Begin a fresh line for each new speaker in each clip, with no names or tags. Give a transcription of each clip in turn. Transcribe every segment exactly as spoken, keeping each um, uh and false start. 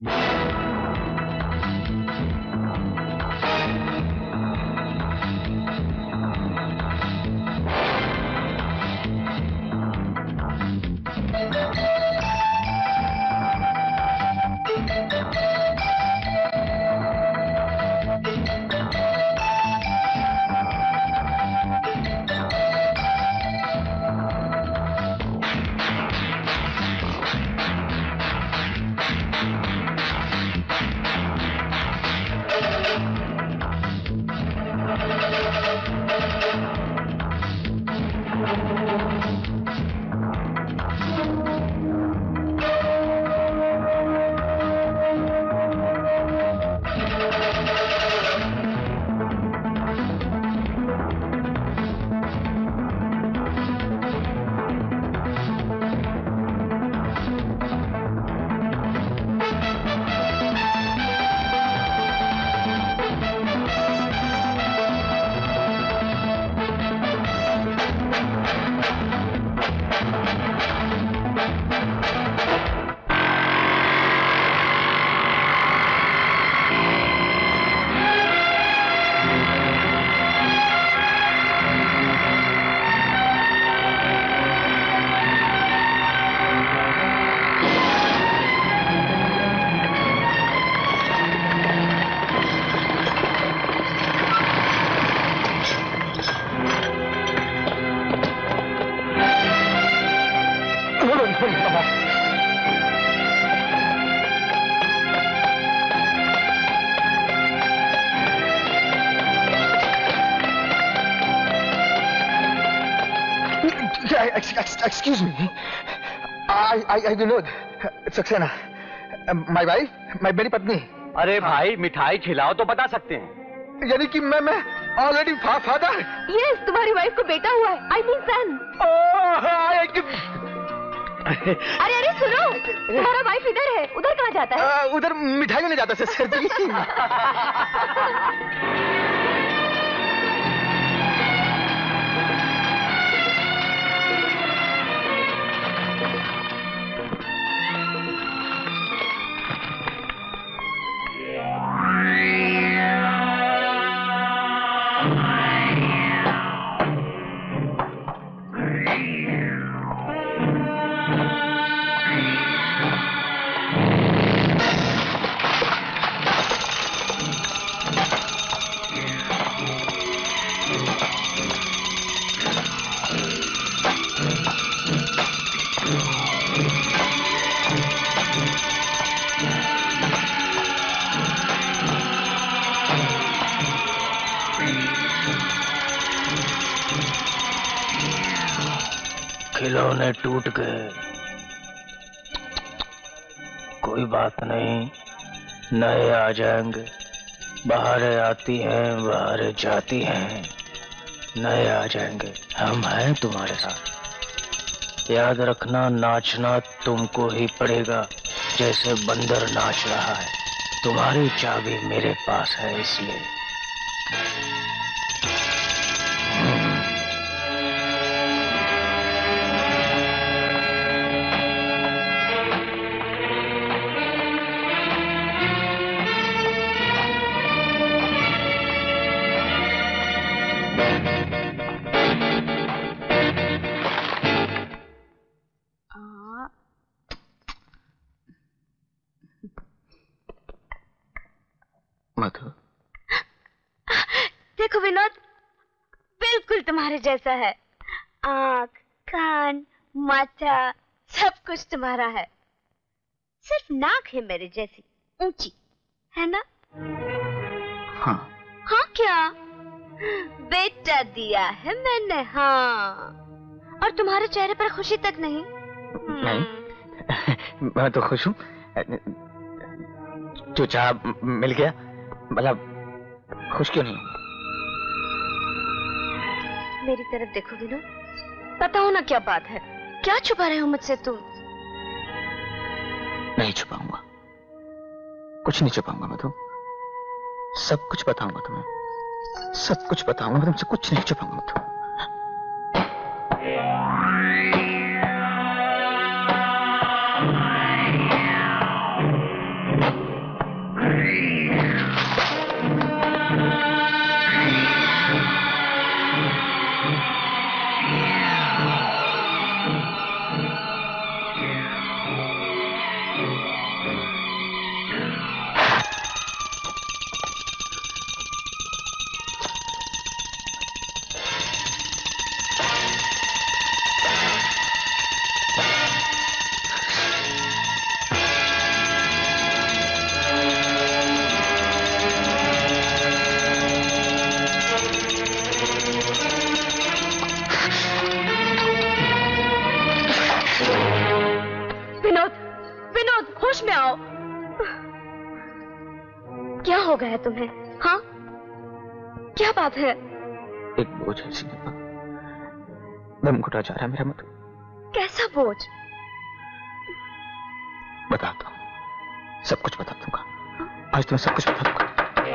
Excuse me. I, I, I Vinod. Saxena. My wife, my मेरी पत्नी.
अरे भाई मिठाई खिलाओ तो बता सकते हैं.
यानी कि मैं मैं ऑलरेडी फादर.
Yes, तुम्हारी वाइफ को बेटा हुआ है. I mean son. अरे अरे सुनो, तुम्हारा वाइफ इधर है. उधर कहाँ जाता है?
uh, उधर मिठाई लेने जाता है सर जी.
खिलौने टूट गए. कोई बात नहीं, नए आ जाएंगे. बाहरें आती हैं, बाहरें जाती हैं, नए आ जाएंगे. हम हैं तुम्हारे साथ. याद रखना, नाचना तुमको ही पड़ेगा जैसे बंदर नाच रहा है. तुम्हारी चाबी मेरे पास है इसलिए.
देखो विनोद, बिल्कुल तुम्हारे जैसा है. आँख, कान, माथा, सब कुछ तुम्हारा है. सिर्फ नाक है मेरे जैसी ऊंची, है ना?
हाँ.
हाँ क्या? बेटा दिया है मैंने. हाँ. और तुम्हारे चेहरे पर खुशी तक नहीं?
नहीं, मैं तो खुश हूँ. जो चाह मिल गया. मतलब खुश क्यों नहीं?
मेरी तरफ देखो विनोद, बताओ ना क्या बात है. क्या छुपा रहे हो मुझसे तुम?
नहीं छुपाऊंगा, कुछ नहीं छुपाऊंगा मैं तो. सब कुछ बताऊंगा तुम्हें. सब कुछ बताऊंगा मैं तुमसे. कुछ नहीं छुपाऊंगा मैं तो.
हो गया है तुम्हें? हाँ, क्या बात है?
एक बोझ है सीने पर, दम घुटा जा रहा है मेरा मधु।
कैसा बोझ?
बताता हूँ, सब कुछ बता दूंगा। आज तुम्हें सब कुछ बता दूंगा।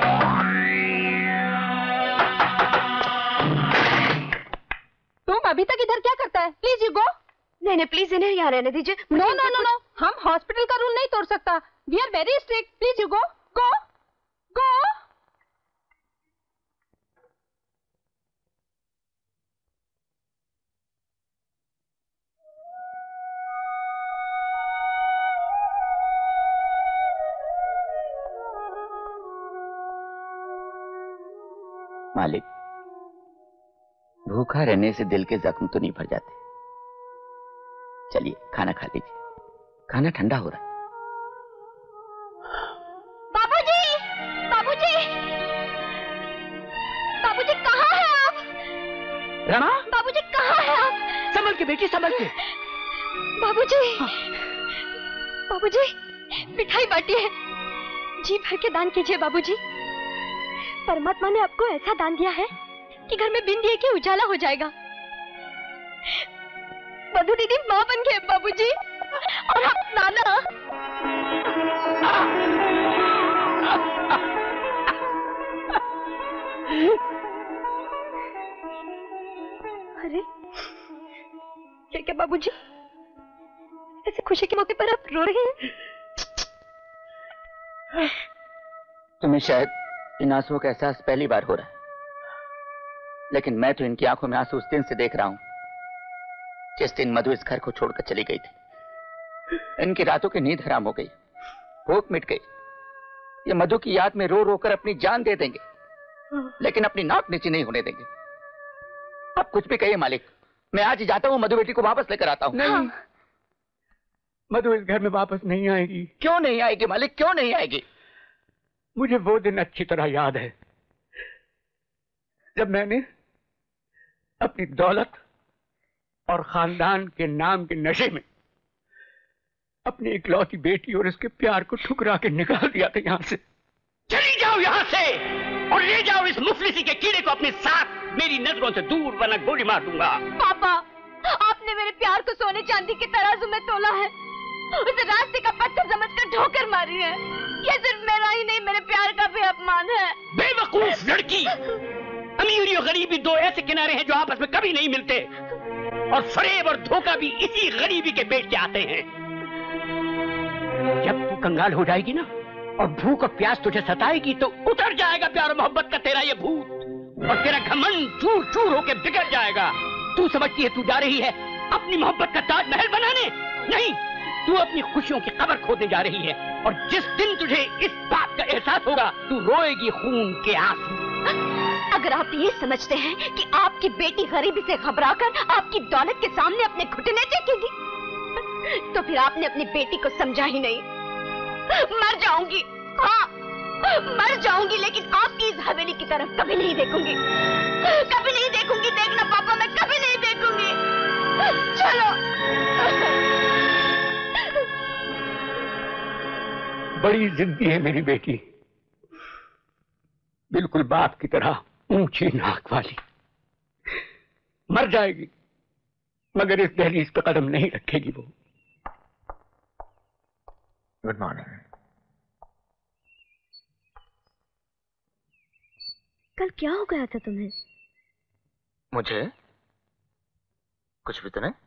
तुम अभी तक इधर क्या करता है? Please you go.
नहीं नहीं, प्लीज इन्हें यहाँ रहने दीजिए।
नो नो नो नो, हम हॉस्पिटल का रूल नहीं तोड़ सकता। We are very strict. Please you go go go.
मालिक, भूखा रहने से दिल के जख्म तो नहीं भर जाते। चलिए खाना खा लीजिए, खाना ठंडा हो रहा है।
बाबूजी, बाबूजी, बाबूजी कहाँ हैं आप?
रमा,
बाबूजी कहाँ हैं आप?
संभल के बेटी, संभल के।
बाबूजी, बाबूजी, मिठाई बाटी है, जी भर के दान कीजिए बाबूजी। परमात्मा ने आपको ऐसा दान दिया है कि घर में बिन दिए के उजाला हो जाएगा। मधु दीदी माँ बन गए बाबूजी, और आप नाना। अरे क्या क्या बाबूजी, ऐसे खुशी के मौके पर आप रो रहे हैं?
तुम्हें शायद इन आंसुओं का एहसास पहली बार हो रहा है, लेकिन मैं तो इनकी आंखों में आंसू उस दिन से देख रहा हूं जिस दिन मधु इस घर को छोड़कर चली गई थी। इनकी रातों की नींद हराम हो गई, भूख मिट गई। ये मधु की याद में रो रो कर अपनी जान दे देंगे, लेकिन अपनी नाक नीचे नहीं होने देंगे। आप कुछ भी कहिए मालिक, मैं आज ही जाता हूं, मधु बेटी को वापस लेकर आता हूं।
नहीं, मधु इस घर में वापस नहीं आएगी।
क्यों नहीं आएगी मालिक, क्यों नहीं आएगी?
मुझे वो दिन अच्छी तरह याद है जब मैंने अपनी दौलत और खानदान के नाम के नशे में अपनी इकलौती बेटी और उसके प्यार को ठुकरा के निकाल दिया था यहाँ से।
चली जाओ यहाँ से और ले जाओ इस मुफलिसी के कीड़े को अपने साथ। मेरी नजरों से दूर, वरना गोली मार दूंगा।
पापा, आपने मेरे प्यार को सोने चांदी के तराजू में तोला है, उसे रास्ते का पत्थर समझकर ठोकर मारी है। ये सिर्फ मेरा ही नहीं, मेरे प्यार का भी अपमान है।
बेवकूफ लड़की, अमीरी और गरीबी दो ऐसे किनारे हैं जो आपस में कभी नहीं मिलते, और फरेब और धोखा भी इसी गरीबी के पेट के आते हैं। जब तू कंगाल हो जाएगी ना और भूख और प्यास तुझे सताएगी तो उतर जाएगा प्यार और मोहब्बत का तेरा ये भूत, और तेरा घमंड चूर चूर होकर बिगड़ जाएगा। तू समझती है तू जा रही है अपनी मोहब्बत का ताजमहल बनाने? नहीं, तू अपनी खुशियों की कब्र खोदने जा रही है, और जिस दिन तुझे इस बात का एहसास होगा तू रोएगी खून के आंसू।
अगर आप ये समझते हैं कि आपकी बेटी गरीबी से घबराकर आपकी दौलत के सामने अपने घुटने टेकेगी, तो फिर आपने अपनी बेटी को समझा ही नहीं। मर जाऊंगी, हाँ मर जाऊंगी, लेकिन आपकी इस हवेली की तरफ कभी नहीं देखूंगी, कभी नहीं देखूंगी। देखना पापा, मैं कभी नहीं देखूंगी। चलो।
बड़ी जिद्दी है मेरी बेटी, बिल्कुल बाप की तरह ऊंची नाक वाली। मर जाएगी मगर इस दहलीज पे कदम नहीं रखेगी वो।
Good morning.
कल क्या हो गया था तुम्हें?
मुझे कुछ भी तो नहीं।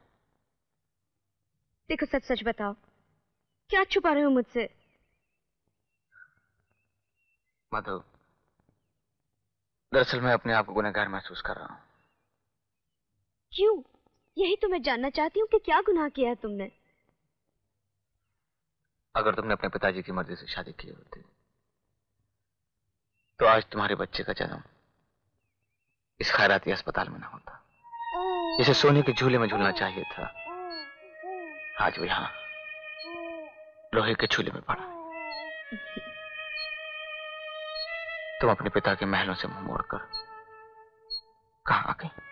देखो सच सच बताओ, क्या छुपा रहे हो मुझसे?
मधु, दरअसल मैं अपने आप को गुनहगार महसूस कर रहा हूं।
क्यों? यही तो मैं जानना चाहती हूँ कि क्या गुनाह किया है तुमने।
अगर तुमने अपने पिताजी की मर्जी से शादी की होती तो आज तुम्हारे बच्चे का जन्म इस खैराती अस्पताल में ना होता। जिसे सोने के झूले में झूलना चाहिए था, आज वो यहाँ लोहे के झूले में पड़ा। तुम अपने पिता के महलों से मुंह मोड़कर कहां आ गई?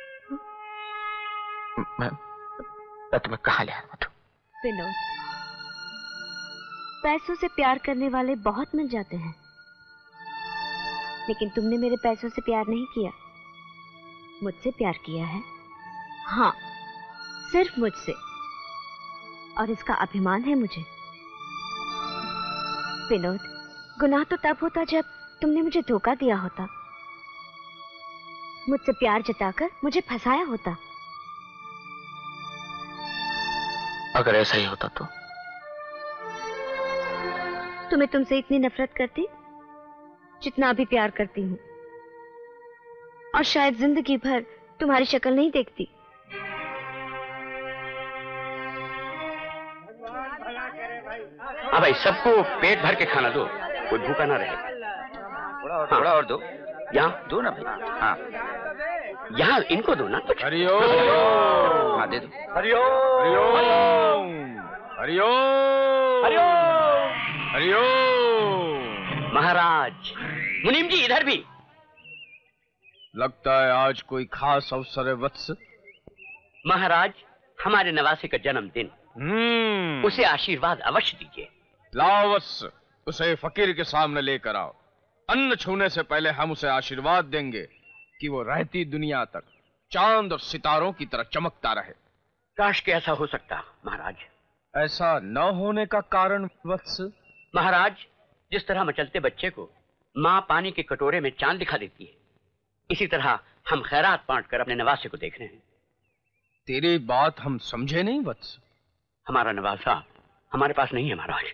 मैं, मैं तुम्हें कहां ले आया मधु?
विनोद, पैसों से प्यार करने वाले बहुत मिल जाते हैं, लेकिन तुमने मेरे पैसों से प्यार नहीं किया, मुझसे प्यार किया है। हाँ, सिर्फ मुझसे, और इसका अभिमान है मुझे। विनोद, गुनाह तो तब होता जब तुमने मुझे धोखा दिया होता, मुझसे प्यार जताकर मुझे फंसाया होता।
अगर ऐसा ही होता तो
तुम्हें तुमसे इतनी नफरत करती जितना अभी प्यार करती हूँ, और शायद जिंदगी भर तुम्हारी शक्ल नहीं देखती।
हाँ भाई, सबको पेट भर के खाना दो, कोई भूखा ना रहे।
थोड़ा और, थोड़ा और दो।
यहाँ
दो ना भाई। हाँ,
यहाँ इनको दो ना कुछ।
हरिओम। हाँ, दे दो।
हरिओम हरिओम हरिओम हरिओम।
महाराज, मुनीम जी इधर भी।
लगता है आज कोई खास अवसर है वत्स।
महाराज, हमारे नवासे का जन्मदिन,
हम्म
उसे आशीर्वाद अवश्य दीजिए।
लाओ वत्स, उसे फकीर के सामने लेकर आओ। अन्न छूने से पहले हम उसे आशीर्वाद देंगे कि वो रहती दुनिया तक चांद और सितारों की तरह चमकता रहे।
काश के ऐसा हो सकता महाराज।
ऐसा न होने का कारण वत्स?
महाराज, जिस तरह मचलते बच्चे को माँ पानी के कटोरे में चांद दिखा देती है, इसी तरह हम खैरात बांट कर अपने नवासे को देख रहे हैं।
तेरी बात हम समझे नहीं वत्स।
हमारा नवासा हमारे पास नहीं है महाराज।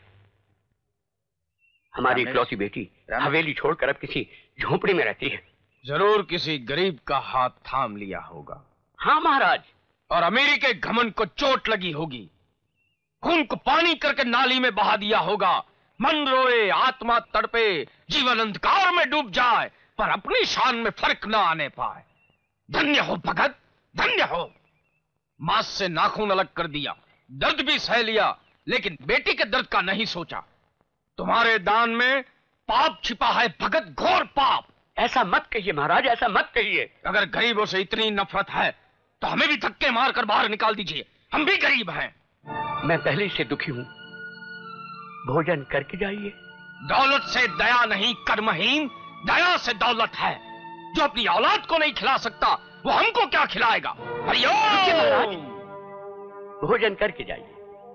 हमारी इकलौती बेटी हवेली छोड़कर अब किसी झोपड़ी में रहती है।
जरूर किसी गरीब का हाथ थाम लिया होगा।
हाँ महाराज।
और अमीरी के घमंड को चोट लगी होगी, खून को पानी करके नाली में बहा दिया होगा। मन रोए, आत्मा तड़पे, जीवन अंधकार में डूब जाए, पर अपनी शान में फर्क न आने पाए। धन्य हो भगत, धन्य हो। मांस से नाखून अलग कर दिया, दर्द भी सह लिया, लेकिन बेटी के दर्द का नहीं सोचा। तुम्हारे दान में पाप छिपा है भगत, घोर पाप।
ऐसा मत कहिए महाराज, ऐसा मत कहिए।
अगर गरीबों से इतनी नफरत है तो हमें भी धक्के मारकर बाहर निकाल दीजिए, हम भी गरीब हैं।
मैं पहले से दुखी हूं, भोजन करके जाइए।
दौलत से दया नहीं, कर्महीन दया से दौलत है। जो अपनी औलाद को नहीं खिला सकता वो हमको क्या खिलाएगा।
महाराज, भोजन करके जाइए।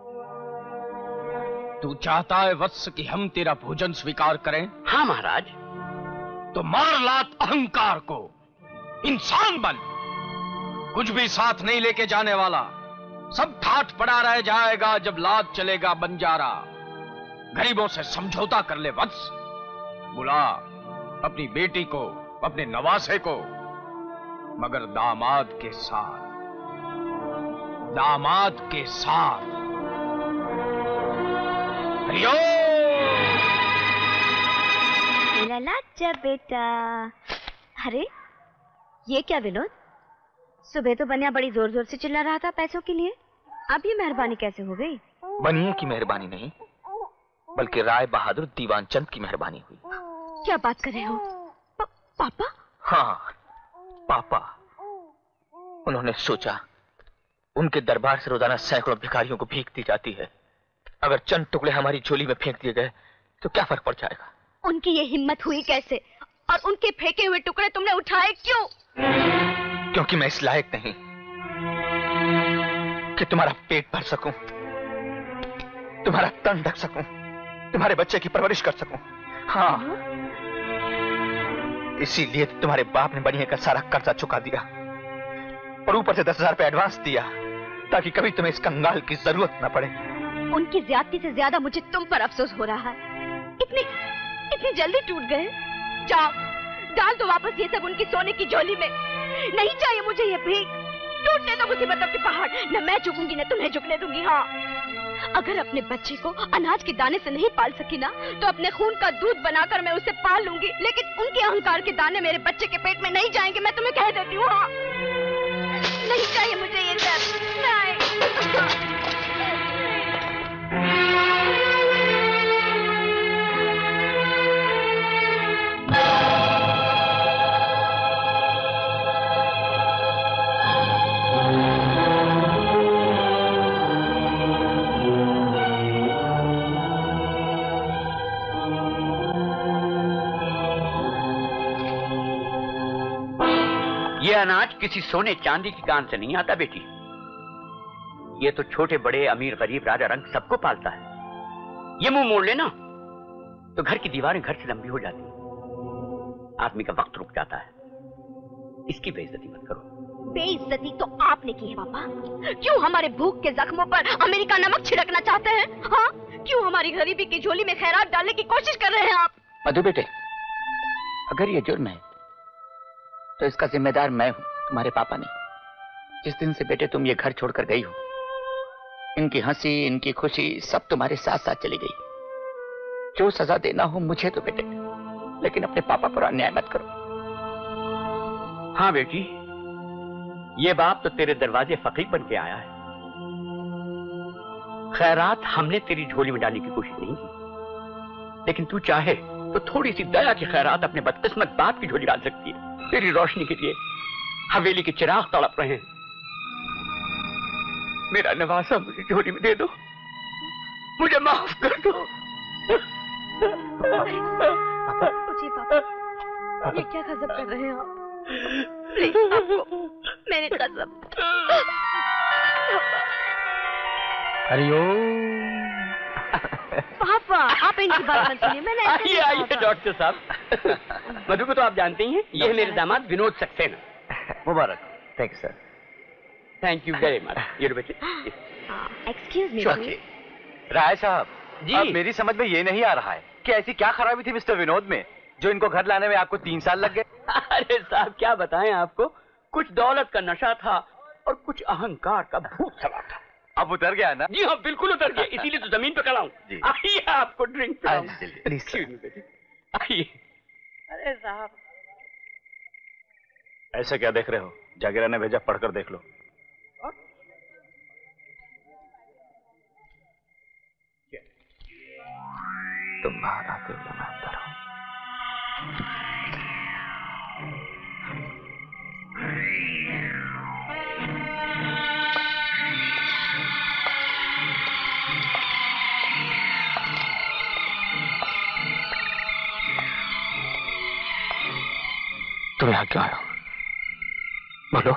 तू चाहता है वत्स कि हम तेरा भोजन स्वीकार करें?
हाँ महाराज।
तो मार लात अहंकार को, इंसान बन। कुछ भी साथ नहीं लेके जाने वाला, सब ठाठ पड़ा रह जाएगा जब लात चलेगा बंजारा। गरीबों से समझौता कर ले वत्स। बुला अपनी बेटी को, अपने नवासे को, मगर दामाद के साथ, दामाद के साथ।
लाला बेटा। अरे ये क्या विनोद, सुबह तो बनिया बड़ी जोर जोर से चिल्ला रहा था पैसों के लिए, अब ये मेहरबानी कैसे हो गई?
बनिए की मेहरबानी नहीं, बल्कि राय बहादुर दीवान चंद की मेहरबानी हुई।
क्या बात कर रहे हो? प, पापा?
हाँ पापा। उन्होंने सोचा उनके दरबार से रोजाना सैकड़ों भिखारियों को भीख दी जाती है, अगर चंद टुकड़े हमारी झोली में फेंक दिए गए तो क्या फर्क पड़ जाएगा।
उनकी ये हिम्मत हुई कैसे, और उनके फेंके हुए टुकड़े तुमने उठाए क्यों?
क्योंकि मैं इस लायक नहीं कि तुम्हारा पेट भर सकूं, तुम्हारा तन ढक सकूं, तुम्हारे बच्चे की परवरिश कर सकूं। हाँ, इसीलिए तुम्हारे बाप ने बनिए का सारा कर्जा चुका दिया और ऊपर से दस हजार रुपए एडवांस दिया, ताकि कभी तुम्हें इस कंगाल की जरूरत न पड़े।
उनकी ज्यादती से ज्यादा मुझे तुम पर अफसोस हो रहा है। इतनी इतनी जल्दी टूट गए। जाओ डाल दो वापस ये सब उनकी सोने की झोली में। नहीं चाहिए मुझे ये भीख। टूटने दो मुसीबतों के पहाड़, न मैं झुकूंगी न तुम्हें झुकने दूंगी। हाँ, अगर अपने बच्चे को अनाज के दाने से नहीं पाल सकी ना, तो अपने खून का दूध बनाकर मैं उसे पाल लूंगी, लेकिन उनके अहंकार के दाने मेरे बच्चे के पेट में नहीं जाएंगे, मैं तुम्हें कह देती हूँ। हाँ, नहीं चाहिए मुझे ये सब। नहीं।
ये अनाज किसी सोने चांदी की कान से नहीं आता बेटी। ये तो छोटे बड़े अमीर गरीब राजा रंग सबको पालता है। ये मुंह मोड़ लेना तो घर की दीवारें घर से लंबी हो जाती है, आदमी का वक्त रुक जाता है। इसकी बेइज्जती मत करो।
बेइज्जती तो आपने की है पापा। क्यों हमारे भूख के जख्मों पर अमेरिका नमक छिड़कना चाहते हैं? हाँ, क्यों हमारी गरीबी की झोली में खैरात डालने की कोशिश कर रहे हैं आप?
मधु बेटे, अगर ये जुर्म है तो इसका जिम्मेदार मैं हूं, तुम्हारे पापा नहीं। जिस दिन से बेटे तुम ये घर छोड़कर गई हो, इनकी हंसी, इनकी खुशी सब तुम्हारे साथ साथ चली गई। जो सजा देना हो मुझे तो बेटे, लेकिन अपने पापा पर अन्याय मत करो।
हाँ बेटी, ये बाप तो तेरे दरवाजे फकीर बन के आया है। खैरात हमने तेरी झोली में डालने की कोशिश नहीं की, लेकिन तू चाहे तो थोड़ी सी दया की खैरात अपने बदकिस्मत बाप की झोली डाल सकती है। तेरी रोशनी के लिए हवेली के चिराग तड़प रहे हैं। मेरा नवासा मुझे झोली में दे दो, मुझे माफ कर दो।
जी पापा, ये क्या गजब कर रहे हैं आप? प्लीज आपको मेरी कसम।
हरिओम।
पापा, आप इनकी बात मत सुनिए। मैंने ऐसे
आइए आइए डॉक्टर साहब। मधु को तो आप जानते ही हैं, ये है मेरे दामाद विनोद सक्सेना।
मुबारक। Thank you sir.
Thank you very much. ये लो बेटे।
Excuse me.
राय साहब
जी,
अब मेरी समझ में ये नहीं आ रहा है कि ऐसी क्या खराबी थी मिस्टर विनोद में जो इनको घर लाने में आपको तीन साल लग गए।
अरे साहब क्या बताएं आपको, कुछ दौलत का नशा था और कुछ अहंकार का भूत सवार था।
अब उतर गया ना?
जी हाँ, बिल्कुल उतर गया, इसीलिए तो जमीन पे खड़ा हूँ। आइए आपको ड्रिंक पिलाऊं। आइए। अरे साहब,
ऐसे क्या देख रहे हो? जागीरा ने भेजा, पढ़कर देख लो। तुम बाहर आते हो मैं अंदर हूं। तुम यहाँ क्यों आए हो? बोलो।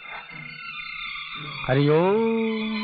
हरिओम।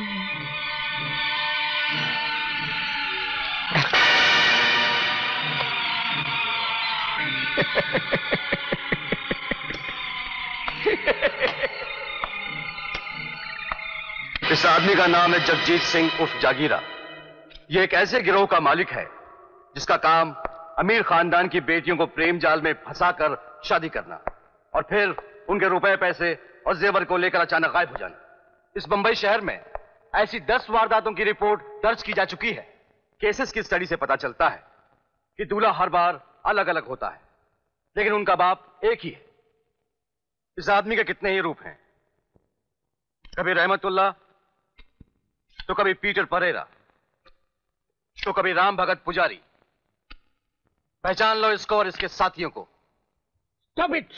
इस आदमी का नाम है जगजीत सिंह उर्फ जागीरा। यह एक ऐसे गिरोह का मालिक है जिसका काम अमीर खानदान की बेटियों को प्रेम जाल में फंसाकर शादी करना और फिर उनके रुपए पैसे और जेवर को लेकर अचानक गायब हो जाना। इस बंबई शहर में ऐसी दस वारदातों की रिपोर्ट दर्ज की जा चुकी है। केसेस की स्टडी से पता चलता है कि दूल्हा हर बार अलग अलग होता है, लेकिन उनका बाप एक ही है। इस आदमी के कितने ही रूप हैं, कभी रहमतुल्लाह, तो कभी पीटर परेरा, तो कभी राम भगत पुजारी। पहचान लो इसको और इसके साथियों को।
Stop it!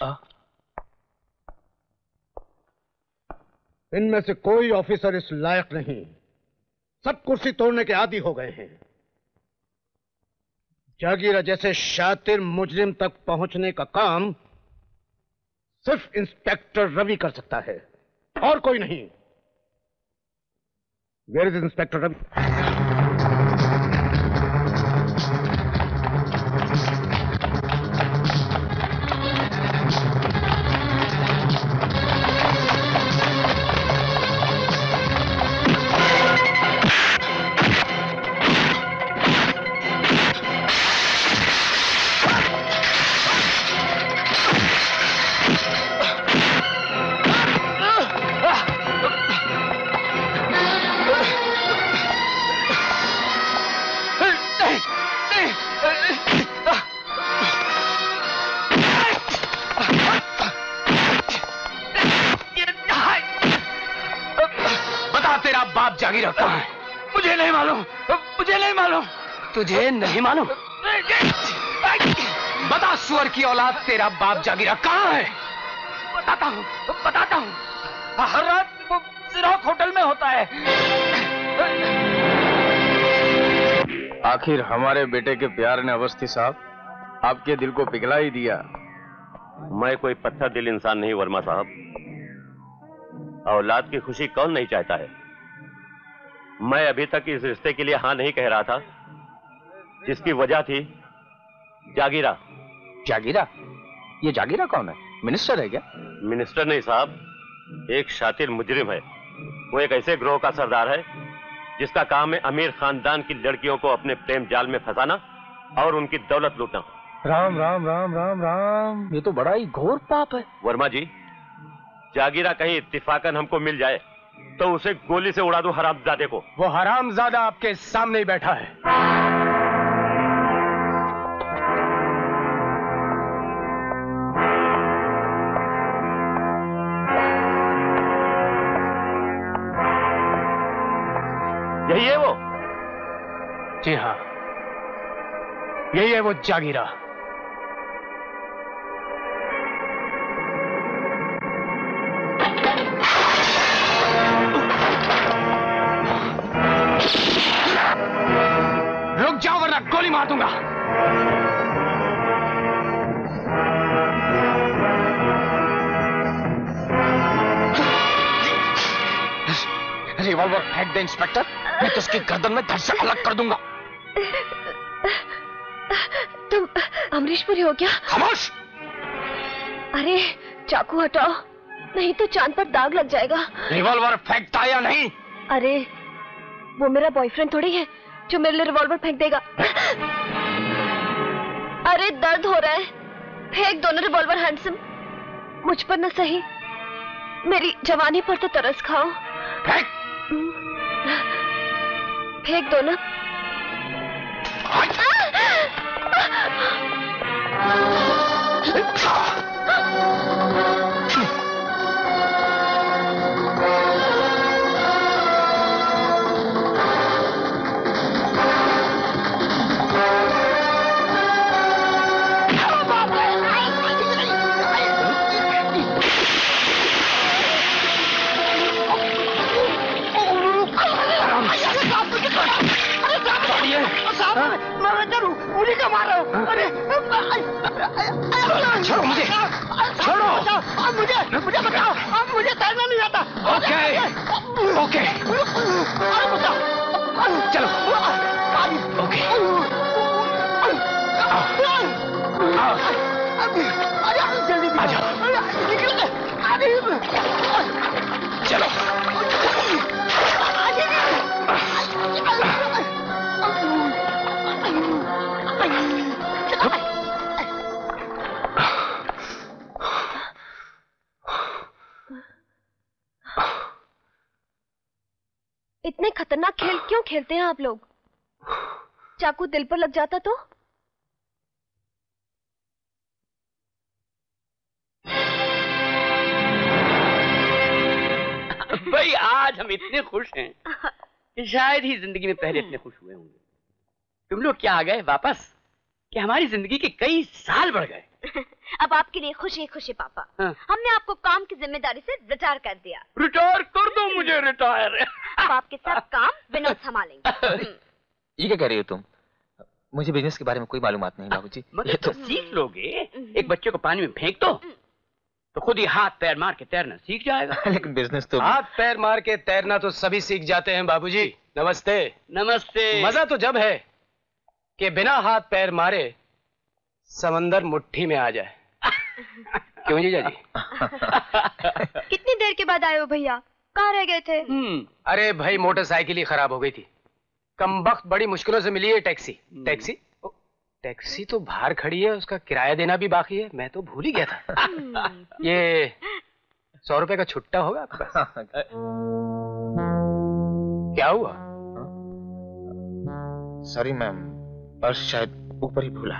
इनमें से कोई ऑफिसर इस लायक नहीं। सब कुर्सी तोड़ने के आदी हो गए हैं। जागीरा जैसे शातिर मुजरिम तक पहुंचने का काम सिर्फ इंस्पेक्टर रवि कर सकता है और कोई नहीं। Where is inspector Ravi?
Jagira कहाँ है? मुझे नहीं मालूम, मुझे नहीं मालूम। तुझे नहीं मालूम? बता सुअर की औलाद, तेरा बाप जागीरा कहाँ है? बताता हूँ, बताता हूँ। हर रात वो सिरौत होटल में होता है।
आखिर हमारे बेटे के प्यार ने अवस्थी साहब आपके दिल को पिघला ही दिया।
मैं कोई पत्थर दिल इंसान नहीं वर्मा साहब। औलाद की खुशी कौन नहीं चाहता है। मैं अभी तक इस रिश्ते के लिए हाँ नहीं कह रहा था, जिसकी वजह थी जागीरा।
जागीरा? ये जागीरा कौन है? मिनिस्टर है क्या?
मिनिस्टर नहीं साहब, एक शातिर मुजरिम है। वो एक ऐसे ग्रोह का सरदार है जिसका काम है अमीर खानदान की लड़कियों को अपने प्रेम जाल में फंसाना और उनकी दौलत लूटना।
राम राम राम राम राम, ये तो बड़ा ही घोर पाप है।
वर्मा जी, जागीरा कहीं इत्तिफाकन हमको मिल जाए तो उसे गोली से उड़ा दो हरामजादे को।
वो हरामजादा आपके सामने ही बैठा है।
यही है वो?
जी हाँ, यही है वो जागीरा। रुक जाओ वरना गोली मार दूंगा।
रिवॉल्वर फेंक दे इंस्पेक्टर, मैं तो उसकी गर्दन में धड़ से अलग कर दूंगा।
तुम अमरीशपुरी हो क्या?
खामोश!
अरे चाकू हटाओ, नहीं तो चांद पर दाग लग जाएगा।
रिवॉल्वर फेंकता या नहीं?
अरे वो मेरा बॉयफ्रेंड थोड़ी है जो मेरे लिए रिवॉल्वर फेंक देगा। अरे दर्द हो रहा है, फेंक दोनों रिवॉल्वर। हैंडसम, मुझ पर न सही, मेरी जवानी पर तो तरस खाओ।
फेंक!
फेंक दो ना।
मुझे क्या मार रहे हो? अरे
छोड़ो मुझे, छोड़ो
मुझे, मुझे बताओ, मुझे तैरना नहीं आता।
ओके ओके,
अरे बताओ,
चलो ओके।
जल्दी
आ जाओ, चलो।
इतने खतरनाक खेल क्यों खेलते हैं आप लोग? चाकू दिल पर लग जाता तो?
भाई आज हम इतने खुश हैं कि शायद ही जिंदगी में पहले इतने खुश हुए होंगे। तुम लोग क्या आ गए वापस कि हमारी जिंदगी के कई साल बढ़ गए।
अब आपके लिए खुशी खुशी पापा,
हाँ।
हमने आपको काम की जिम्मेदारी से रिटायर कर दिया।
रिटायर कर दो मुझे, रिटायर।
अब आपके सब काम विनोद संभालेंगे।
ये क्या कह रही हो तुम? मुझे बिजनेस के बारे में कोई मालूमात नहीं बाबूजी।
मगर तो सीख लोगे। एक बच्चे को पानी में फेंक दो तो खुद ही हाथ पैर मार के तैरना सीख जाएगा।
लेकिन बिजनेस तो
हाथ पैर मार के तैरना तो सभी सीख जाते हैं बाबूजी। नमस्ते।
नमस्ते।
मजा तो जब है कि बिना हाथ पैर मारे समंदर मुट्ठी में आ जाए। क्यों जीजा जी?
कितनी देर के बाद आए हो भैया? कहाँ रह गए थे?
अरे भाई मोटरसाइकिल ही खराब हो गई थी। कमबख्त बड़ी मुश्किलों से मिली है टैक्सी। टैक्सी टैक्सी तो बाहर खड़ी है, उसका किराया देना भी बाकी है। मैं तो भूल ही गया था। ये सौ रुपए का छुट्टा होगा आपके पास? क्या हुआ?
सॉरी मैम, पर्स शायद ऊपर ही भूला।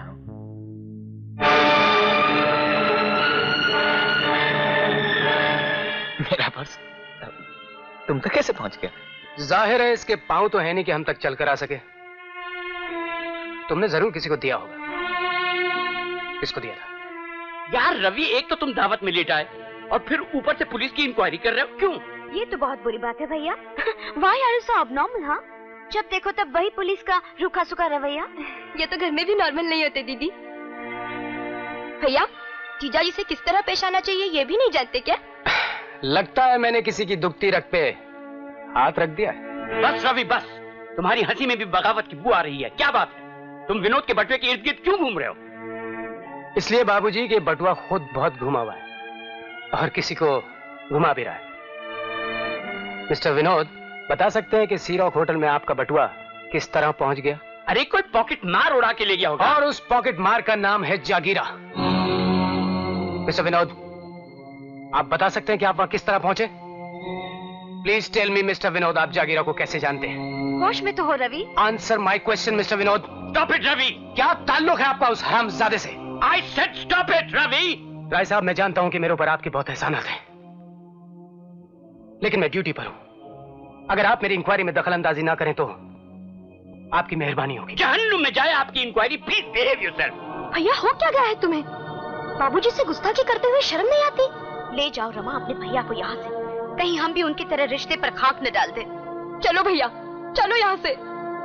मेरा पर्स तुम तक कैसे पहुंच गया?
जाहिर है इसके पांव तो है नहीं कि हम तक चलकर आ सके। तुमने जरूर किसी को दिया होगा। किसको दिया था?
यार रवि, एक तो तुम दावत में लेट आए और फिर ऊपर से पुलिस की इंक्वायरी कर रहे हो। क्यों?
ये तो बहुत बुरी बात है भैया। Why are you so abnormal, हाँ? जब देखो तब वही पुलिस का रूखा सूखा रवैया।
ये तो घर में भी नॉर्मल नहीं होते दीदी। भैया जीजाजी से किस तरह पेश आना चाहिए ये भी नहीं जानते क्या?
लगता है मैंने किसी की दुखती रग पे हाथ रख दिया।
बस रवि बस, तुम्हारी हंसी में भी बगावत की बू आ रही है। क्या बात है, तुम विनोद के बटुए के इर्द गिर्द क्यों घूम रहे हो?
इसलिए बाबूजी कि बटुआ खुद बहुत घुमा हुआ है और किसी को घुमा भी रहा है। मिस्टर विनोद, बता सकते हैं कि सी रॉक होटल में आपका बटुआ किस तरह पहुंच गया?
अरे कोई पॉकेट मार उड़ा के ले गया होगा।
और उस पॉकेट मार का नाम है जागीरा। मिस्टर विनोद, आप बता सकते हैं कि आप वहां किस तरह पहुंचे? Please tell me mister Vinod, आप जागीरा को कैसे जानते हैं?
होश में तो हो Ravi.
Answer my question mister Vinod.
Stop it Ravi.
क्या ताल्लुक है आपका उस हरामजादे से?
I said stop it Ravi.
Rai साहब, मैं जानता हूं कि मेरे ऊपर आपके बहुत एहसानात हैं, लेकिन मैं ड्यूटी पर हूं। अगर आप मेरी इंक्वायरी में दखल अंदाजी ना करें तो आपकी मेहरबानी होगी।
जहन्नुम में जाए आपकी इंक्वायरी। Please behave yourself.
भैया हो क्या गया है तुम्हें? बाबूजी से गुस्ताखी करते हुए शर्म नहीं आती? ले जाओ रमा अपने भैया को यहाँ से, कहीं हम भी उनकी तरह रिश्ते पर खाक न डाल दे। चलो भैया, चलो यहाँ से।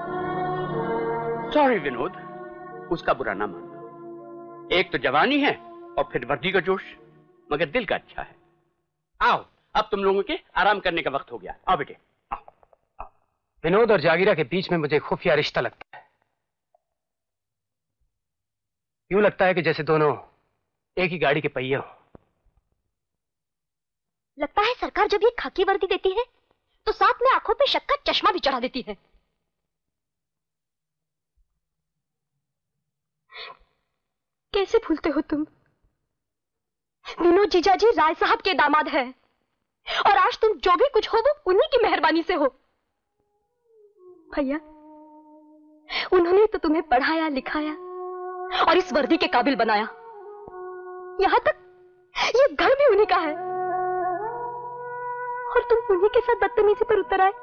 सॉरी विनोद, उसका बुरा ना मानना। एक तो जवानी है और फिर वर्दी का जोश, मगर दिल का अच्छा है। आओ, अब तुम लोगों के आराम करने का वक्त हो गया। आओ बेटे।
विनोद और जागीरा के बीच में मुझे खुफिया रिश्ता लगता है। यूं लगता है कि जैसे दोनों एक ही गाड़ी के पहिए हो।
लगता है सरकार जब ये खाकी वर्दी देती है तो साथ में आंखों पे शक का चश्मा भी चढ़ा देती है। कैसे भूलते हो तुम? विनोद जीजाजी राय साहब के दामाद हैं और आज तुम जो भी कुछ हो वो उन्हीं की मेहरबानी से हो। भैया, उन्होंने तो तुम्हें पढ़ाया लिखाया और इस वर्दी के काबिल बनाया। यहां तक ये घर भी उन्हीं का है और तुम उन्हीं के साथ बदतमीजी पर उतर आए।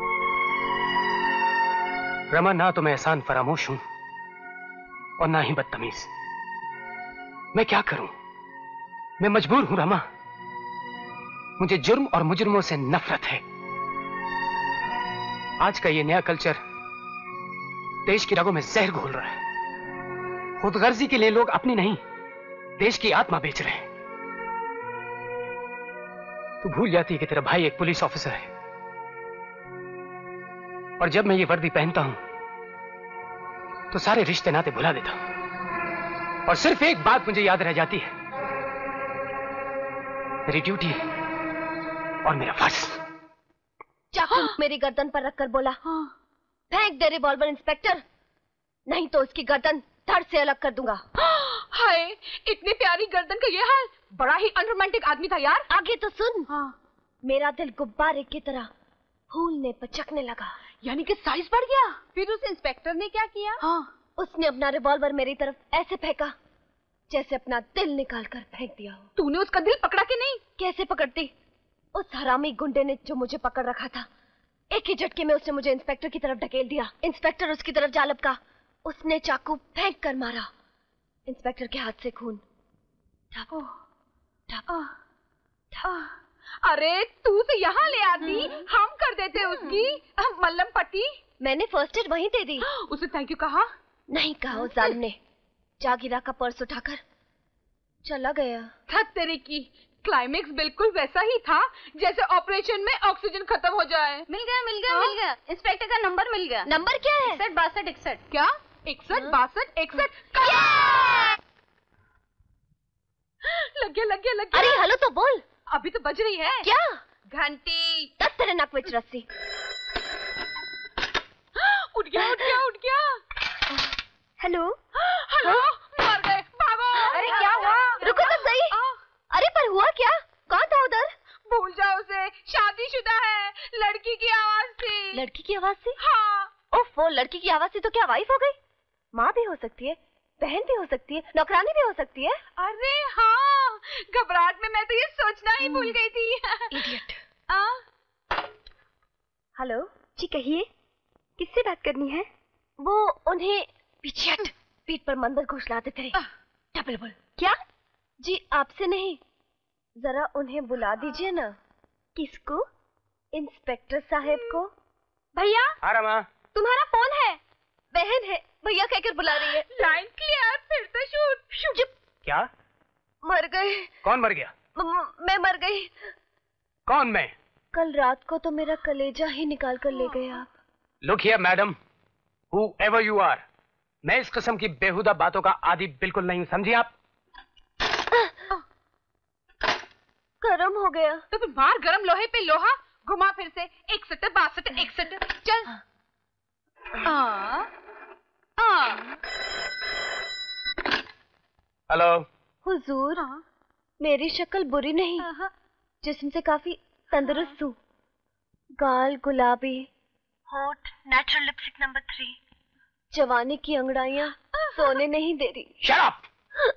रमा, ना तो मैं एहसान फरामोश हूं और ना ही बदतमीज। मैं क्या करूं? मैं मजबूर हूं रमा। मुझे जुर्म और मुजरिमों से नफरत है। आज का ये नया कल्चर देश की रगों में जहर घोल रहा है। खुदगर्जी के लिए लोग अपनी नहीं देश की आत्मा बेच रहे हैं। तू भूल जाती है कि तेरा भाई एक पुलिस ऑफिसर है और जब मैं ये वर्दी पहनता हूं तो सारे रिश्ते नाते भुला देता हूं और सिर्फ एक बात मुझे याद रह जाती है, मेरी ड्यूटी और मेरा फर्ज।
चाकू मेरी गर्दन पर रखकर बोला, फेंक दे रिवॉल्वर इंस्पेक्टर, नहीं तो उसकी गर्दन धड़ से अलग कर दूंगा।
हाय, इतनी प्यारी गर्दन का ये हाल। बड़ा ही अनरोमांटिक आदमी था यार।
आगे तो सुन। हाँ। मेरा दिल गुब्बारे की तरह फूलने पचकने लगा।
यानी कि साइज बढ़ गया। फिर उस इंस्पेक्टर ने क्या किया?
हाँ, उसने अपना रिवॉल्वर मेरी तरफ ऐसे फेंका जैसे अपना दिल निकाल कर फेंक दिया हो।
तूने उसका दिल पकड़ा कि नहीं?
कैसे पकड़ती? उस हरामी गुंडे ने जो मुझे पकड़ रखा था, एक ही झटके में उसने मुझे इंस्पेक्टर की तरफ ढकेल दिया। इंस्पेक्टर उसकी तरफ जा लपका, उसने चाकू फेंक कर मारा। इंस्पेक्टर के हाथ से खून ठप ठप ठप।
अरे तू तो यहाँ ले आती, हम कर देते उसकी मल्लम पट्टी।
मैंने फर्स्ट एड वहीं दे दी।
उसे थैंक यू कहा?
नहीं कहा। उस जालिम ने जागीरा का पर्स उठाकर चला गया।
थक तेरे की। क्लाइमेक्स बिल्कुल वैसा ही था जैसे ऑपरेशन में ऑक्सीजन खत्म हो जाए।
मिल गया मिल गया मिल गया। इंस्पेक्टर का नंबर मिल गया।
नंबर क्या है?
इकसठ बासठ इकसठ।
क्या? इकसठ बासठ इकसठ। लग गया लग गया लग गया।
अरे हेलो तो बोल।
अभी तो बज रही है।
क्या?
घंटी।
दस तेरे नक विच रस्सी।
उठ गया उठ गया उठ गया।
Hello
hello. मर गए, भागो।
अरे क्या हुआ? रुको तो सही। अरे पर हुआ क्या? कौन था उधर?
भूल जाओ उसे, शादीशुदा है। लड़की की आवाज थी।
लड़की की आवाज थी?
हाँ।
ओफो, लड़की की आवाज थी तो क्या वाइफ हो गई? माँ भी हो सकती है, बहन भी हो सकती है, नौकरानी भी हो सकती है।
अरे हाँ, घबराहट में मैं तो ये सोचना ही भूल गई थी।
इडियट।
आ?
हेलो जी, कहिए, किससे बात करनी है? वो उन्हें पीछे हट, पीठ पर मंदिर घोषणाते थे। डबल बोल। क्या? जी आपसे नहीं, जरा उन्हें बुला दीजिए ना। किसको? इंस्पेक्टर साहब को। भैया।
हाँ रमा।
तुम्हारा फोन है। बहन है, भैया कहकर बुला रही है।
लाइन क्लियर, फिर तो शूट।
चुप।
क्या?
मर गए।
कौन मर गया?
म, मैं मर गई।
कौन मैं?
कल रात को तो मेरा कलेजा ही निकाल कर ले गए आप।
Look here madam, whoever you are, मैं इस किस्म की बेहुदा बातों का आदी बिल्कुल नहीं हूं, समझी आप?
गरम हो गया।
तो फिर मार गरम लोहे पे लोहा, घुमा फिर से, इकसठ बासठ इकसठ, चल। आ, आ।
हेलो।
हुजूर, मेरी शक्ल बुरी नहीं, जिस्म से काफी तंदुरुस्त हूँ। गाल गुलाबी, होठ नेचुरल लिपस्टिक नंबर थ्री, जवानी की अंगड़ाइयाँ सोने नहीं दे रही।
Shut up!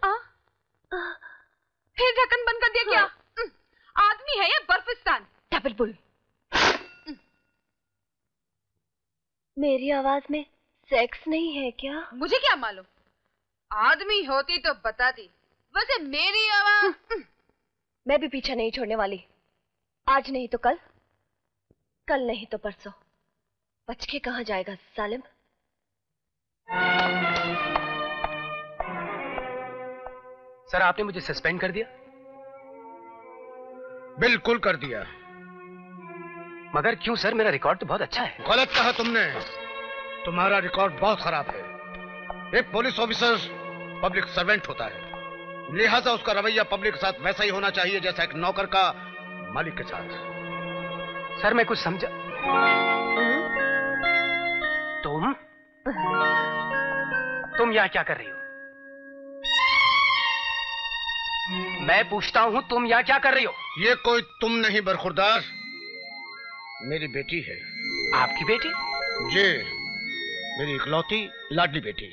फिर ढक्कन बंद कर दिया क्या? आदमी है या बर्फिस्तान?
Double bull. मेरी आवाज में सेक्स नहीं है क्या?
मुझे क्या मालूम, आदमी होती तो बताती। वैसे मेरी आवाज।
मैं भी पीछा नहीं छोड़ने वाली। आज नहीं तो कल, कल नहीं तो परसों। बच के कहाँ जाएगा सालिम?
सर, आपने मुझे सस्पेंड कर दिया?
बिल्कुल कर दिया।
मगर क्यों सर? मेरा रिकॉर्ड तो बहुत अच्छा है।
गलत कहा तुमने, तुम्हारा रिकॉर्ड बहुत खराब है। एक पुलिस ऑफिसर पब्लिक सर्वेंट होता है, लिहाजा उसका रवैया पब्लिक के साथ वैसा ही होना चाहिए जैसा एक नौकर का मालिक के साथ।
सर, मैं कुछ समझा। तुम तुम यहाँ क्या कर रही हो? मैं पूछता हूँ, तुम यहाँ क्या कर रही हो?
ये कोई तुम नहीं बरखुरदार, मेरी बेटी है।
आपकी बेटी?
जी, मेरी इकलौती लाडली बेटी।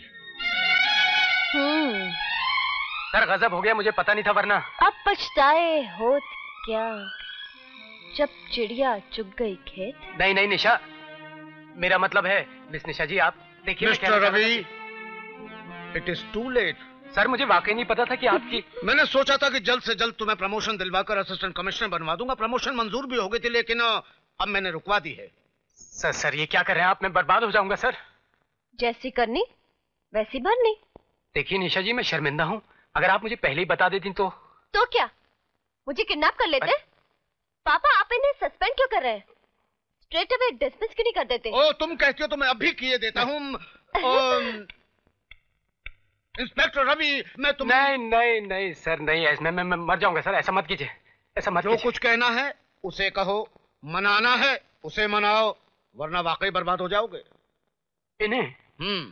हम्म।
सर, गजब हो गया, मुझे पता नहीं था, वरना।
अब पछताए होत क्या, जब चिड़िया चुग गई खेत।
नहीं नहीं निशा, मेरा मतलब है मिस निशा जी, आप देखिए।
Mister Ravi, it is too late.
Sir, मुझे वाकई नहीं पता था कि आपकी।
मैंने सोचा था कि जल्द से जल्द तुम्हें प्रमोशन दिलवाकर असिस्टेंट कमिश्नर बनवा दूंगा। प्रमोशन मंजूर भी हो गई थी, लेकिन अब मैंने रुकवा दी है।
सर सर ये क्या कर रहे हैं आप? मैं बर्बाद हो जाऊंगा सर।
जैसी करनी वैसी भरनी।
देखिए निशा जी, मैं शर्मिंदा हूँ, अगर आप मुझे पहले ही बता देती तो।
तो क्या, मुझे किडनैप कर लेते? पापा, आप इन्हें सस्पेंड क्यों कर रहे हैं? स्ट्रेट अवे डिसमिस क्यों नहीं कर देते?
ओ, तुम कहती हो तो मैं अभी किए देता हूँ। इंस्पेक्टर रवि, मैं तुम।
नहीं नहीं नहीं सर, नहीं, मैं, मैं, मैं मर जाऊंगा सर, ऐसा मत कीजिए, ऐसा मत कीजिए।
जो कुछ कहना है उसे कहो, मनाना है उसे मनाओ, वरना वाकई बर्बाद हो जाओगे।
इन्हें?
हम्म।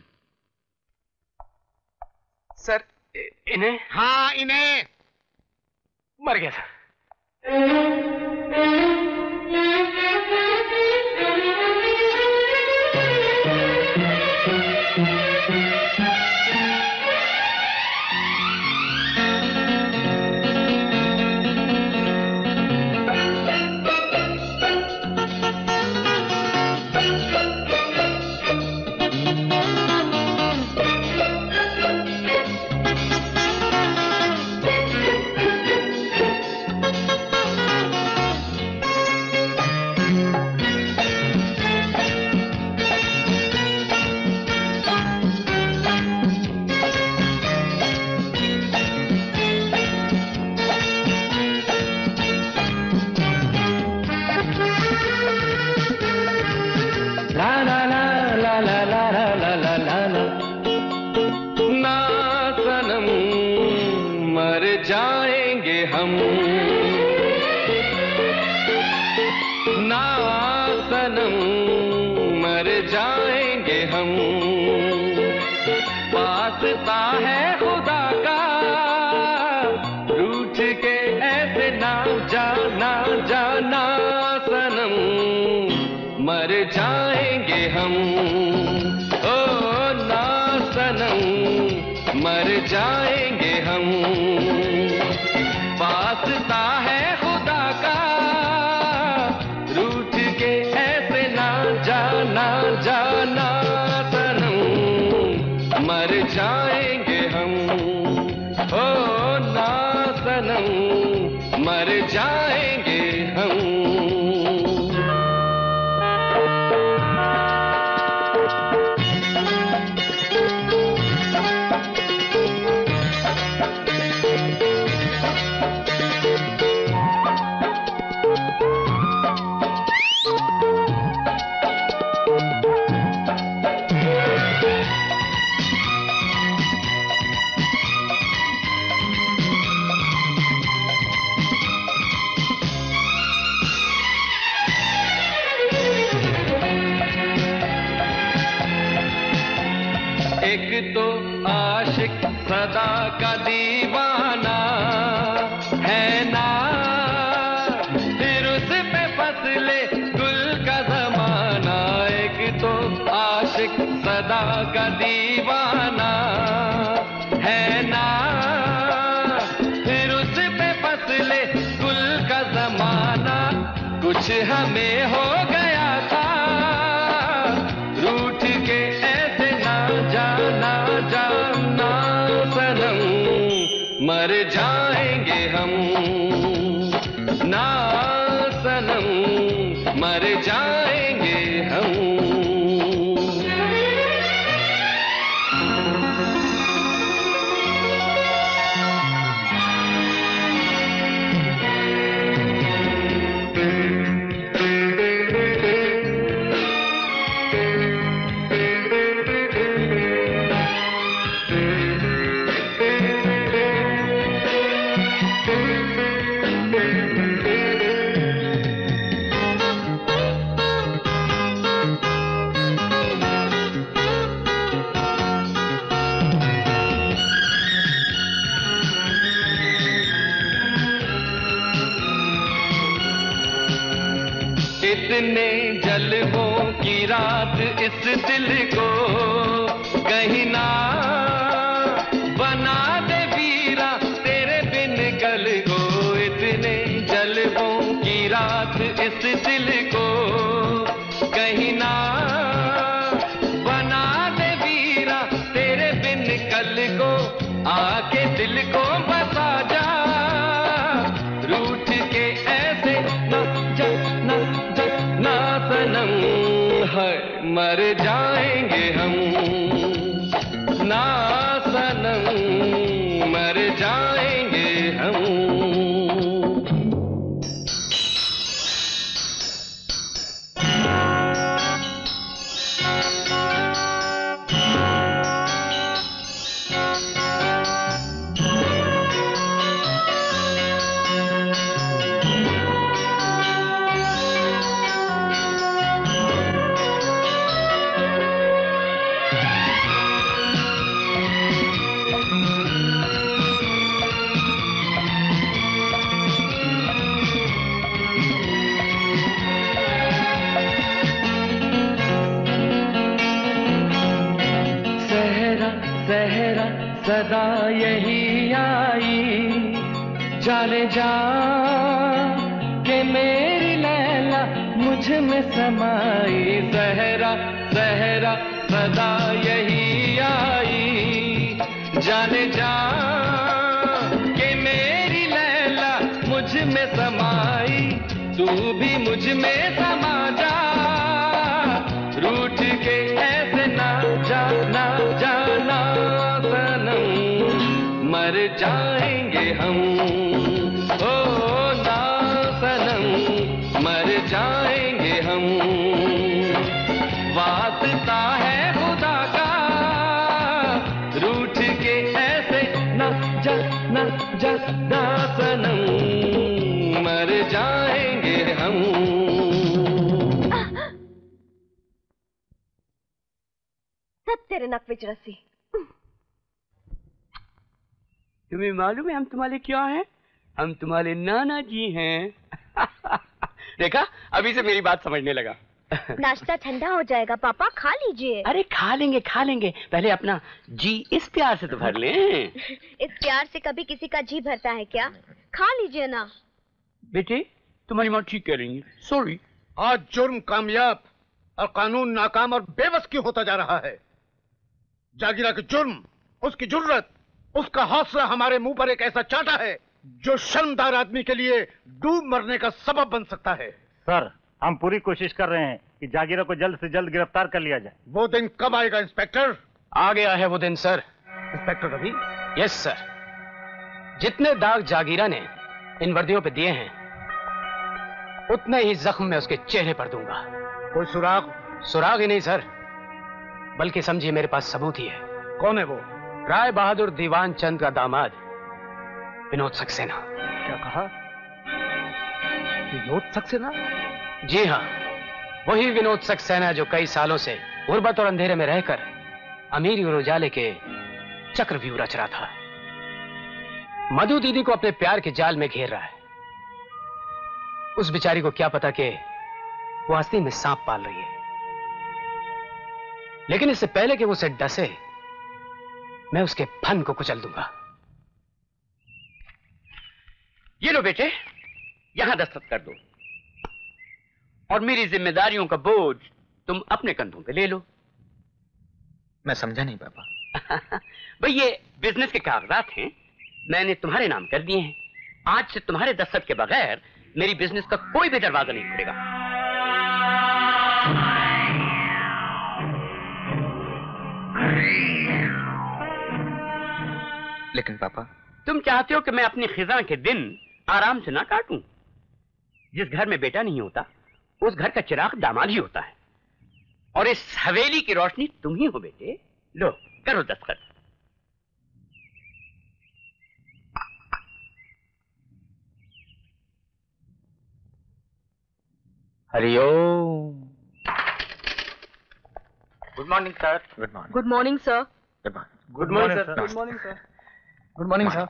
सर, इन्हें?
हाँ, इन्हें।
मर गया सर।
सदा का दीवाना है ना, फिर उस पे फसले गुल का जमाना। एक तो आशिक सदा का दीवाना है ना, फिर उस पे फसले गुल का जमाना। कुछ हमें हो गया था रूठ के ऐसे ना जाना जाना सनम, मर जाएंगे हम ना सनम, मर जाएंगे हम। इतने जलवों की रात इस दिल को कहीं ना बना दे वीरा तेरे बिन कल को। इतने जलवों की रात इस दिल को कहीं ना बना दे वीरा तेरे बिन कल को। आके दिल को बसा जा रूठ के ऐसे न जा न जा ना सनम, है मर जाएंगे हम ना सनम, मर जाएंगे हम। सहरा सदा यही आई जाने जा के मेरी लैला मुझ में समाई। सहरा सहरा सदा यही आई जाने जा के मेरी लैला मुझ में समाई। तू भी मुझ में समा जा रूठ के ऐसे ना जाना जाना सनम, मर जाएंगे हम ओ ना सनम, मर जाएंगे हम। वास्ता है खुदा का रूठ के ऐसे ना जा ना जा ना सनम, मर जाएंगे हम।
सब तेरे नक विच रसी।
तुम्हें मालूम है हम तुम्हारे क्या हैं? हम तुम्हारे नाना जी हैं। देखा, अभी से मेरी बात समझने लगा।
नाश्ता ठंडा हो जाएगा पापा, खा लीजिए।
अरे खा लेंगे खा लेंगे, पहले अपना जी इस प्यार से तो भर लें।
इस प्यार से कभी किसी का जी भरता है क्या? खा लीजिए ना।
बेटे तुम्हारी माँ ठीक कह रही है, सॉरी।
आज जुर्म कामयाब और कानून नाकाम और बेबस क्यों होता जा रहा है? जागीरा के जुर्म, उसकी जुर्रत, उसका हौसला हमारे मुंह पर एक ऐसा चांटा है जो शर्मदार आदमी के लिए डूब मरने का सबब बन सकता है।
सर, हम पूरी कोशिश कर रहे हैं कि जागीरा को जल्द से जल्द गिरफ्तार कर लिया जाए।
वो दिन कब आएगा इंस्पेक्टर?
आ गया है वो दिन sir.
Inspector Ravi?
Yes sir. जितने दाग जागीरा ने इन वर्दियों पे दिए हैं उतने ही जख्म मैं उसके चेहरे पर दूंगा।
कोई सुराग?
सुराग ही नहीं सर, बल्कि समझिए मेरे पास सबूत ही है।
कौन है वो?
राय बहादुर दीवान चंद का दामाद विनोद सक्सेना।
क्या कहा? विनोद सक्सेना?
जी हाँ, वही विनोद सक्सेना जो कई सालों से गुर्बत और अंधेरे में रहकर अमीरी और उजाले के चक्रव्यूह रच रहा था। मधु दीदी को अपने प्यार के जाल में घेर रहा है। उस बेचारी को क्या पता कि वो आस्तीन में सांप पाल रही है। लेकिन इससे पहले कि वो उसे डसे, मैं उसके फन को कुचल दूंगा।
ये लो बेटे, यहां दस्तखत कर दो और मेरी जिम्मेदारियों का बोझ तुम अपने कंधों पे ले लो।
मैं समझा नहीं पापा।
भाई ये बिजनेस के कागजात हैं, मैंने तुम्हारे नाम कर दिए हैं। आज से तुम्हारे दस्तखत के बगैर मेरी बिजनेस का कोई भी दरवाजा नहीं खुलेगा।
लेकिन पापा,
तुम चाहते हो कि मैं अपनी खिजा के दिन आराम से ना काटूं? जिस घर में बेटा नहीं होता उस घर का चिराग दामाद ही होता है, और इस हवेली की रोशनी तुम ही हो बेटे। लो करो दस्तखत।
Hariom.
Good morning sir. Good morning.
Good morning sir.
Good morning.
Good morning sir.
Good morning sir.
Good morning sir.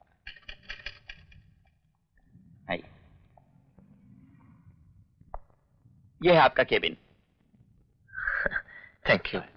ये है आपका केबिन।
Thank you.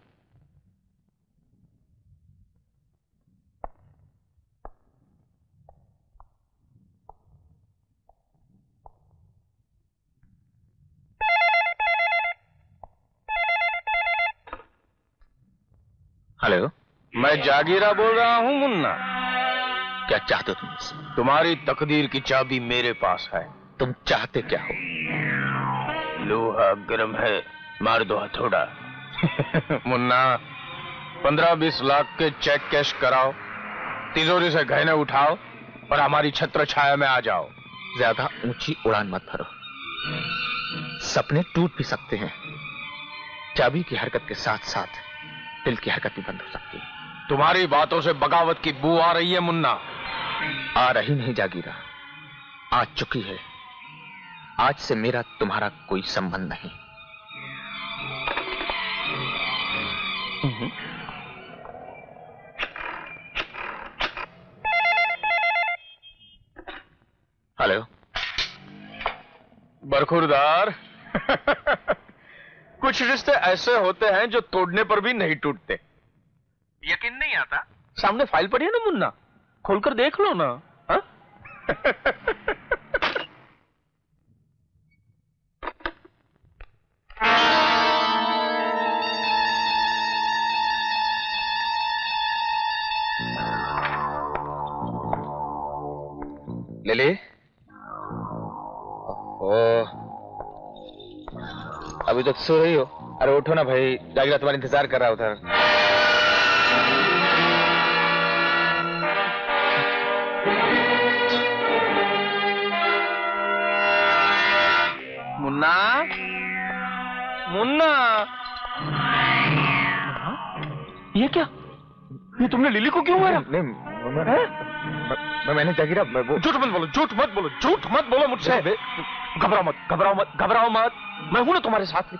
हेलो,
मैं जागीरा बोल रहा हूँ मुन्ना।
क्या चाहते हो तुम मुझसे?
तुम्हारी तकदीर की चाबी मेरे पास है।
तुम चाहते क्या हो?
लोहा गर्म है, मार दो हथौड़ा। मुन्ना, पंद्रह बीस लाख के चेक कैश कराओ, तिजोरी से गहने उठाओ और हमारी छत्र छाया में आ जाओ।
ज्यादा ऊंची उड़ान मत भरो, सपने टूट भी सकते हैं। चाबी की हरकत के साथ साथ दिल की हरकत भी बंद हो सकती है।
तुम्हारी बातों से बगावत की बू आ रही है मुन्ना।
आ रही नहीं जागीरा, आ चुकी है। आज से मेरा तुम्हारा कोई संबंध नहीं। हेलो
बरखुरदार। कुछ रिश्ते ऐसे होते हैं जो तोड़ने पर भी नहीं टूटते। यकीन नहीं आता? सामने फाइल पड़ी है ना मुन्ना, खोलकर देख लो ना। हा?
लिली, ओह, अभी तक सो रही हो? अरे उठो ना भाई, जागीरा तुम्हारा इंतजार कर रहा है उधर।
मुन्ना, मुन्ना, ये क्या? ये तुमने लिली को क्यों मारा?
नहीं, मैं, मैं, मैंने जागीरा, मैं वो...
झूठ मत बोलो, झूठ मत बोलो, झूठ मत बोलो मुझसे। घबराओ मत, घबराओ मत, घबराओ मत, मैं हूं ना तुम्हारे साथ।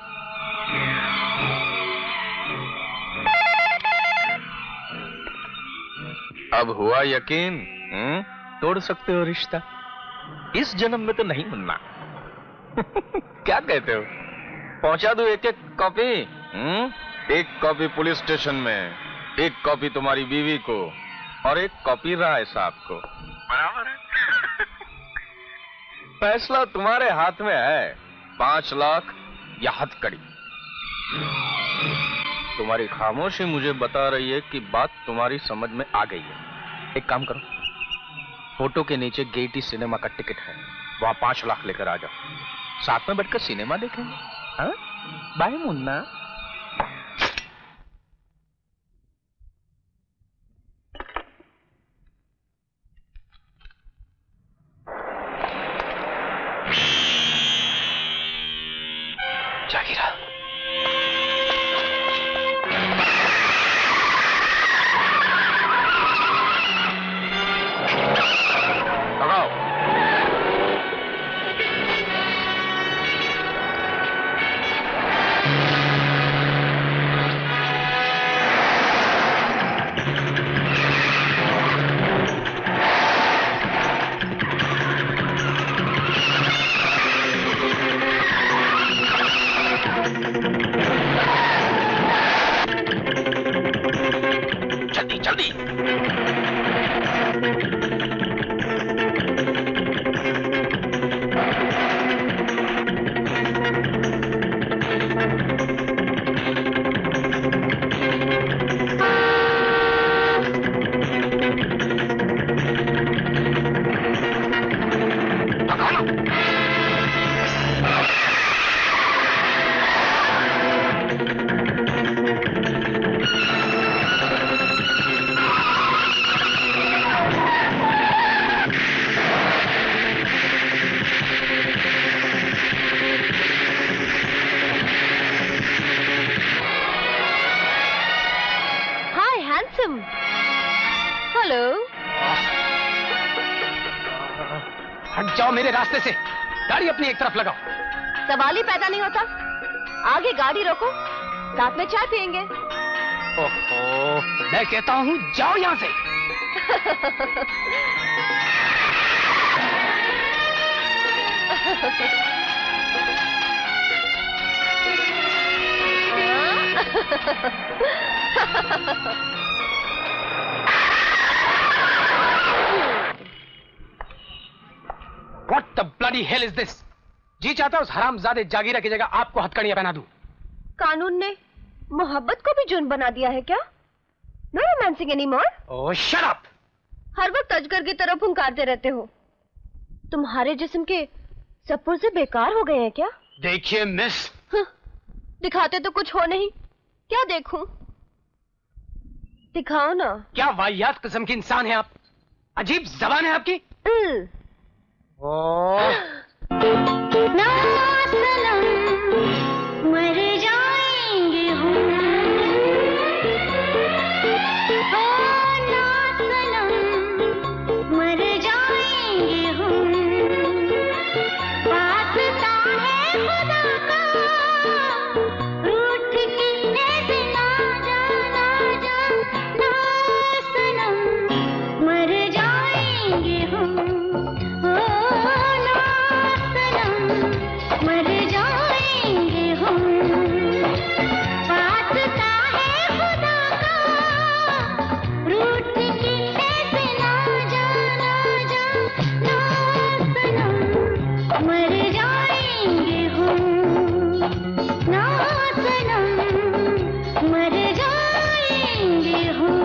अब हुआ यकीन? हुँ? तोड़ सकते हो रिश्ता? इस जन्म में तो नहीं मुन्ना। क्या कहते हो? पहुंचा दूं एक एक कॉपी? एक कॉपी पुलिस स्टेशन में, एक कॉपी तुम्हारी बीवी को और एक कॉपी राय साहब को। बराबर है। फैसला तुम्हारे हाथ में है, पांच लाख या हथकड़ी। तुम्हारी खामोशी मुझे बता रही है कि बात तुम्हारी समझ में आ गई है। एक काम करो, फोटो के नीचे गेटी सिनेमा का टिकट है, वहां पांच लाख लेकर आ जाओ, साथ में बैठकर सिनेमा देखेंगे। हाँ? बाय मुन्ना।
जागीरा, जाओ मेरे रास्ते से। गाड़ी अपनी एक तरफ लगाओ।
सवाल ही पैदा नहीं होता। आगे गाड़ी रोको, साथ में चाय पियेंगे।
ओहो, मैं कहता हूँ जाओ यहाँ से। What the bloody hell is this? जी चाहता उस हरामजादे जागीरा की जगह आपको हथकड़ियां पहना दूं।
कानून ने मोहब्बत को भी जुर्म बना दिया है क्या? No romancing anymore?
Oh, shut up!
हर वक्त अजगर की तरफ फुंकारते रहते हो। तुम्हारे जिस्म के सब पुर्जे बेकार हो गए हैं क्या?
देखिए मिस,
दिखाते तो कुछ हो नहीं, क्या देखूं? दिखाओ ना।
क्या वाहियात किस्म की इंसान है आप? अजीब जबान है आपकी। ओह,
ना सनम मर जाएंगे हम, ओ ना सनम मर जाएंगे हम, वास्ता है खुदा का रूठ के ऐसे ना जा ना जा, ना सनम मर जाएंगे हम, ओ मर जाएंगे हम, वास्ता है खुदा का रूठ के ऐसे ना जा ना जा, ना सनम मर जाएंगे हम, ना सनम मर जाएंगे हम।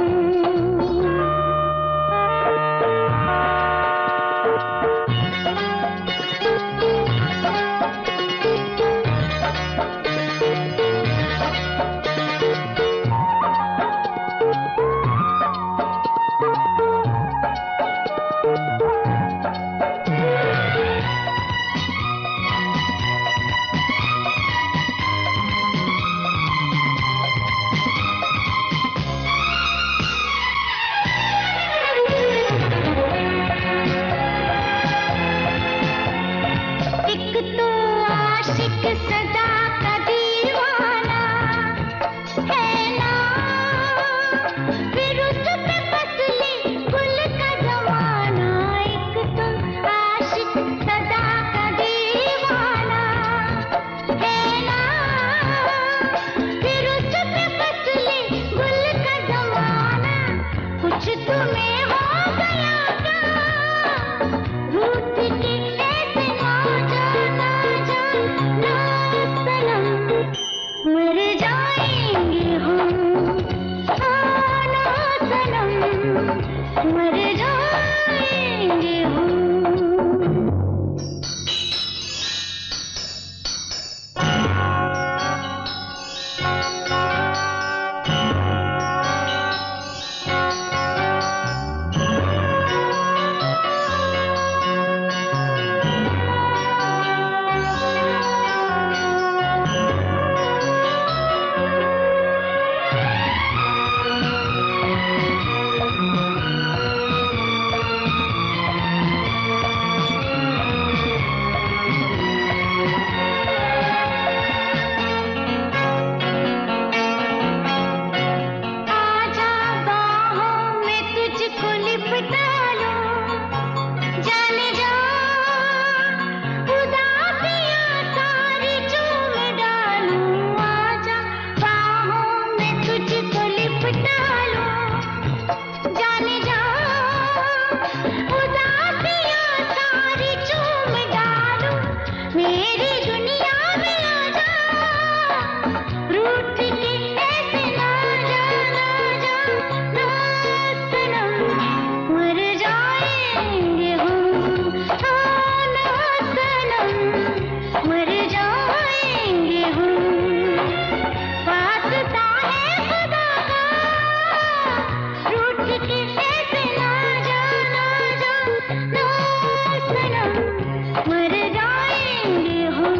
मर जाएंगे हम।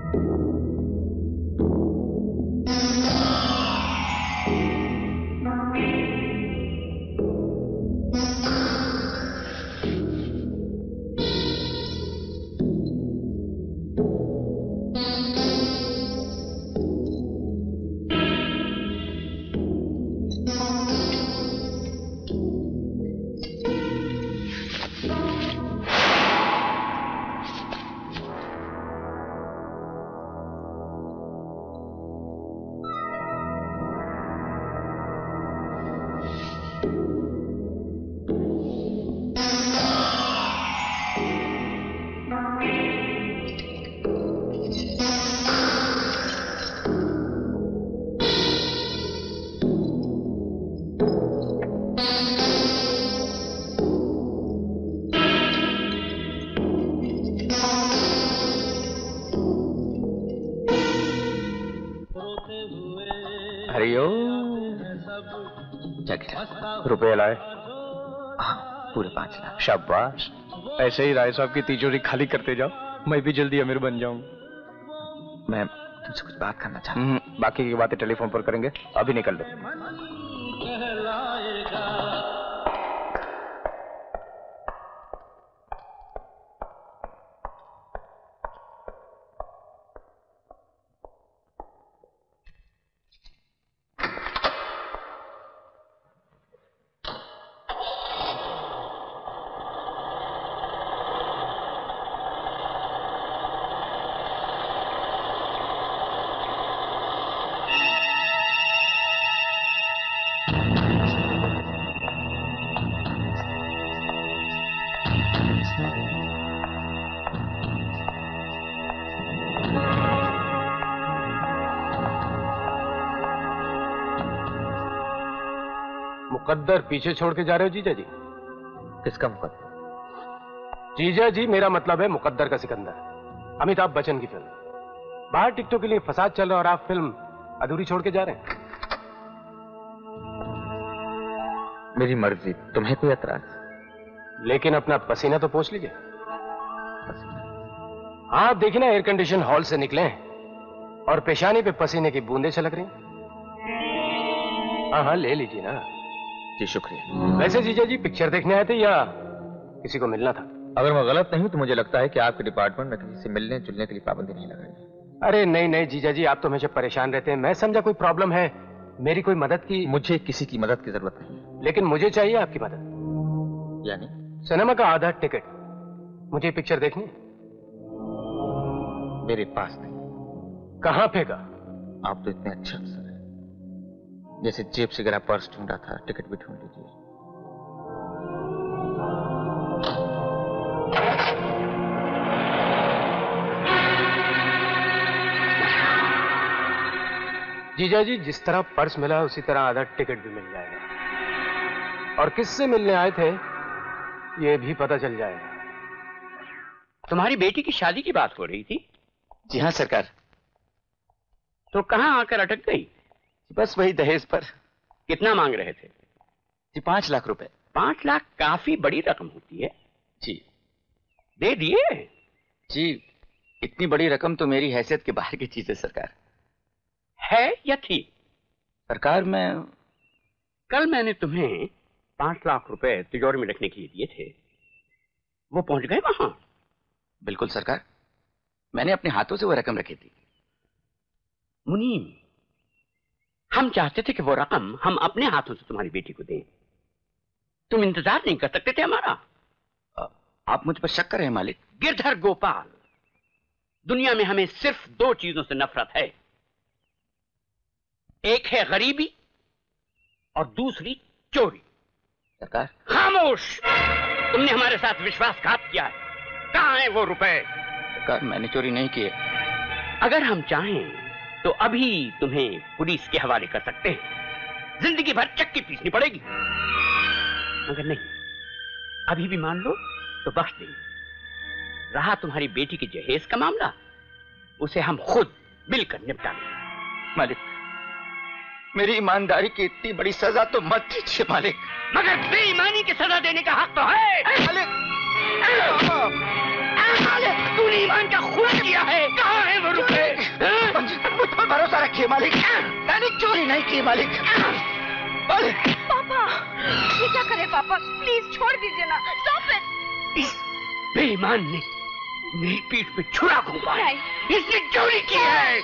रुपए लाए?
पूरे पांच लाख।
शाबाश, ऐसे ही राय साहब की तिजोरी खाली करते जाओ, मैं भी जल्दी अमीर बन जाऊंगा।
मैं तुमसे कुछ बात करना चाहता हूँ।
बाकी की बातें टेलीफोन पर करेंगे, अभी निकल दो। मुकद्दर पीछे छोड़ के जा रहे हो जीजा जी?
किसका मुकद्दर?
जीजा जी, मेरा मतलब है मुकद्दर का सिकंदर, अमिताभ बच्चन की फिल्म। बाहर टिकटों के लिए फसाद चल रहा और आप फिल्म अधूरी छोड़ के जा रहे हैं।
मेरी मर्जी, तुम्हें कोई एतराज?
लेकिन अपना पसीना तो पोंछ लीजिए। हाँ देखिए ना, एयर कंडीशन हॉल से निकले हैं और पेशानी पे पसीने की बूंदें छलक रही। हाँ हाँ ले लीजिए ना।
जी शुक्रिया।
वैसे जीजा जी पिक्चर देखने आए थे या किसी को मिलना था?
अगर मैं गलत नहीं तो मुझे लगता है कि आपके डिपार्टमेंट में किसी से मिलने जुलने के लिए पाबंदी नहीं लगाई।
अरे नहीं नहीं जीजा जी, आप तो हमेशा परेशान रहते हैं। मैं समझा कोई प्रॉब्लम है, मेरी कोई मदद की।
मुझे किसी की मदद की जरूरत नहीं है।
लेकिन मुझे चाहिए आपकी मदद।
यानी?
सिनेमा का आधा टिकट, मुझे पिक्चर देखनी है।
मेरे पास नहीं।
कहाँ फेंका?
आप तो इतने अच्छे अफसर हैं, जैसे जेब से गिरा पर्स ढूंढा था, टिकट भी ढूंढ लीजिए।
जीजा जी, जिस तरह पर्स मिला उसी तरह आधा टिकट भी मिल जाएगा, और किससे मिलने आए थे ये भी पता चल जाएगा।
तुम्हारी बेटी की शादी की बात हो रही थी?
जी हाँ सरकार।
तो कहाँ आकर अटक गई?
बस वही दहेज पर।
कितना मांग रहे थे?
जी पांच लाख रुपए।
पांच लाख काफी बड़ी रकम होती है।
जी।
दे दिए?
जी, इतनी बड़ी रकम तो मेरी हैसियत के बाहर की चीज है सरकार।
है या थी?
सरकार मैं
कल मैंने तुम्हें पांच लाख रुपए तिजोरी में रखने के लिए दिए थे, वो पहुंच गए वहां?
बिल्कुल सरकार, मैंने अपने हाथों से वो रकम रखी थी।
मुनीम, हम चाहते थे कि वो रकम हम अपने हाथों से तुम्हारी बेटी को दें। तुम इंतजार नहीं कर सकते थे हमारा?
आप मुझ पर शक कर रहे हैं मालिक?
गिरधर गोपाल, दुनिया में हमें सिर्फ दो चीजों से नफरत है, एक है गरीबी और दूसरी चोरी।
सरकार?
खामोश! तुमने हमारे साथ विश्वासघात किया है। कहां है वो रुपए?
सरकार, मैंने चोरी नहीं की है।
अगर हम चाहें तो अभी तुम्हें पुलिस के हवाले कर सकते हैं, जिंदगी भर चक्की पीसनी पड़ेगी। मगर नहीं, अभी भी मान लो तो बख्श देंगे। रहा तुम्हारी बेटी की जहेज का मामला, उसे हम खुद मिलकर निपटा लेंगे।
मालिक, मेरी ईमानदारी की इतनी बड़ी सजा तो मत दीजिए मालिक।
मगर बेईमानी की सजा देने का हक तो है।
मालिक,
मालिक, तूने ईमान का खून किया है। कहां है वो रुपए?
रखिए मालिक, मैंने चोरी नहीं की मालिक।
पापा, ये क्या करे पापा? प्लीज छोड़ दीजिए ना, स्टॉप इट।
इस बेईमान ने मेरी पीठ पे छुरा घूमा है, इसने चोरी की है।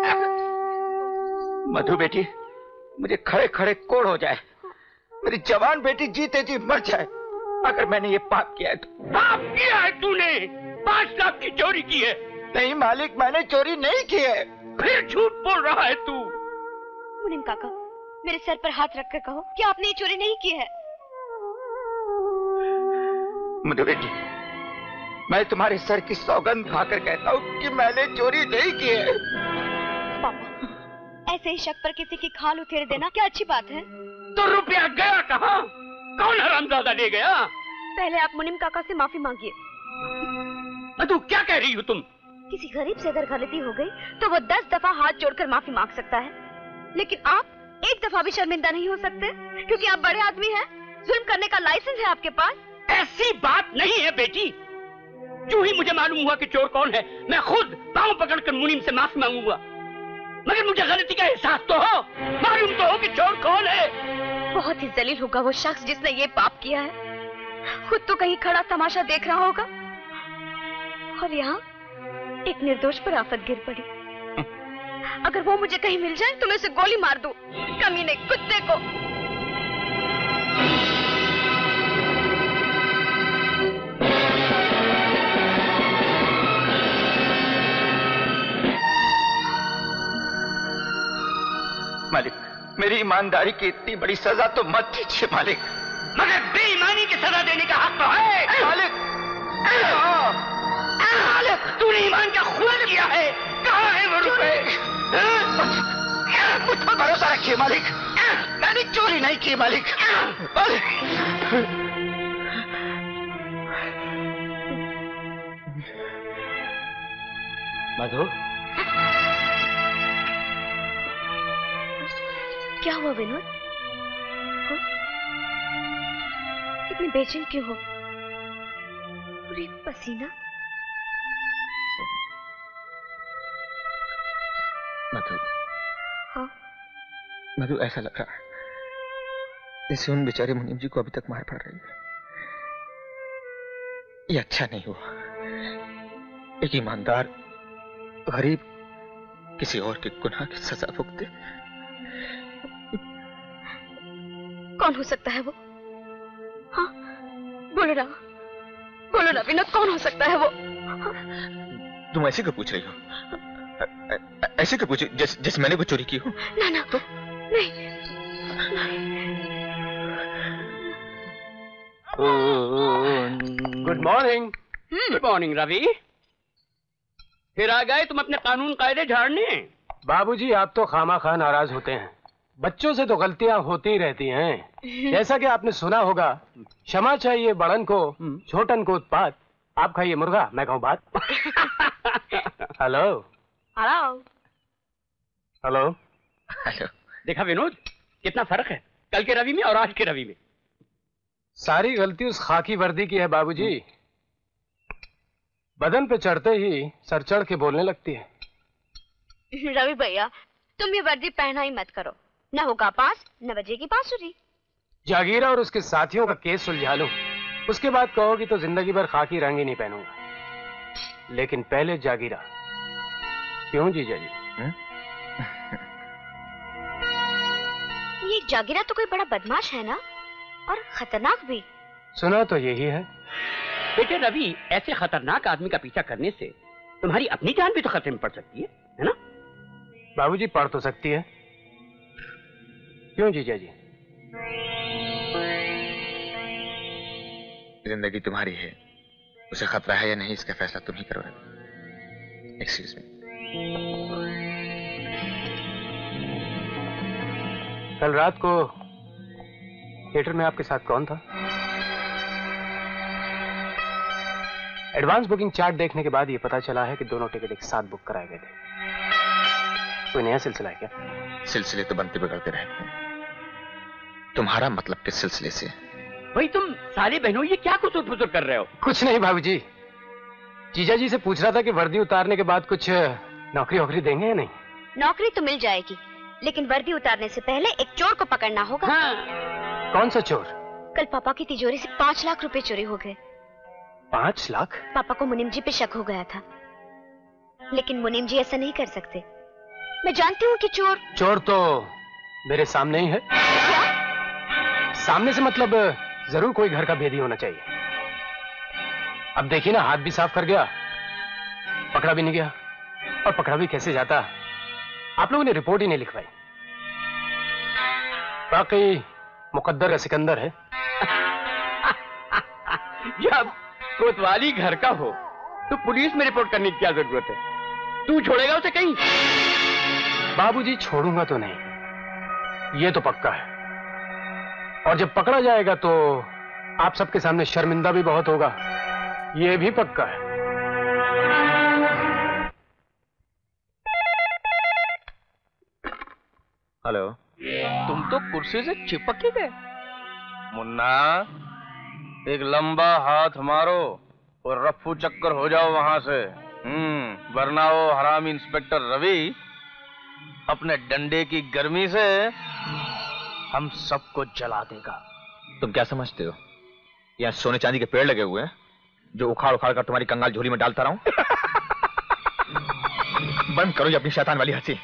मधु बेटी, मुझे खड़े खड़े कोड़ हो जाए, मेरी जवान बेटी जीते जी मर जाए अगर मैंने ये पाप किया है तो।
पाप किया है तूने? पांच लाख की चोरी की है?
नहीं मालिक, मैंने चोरी नहीं की है।
फिर झूठ बोल रहा है तू।
मुनीम काका, मेरे सर पर हाथ रखकर कहो कि आपने ये चोरी नहीं की है।
मधु बेटी, मैं तुम्हारे सर की सौगंध खाकर कहता हूँ कि मैंने चोरी नहीं की है।
पापा, ऐसे ही शक पर किसी की खाल उधेड़ देना क्या अच्छी बात है?
तो रुपया गया कहाँ? कौन हरामजादा ले गया?
पहले आप मुनीम काका से माफी मांगिए।
मधु, क्या कह रही हो तुम?
किसी गरीब से अगर गलती हो गई तो वो दस दफा हाथ जोड़कर माफी मांग सकता है, लेकिन आप एक दफा भी शर्मिंदा नहीं हो सकते क्योंकि आप बड़े आदमी हैं। जुल्म करने का लाइसेंस है आपके पास।
ऐसी बात नहीं है बेटी। जो ही मुझे मालूम हुआ कि चोर कौन है, मैं खुद पांव पकड़कर मुनीम से माफी मांगूंगा। मगर मुझे गलती का एहसास तो हो, मालूम तो हो कि चोर कौन है।
बहुत ही जलील होगा वो शख्स जिसने ये पाप किया है। खुद तो कहीं खड़ा तमाशा देख रहा होगा और यहाँ एक निर्दोष पर आफत गिर पड़ी। अगर वो मुझे कहीं मिल जाए तो मैं उसे गोली मार दूं, कमीने कुत्ते को।
मालिक, मेरी ईमानदारी की इतनी बड़ी सजा तो मत दीजिए मालिक।
मगर बेईमानी की सजा देने का हक तो है
मालिक।
मालिक, तूने ईमान का खून किया है। कहाँ है वो रुपए?
मुझ पर भरोसा रखिए मालिक, मैंने चोरी नहीं की मालिक।
मधु,
क्या हुआ विनोद? हाँ? इतनी बेचैन क्यों हो? और एक पसीना?
मधु,
हाँ?
मधु, ऐसा लग रहा है जैसे उन बेचारे मुनीम जी को अभी तक मार पड़ रही है। ये अच्छा नहीं हुआ। एक ईमानदार गरीब किसी और के गुनाह की सजा भुगते।
कौन हो सकता है वो? हाँ, बोलो ना, बोलो ना विनोद, कौन हो सकता है वो?
तुम ऐसे क्यों पूछ रही हो? ऐसे क्यों पूछ, जैसे जैसे मैंने वो चोरी की हो?
ना ना, तो नहीं।
Good morning. Good morning Ravi. फिर आ गए तुम अपने कानून कायदे झाड़ने?
बाबूजी, आप तो खामा-खा नाराज होते हैं। बच्चों से तो गलतियां होती ही रहती हैं। जैसा कि आपने सुना होगा, क्षमा चाहिए बड़न को, छोटन को उत्पात। आप खाइए मुर्गा, मैं खाऊं भात। Hello
hello
hello
hello.
देखा विनोद, कितना फर्क है कल के रवि में और आज के रवि में।
सारी गलती उस खाकी वर्दी की है बाबूजी। बदन पे चढ़ते ही सर चढ़ के बोलने लगती है।
रवि भैया, तुम ये वर्दी पहना ही मत करो, न होगा पास न बजेगी बांसुरी।
जागीरा और उसके साथियों का केस सुलझा लूं, उसके बाद कहोगी तो जिंदगी भर खाकी रंग ही नहीं पहनूंगा। लेकिन पहले जागीरा। क्यों जीजा जी?
ये जागीरा तो कोई बड़ा बदमाश है ना, और खतरनाक भी।
सुना तो यही है।
बेटे रवि, ऐसे खतरनाक आदमी का पीछा करने से तुम्हारी अपनी जान भी तो खतरे में पड़ सकती है, है ना?
बाबूजी, पढ़ तो सकती है। क्यों जीजा जी?
जिंदगी तुम्हारी है, उसे खतरा है या नहीं इसका फैसला तुम ही करो। Excuse me.
कल रात को थिएटर में आपके साथ कौन था? एडवांस बुकिंग चार्ट देखने के बाद ये पता चला है कि दोनों टिकट एक साथ बुक कराए गए थे। कोई नया सिलसिला है क्या?
सिलसिले तो बनते बिगड़ते रहते हैं। तुम्हारा मतलब किस सिलसिले से?
भाई तुम सारे बहनों ये क्या कुछ फुसुर कर रहे हो?
कुछ नहीं बाबूजी, जीजा जी से पूछ रहा था कि वर्दी उतारने के बाद कुछ नौकरी वोकरी देंगे या नहीं।
नौकरी तो मिल जाएगी, लेकिन वर्दी उतारने से पहले एक चोर को पकड़ना होगा।
हाँ। कौन सा चोर?
कल पापा की तिजोरी से पाँच लाख रुपए चोरी हो गए।
पाँच लाख?
पापा को मुनीम जी पे शक हो गया था, लेकिन मुनीम जी ऐसा नहीं कर सकते। मैं जानती हूँ कि चोर
चोर तो मेरे सामने ही है।
क्या?
सामने से मतलब जरूर कोई घर का भेदी होना चाहिए। अब देखिए ना, हाथ भी साफ कर गया, पकड़ा भी नहीं गया, और पकड़ा भी कैसे जाता। आप लोगों ने रिपोर्ट ही नहीं लिखवाई। बाकी मुकद्दर का सिकंदर है।
जब कोतवाली घर का हो तो पुलिस में रिपोर्ट करने की क्या जरूरत है? तू छोड़ेगा उसे कहीं?
बाबूजी छोड़ूंगा तो नहीं, ये तो पक्का है। और जब पकड़ा जाएगा तो आप सबके सामने शर्मिंदा भी बहुत होगा, ये भी पक्का है।
हेलो।
तुम तो कुर्सी से चिपक के गए। मुन्ना, एक लंबा हाथ मारो और रफ्फू चक्कर हो जाओ वहां से। हम्म वरना वो हरामी इंस्पेक्टर रवि अपने डंडे की गर्मी से हम सबको जला देगा।
तुम क्या समझते हो, यहाँ सोने चांदी के पेड़ लगे हुए हैं जो उखाड़ उखाड़ कर तुम्हारी कंगाल झोली में डालता रहूं? बंद करो ये अपनी शैतान वाली हंसी।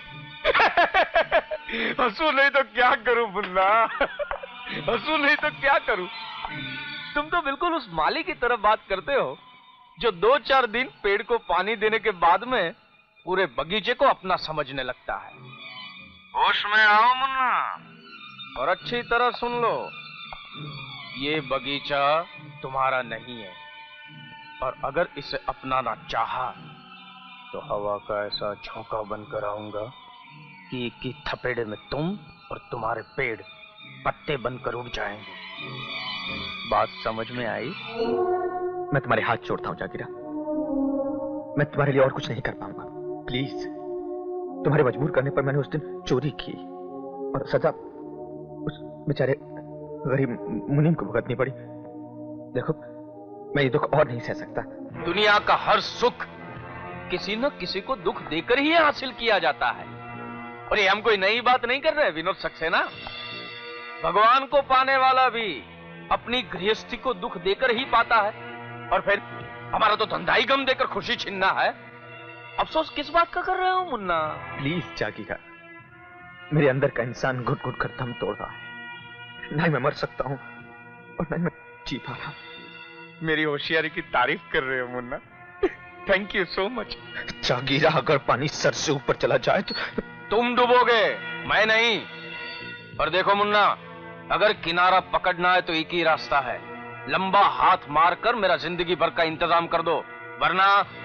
हंसू नहीं तो क्या करूं मुन्ना, हंसू नहीं तो क्या करूं। तुम तो बिल्कुल उस माली की तरह बात करते हो जो दो चार दिन पेड़ को पानी देने के बाद में पूरे बगीचे को अपना समझने लगता है। होश में आओ मुन्ना, और अच्छी तरह सुन लो, ये बगीचा तुम्हारा नहीं है, और अगर इसे अपनाना चाहा तो हवा का ऐसा झोंका बनकर आऊंगा कि की थपेड़े में तुम और तुम्हारे पेड़ पत्ते बनकर उड़ जाएंगे। बात समझ में आई?
मैं तुम्हारे हाथ जोड़ता हूं जागीरा, मैं तुम्हारे लिए और कुछ नहीं कर पाऊंगा। प्लीज, तुम्हारे मजबूर करने पर मैंने उस दिन चोरी की और सजा उस बेचारे गरीब मुनीम को भुगतनी पड़ी। देखो, मैं ये दुख और नहीं सह सकता।
दुनिया का हर सुख किसी न किसी को दुख देकर ही हासिल किया जाता है। और ये हम कोई नई बात नहीं कर रहे विनोद सक्सेना। भगवान को पाने वाला भी अपनी गृहस्थी को दुख देकर ही पाता है, और फिर हमारा तो धंधा ही गम देकर खुशी छीनना है। अफसोस किस बात का कर रहे हो मुन्ना?
प्लीज जागीरा, मेरे अंदर का इंसान घुट घुट कर दम तोड़ रहा है। ना ही मैं मर सकता हूं और ना ही मैं जी पा रहा।
मेरी होशियारी की तारीफ कर रहे हो Munna, thank you so much.
Jagira, अगर पानी सर से ऊपर चला जाए तो
तुम डूबोगे, मैं नहीं। और देखो मुन्ना, अगर किनारा पकड़ना है तो एक ही रास्ता है, लंबा हाथ मारकर मेरा जिंदगी भर का इंतजाम कर दो, वरना।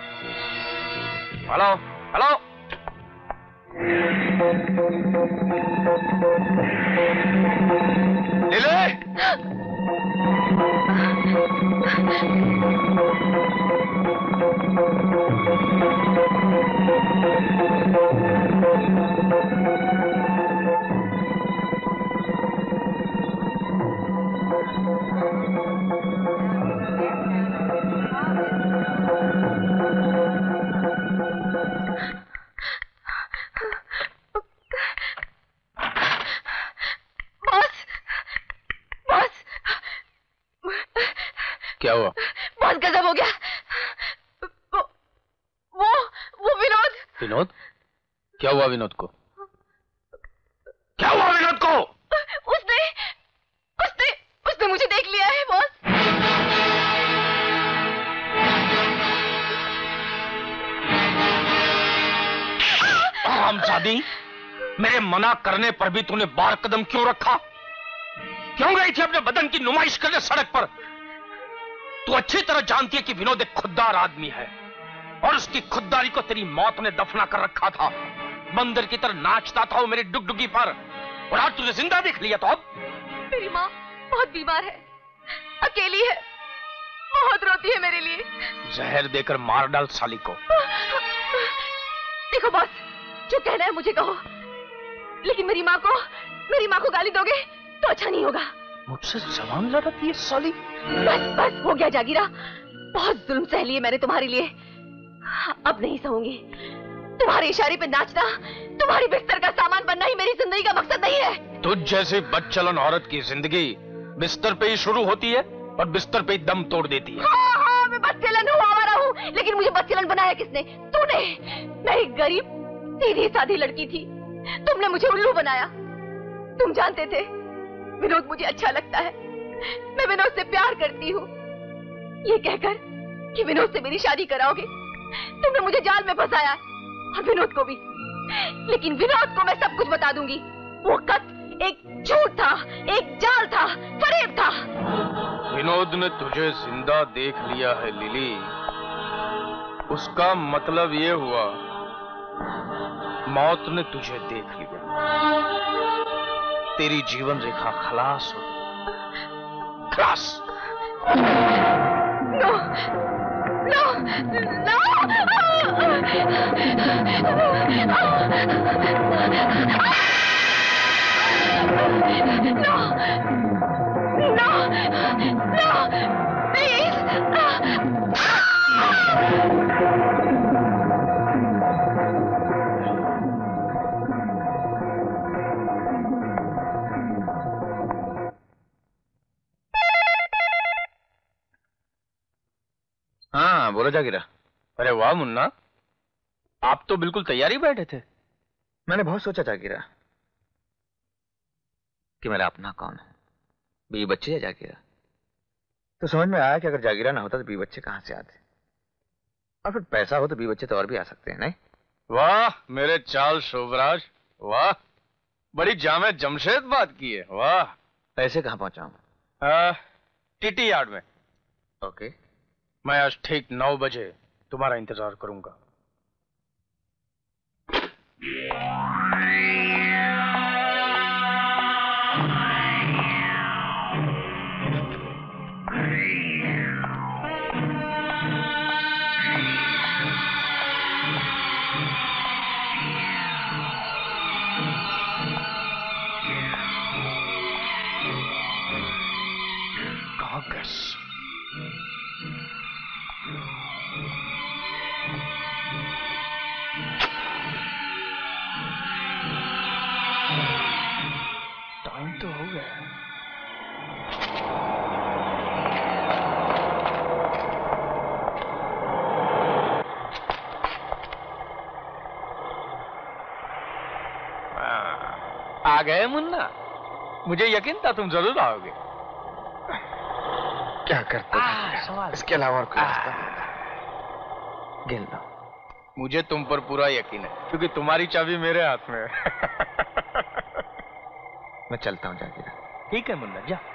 हेलो हेलो, ले ले।
क्या हुआ?
बहुत गजब हो गया। वो वो वो विनोद।
विनोद? क्या हुआ विनोद को?
क्या हुआ विनोद को?
उसने उसने उसने मुझे देख लिया है बॉस।
हरामजादी, मेरे मना करने पर भी तूने बार कदम क्यों रखा? क्यों गई थी अपने बदन की नुमाइश करने सड़क पर? तू अच्छी तरह जानती है कि विनोद एक खुददार आदमी है, और उसकी खुददारी को तेरी मौत ने दफना कर रखा था। बंदर की तरह नाचता था वो मेरी डुगडुगी पर, और आज तुझे जिंदा देख लिया तो अब?
मेरी माँ बहुत बीमार है, अकेली है, बहुत रोती है मेरे लिए।
जहर देकर मार डाल साली को।
देखो बॉस, जो कहना है मुझे कहो, लेकिन मेरी माँ को मेरी माँ को गाली दोगे तो अच्छा नहीं होगा।
मुझसे जबान लड़ती है साली।
बस बस हो गया जागीरा, बहुत जुल्म सह लिए मैंने तुम्हारे लिए, अब नहीं सहूंगी। तुम्हारे इशारे पे नाचना, तुम्हारी बिस्तर का सामान बनना ही मेरी जिंदगी का मकसद नहीं है।
तुझ जैसी बदचलन औरत की जिंदगी बिस्तर पे ही शुरू होती है और बिस्तर पे ही दम तोड़ देती है।
हाँ हाँ मैं बदचलन हूँ, आवारा हूँ, लेकिन मुझे बदचलन बनाया किसने? तूने। मैं एक गरीब सीधी साधी लड़की थी, तुमने मुझे उल्लू बनाया। तुम जानते थे विनोद मुझे अच्छा लगता है, मैं विनोद से प्यार करती हूँ। ये कहकर कि विनोद से मेरी शादी कराओगे, तुमने मुझे जाल में फंसाया और विनोद को भी। लेकिन विनोद को मैं सब कुछ बता दूंगी। वो खत एक झूठ था, एक जाल था, फरेब था।
विनोद ने तुझे जिंदा देख लिया है लिली, उसका मतलब ये हुआ मौत ने तुझे देख लिया। तेरी जीवन रेखा खलास हो गई। खलास।
No, no, no. No, no, no, please.
हाँ बोलो जागीरा।
अरे वाह मुन्ना, आप तो बिल्कुल तैयारी बैठे थे।
मैंने बहुत सोचा जागीरा कि मेरा अपना कौन है, बीवी बच्चे या जागीरा। तो समझ में आया कि अगर जागीरा ना होता तो बीवी बच्चे कहां से आते, और फिर पैसा हो तो बीवी बच्चे तो और भी आ सकते हैं। नहीं?
वाह मेरे चाल शोभराज, वाह बड़ी जामे जमशेद बात की है। वाह।
पैसे कहां पहुंचाऊं?
टीटी यार्ड में।
ओके।
मैं आज ठीक नौ बजे तुम्हारा इंतजार करूंगा। कागज। टाइम तो हो गया। आ गए मुन्ना, मुझे यकीन था तुम जरूर आओगे।
क्या करते हैं? इसके अलावा और कोई रास्ता गिन लो।
मुझे तुम पर पूरा यकीन है, क्योंकि तुम्हारी चाबी मेरे हाथ में है।
मैं चलता हूँ जागीरा।
ठीक है मुन्ना, जा।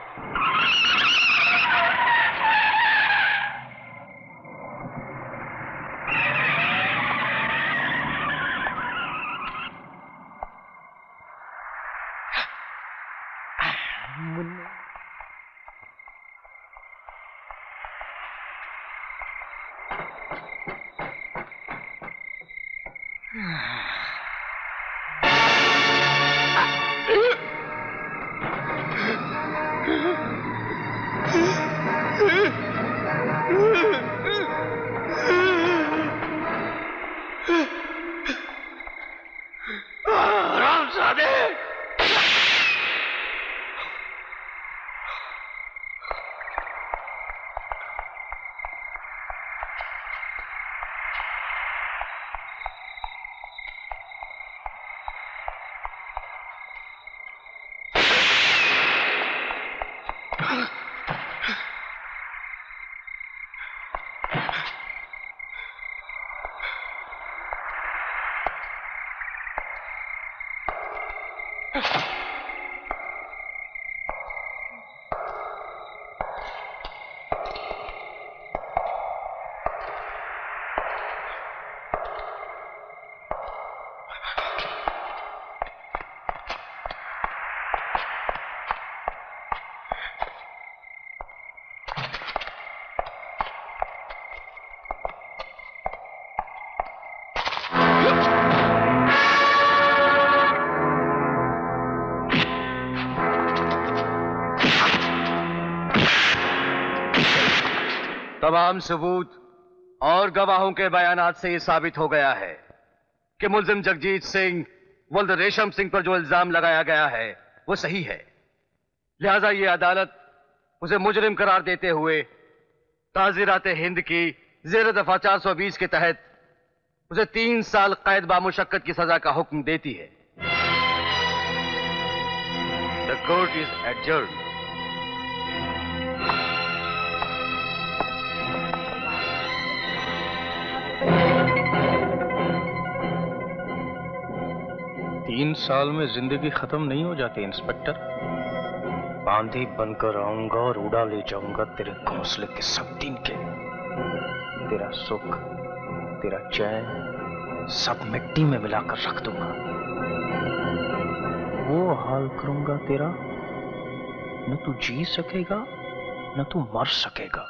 मुन्ना
तमाम सबूत और गवाहों के बयानात से ये साबित हो गया है कि मुलजिम जगजीत सिंह वल्द रेशम सिंह पर जो इल्जाम लगाया गया है वो सही है। लिहाजा ये अदालत उसे मुजरिम करार देते हुए ताज़ीरात हिंद की ज़ेर दफा चार सौ बीस के तहत उसे तीन साल कैद बामुशक्कत की सजा का हुक्म देती है। The court is adjourned.
तीन साल में जिंदगी खत्म नहीं हो जाती इंस्पेक्टर। बांधी बनकर आऊंगा और उड़ा ले जाऊंगा तेरे घोंसले के सब दिन के। तेरा सुख, तेरा चैन सब मिट्टी में मिलाकर रख दूंगा। वो हाल करूंगा तेरा, न तू जी सकेगा न तू मर सकेगा।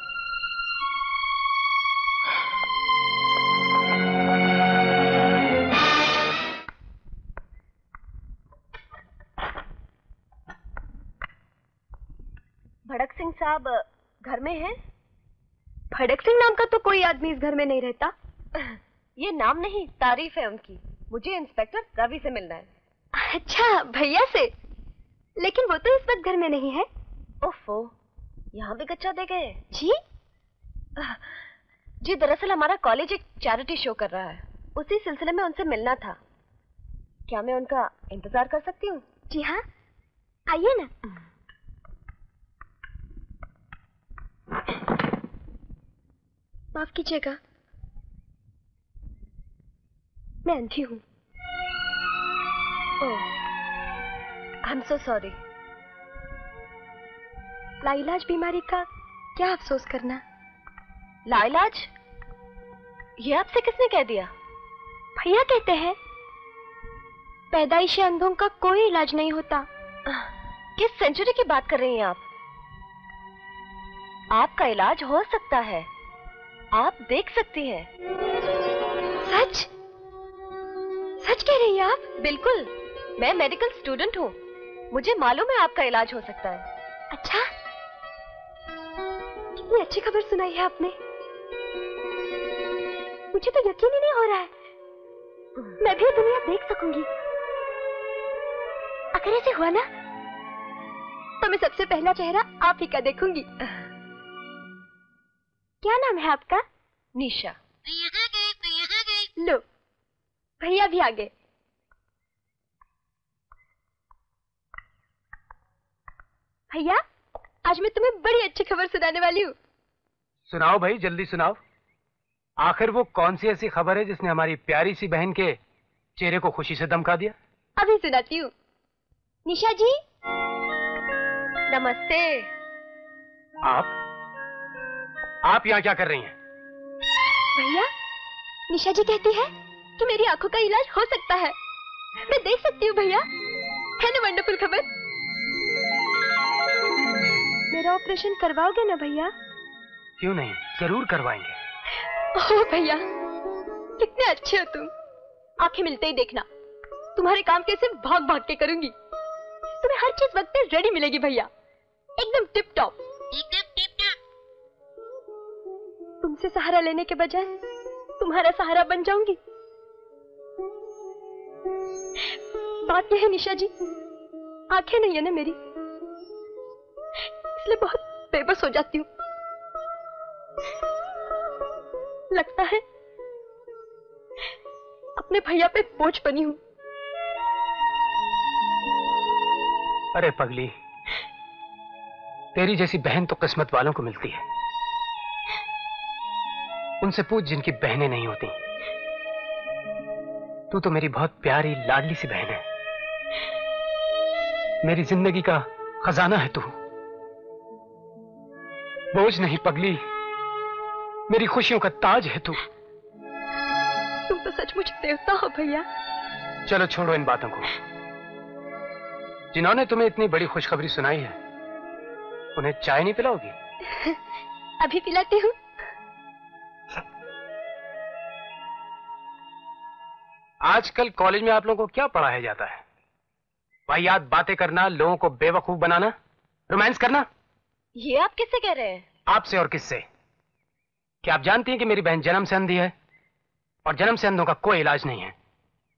भड़क सिंह साहब घर में हैं? भड़क सिंह नाम का तो कोई आदमी इस घर में नहीं रहता।
ये नाम नहीं, तारीफ है उनकी। मुझे इंस्पेक्टर रवि से मिलना है।
अच्छा, भैया से? लेकिन वो तो इस वक्त घर में नहीं है।
ओफो, यहाँ भी कच्चा दे गए।
जी
जी दरअसल हमारा कॉलेज एक चैरिटी शो कर रहा है, उसी सिलसिले में उनसे मिलना था। क्या मैं उनका इंतजार कर सकती हूँ?
जी हाँ, आइए ना। माफ कीजिएगा, मैं अंधी हूँ।
Oh, I am so sorry.
लाइलाज बीमारी का क्या अफसोस करना।
लाइलाज? ये आपसे किसने कह दिया?
भैया कहते हैं पैदाइशी अंधों का कोई इलाज नहीं होता।
किस सेंचुरी की बात कर रही हैं आप? आपका इलाज हो सकता है, आप देख सकती हैं।
सच? सच कह रही हैं आप?
बिल्कुल, मैं मेडिकल स्टूडेंट हूँ, मुझे मालूम है आपका इलाज हो सकता है।
अच्छा, कितनी अच्छी खबर सुनाई है आपने। मुझे तो यकीन ही नहीं हो रहा है मैं भी दुनिया देख सकूंगी। अगर ऐसे हुआ ना तो मैं सबसे पहला चेहरा आप ही का देखूंगी। क्या नाम है आपका?
निशा।
लो, भैया भी आ गए। भैया, आज मैं तुम्हें बड़ी अच्छी खबर सुनाने वाली हूँ।
सुनाओ भाई, जल्दी सुनाओ। आखिर वो कौन सी ऐसी खबर है जिसने हमारी प्यारी सी बहन के चेहरे को खुशी से दमका दिया?
अभी सुनाती हूँ। निशा जी,
नमस्ते।
आप आप यहाँ क्या कर रही हैं?
भैया, निशा जी कहती है कि मेरी आंखों का इलाज हो सकता है। मैं देख सकती हूँ भैया। है ना वंडरफुल खबर? मेरा ऑपरेशन करवाओगे ना भैया?
क्यों नहीं, जरूर करवाएंगे।
ओह भैया, कितने अच्छे हो तुम। आंखें मिलते ही देखना, तुम्हारे काम कैसे भाग भाग के करूंगी। तुम्हें हर चीज वक्त पे रेडी मिलेगी भैया, एकदम टिप टॉप। तुमसे सहारा लेने के बजाय तुम्हारा सहारा बन जाऊंगी। बात यह है निशा जी, आंखें नहीं है ना मेरी, इसलिए बहुत बेबस हो जाती हूँ। लगता है अपने भैया पे बोझ बनी हूँ।
अरे पगली, तेरी जैसी बहन तो किस्मत वालों को मिलती है। उनसे पूछ जिनकी बहनें नहीं होती। तू तो मेरी बहुत प्यारी लाडली सी बहन है। मेरी जिंदगी का खजाना है तू। बोझ नहीं पगली, मेरी खुशियों का ताज है तू।
तुम तो सचमुच देवता हो भैया।
चलो छोड़ो इन बातों को। जिन्होंने तुम्हें इतनी बड़ी खुशखबरी सुनाई है, उन्हें चाय नहीं पिलाओगी?
अभी पिलाती हूँ।
आजकल कॉलेज में आप लोगों को क्या पढ़ाया जाता है? वाहियात बातें करना, लोगों को बेवकूफ बनाना, रोमांस करना।
ये आप किससे कह रहे हैं?
आपसे और किससे? क्या आप जानती हैं कि मेरी बहन जन्म से अंधी है और जन्म से अंधों का कोई इलाज नहीं है।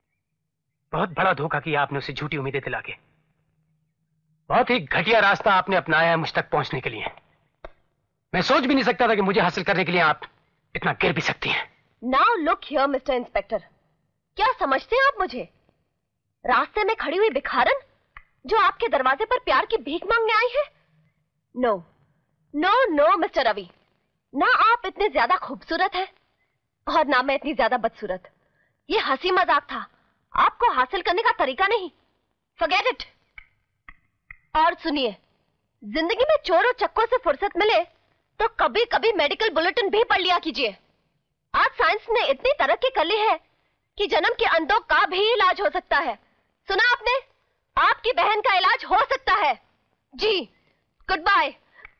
बहुत बड़ा धोखा किया आपने उसे झूठी उम्मीदें दिला के। बहुत ही घटिया रास्ता आपने अपनाया है मुझ तक पहुंचने के लिए। मैं सोच भी नहीं सकता था कि मुझे हासिल करने के लिए आप इतना गिर भी सकती हैं।
Now look here mister inspector, क्या समझते हैं आप मुझे? रास्ते में खड़ी हुई भिखारन जो आपके दरवाजे पर प्यार की भीख मांगने आई है? No no no mister Ravi, ना आप इतने ज्यादा खूबसूरत हैं और ना मैं इतनी ज्यादा बदसूरत। ये हंसी मजाक था, आपको हासिल करने का तरीका नहीं। Forget it. और सुनिए, जिंदगी में चोर और चक्कों से फुर्सत मिले तो कभी कभी मेडिकल बुलेटिन भी पढ़ लिया कीजिए। आज साइंस ने इतनी तरक्की कर ली है कि जन्म के अंधों का भी इलाज हो सकता है। सुना आपने? आपकी बहन का इलाज हो सकता है। जी, गुड बाय।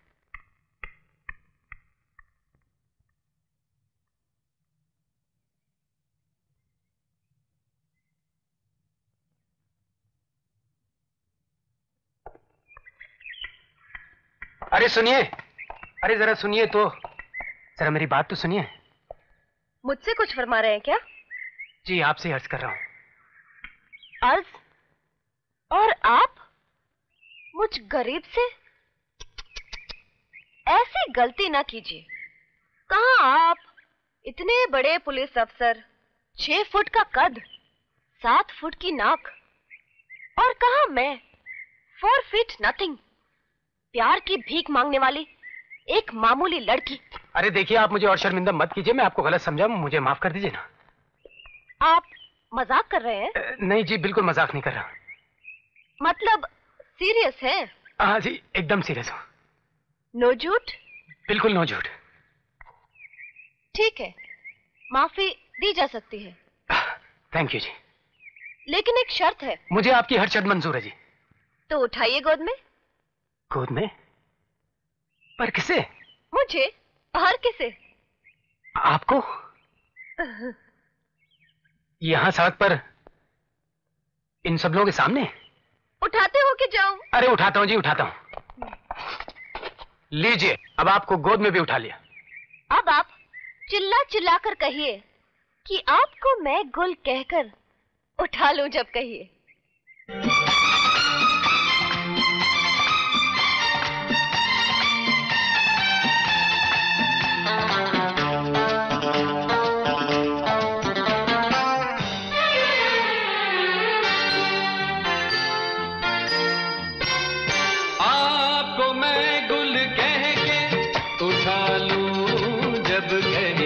अरे सुनिए, अरे जरा सुनिए तो, जरा मेरी बात तो सुनिए।
मुझसे कुछ फरमा रहे हैं क्या?
जी, आपसे अर्ज कर रहा हूं।
अर्ज? और आप मुझ गरीब से? ऐसी गलती ना कीजिए। कहां आप, इतने बड़े पुलिस अफसर, छह फुट का कद, सात फुट की नाक, और कहां मैं, फोर फीट नथिंग, प्यार की भीख मांगने वाली एक मामूली लड़की।
अरे देखिए, आप मुझे और शर्मिंदा मत कीजिए, मैं आपको गलत समझा, मुझे माफ कर दीजिए ना।
आप मजाक कर रहे हैं?
नहीं जी, बिल्कुल मजाक नहीं कर रहा।
मतलब सीरियस है?
हाँ जी, एकदम सीरियस हूँ।
नो झूठ?
बिल्कुल नो झूठ।
ठीक है, माफी दी जा सकती है।
थैंक यू जी।
लेकिन एक शर्त है।
मुझे आपकी हर शर्त मंजूर है जी।
तो उठाइए गोद में।
गोद में? पर किसे?
मुझे। और किसे?
आपको? यहाँ सड़क पर इन सब लोगों के सामने?
उठाते हो कि जाऊं?
अरे उठाता हूँ जी, उठाता हूँ। लीजिए, अब आपको गोद में भी उठा लिया।
अब आप चिल्ला चिल्ला कर कहिए कि आपको मैं गुल कहकर उठा लूं जब कहिए।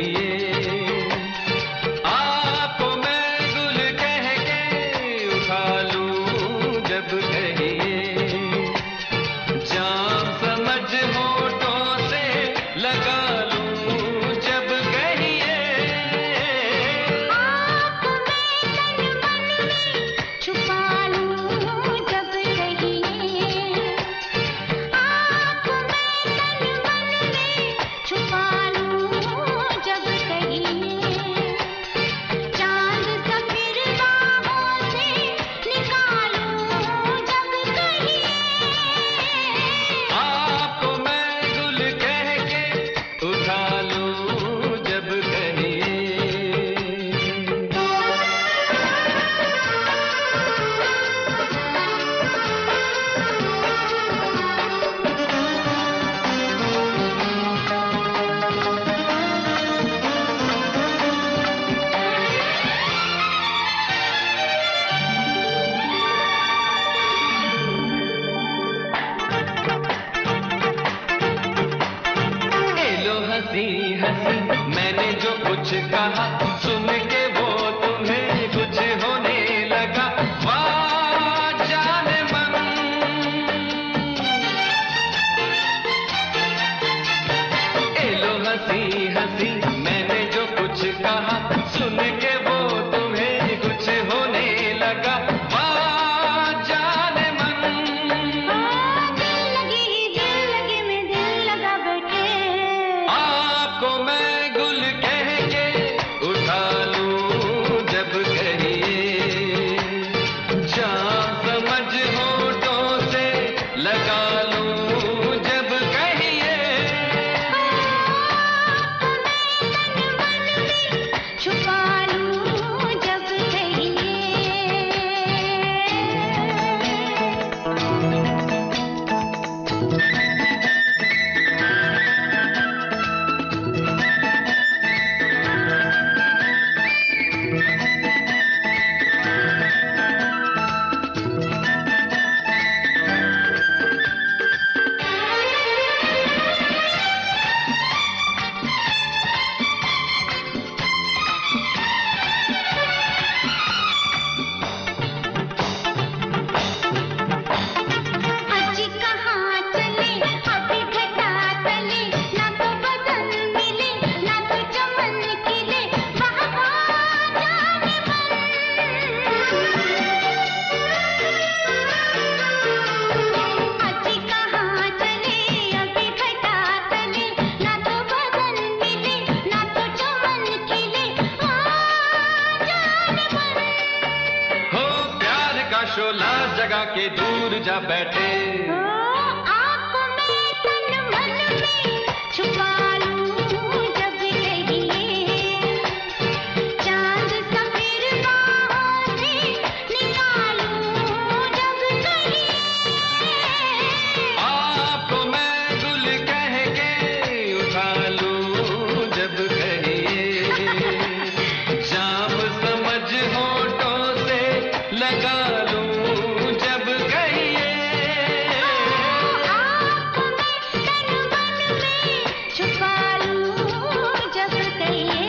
आपको मैं गुल कह के उठा शोला जगा के दूर जा बैठे।
आपको मैं तन मन में छुपा लूं जब कहिए, चांद सफेद बाहों से निकालूं जब कहिए।
आपको मैं गुल कह के उठा लूं जब कहिए, जाम समझ होठों से लगा लूं जब कहिए।
आपको मैं तन मन में छुपा लूं जब कहिए।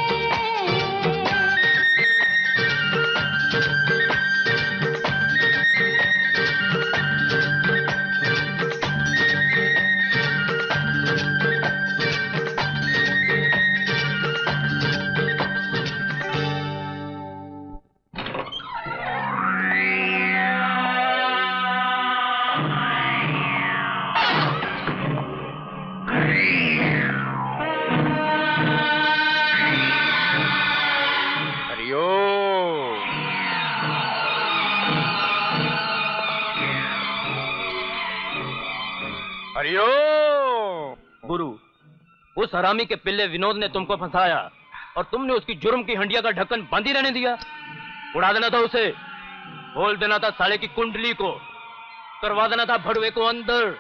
हरिओ गुरु, उस हरामी के पिल्ले विनोद ने तुमको फंसाया और तुमने उसकी जुर्म की हंडिया का ढक्कन बंद ही रहने दिया। उड़ा देना था उसे, बोल देना था साले की कुंडली को, करवा देना था भड़वे को अंदर।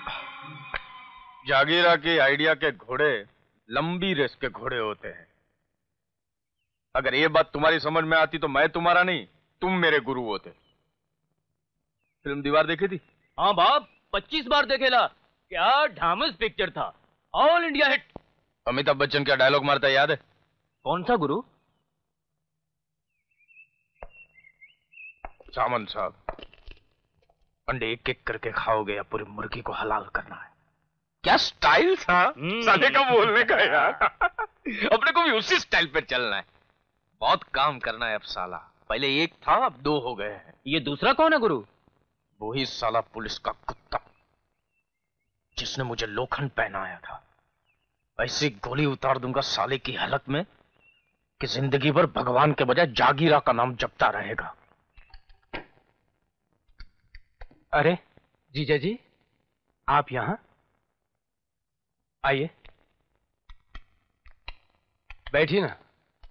जागीरा के आइडिया के घोड़े लंबी रेस के घोड़े होते हैं। अगर ये बात तुम्हारी समझ में आती तो मैं तुम्हारा नहीं, तुम मेरे गुरु होते। फिल्म दीवार देखी थी?
हाँ बाप, पच्चीस बार देखेला। क्या ढामस पिक्चर था, all India hit.
Amitabh Bachchan क्या डायलॉग मारता है याद है?
कौन सा गुरु?
सामंत साहब, अंडे एक एक करके खाओगे या पूरी मुर्गी को हलाल करना है? क्या स्टाइल था साले का बोलने का यार। अपने को भी उसी स्टाइल पे चलना है। बहुत काम करना है अब साला। पहले एक था, अब दो हो गए हैं।
ये दूसरा कौन है गुरु?
वही साला पुलिस का कुत्ता जिसने मुझे लोखंड पहनाया था। ऐसी गोली उतार दूंगा साले की हालत में कि जिंदगी भर भगवान के बजाय जागीरा का नाम जपता रहेगा।
अरे जीजा जी, आप यहां आइए, बैठिए ना।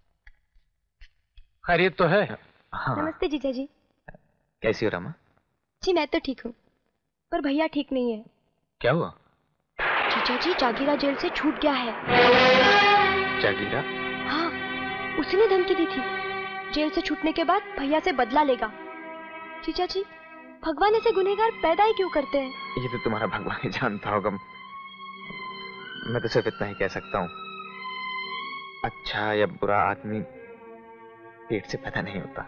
खैरियत तो है?
हाँ। नमस्ते जीजा जी।
कैसी हो रमा?
जी मैं तो ठीक हूँ, पर भैया ठीक नहीं है।
क्या हुआ?
जीजा जी, जागीरा जेल से छूट गया है।
जागीरा?
हाँ, उसने धमकी दी थी, जेल से छूटने के बाद भैया से बदला लेगा। जीजा जी, भगवान ऐसे गुनहगार पैदा ही क्यों करते हैं?
ये तो तुम्हारा भगवान ही जानता होगा। मैं तो सिर्फ इतना ही कह सकता हूँ, अच्छा या बुरा आदमी पेट से पैदा नहीं होता।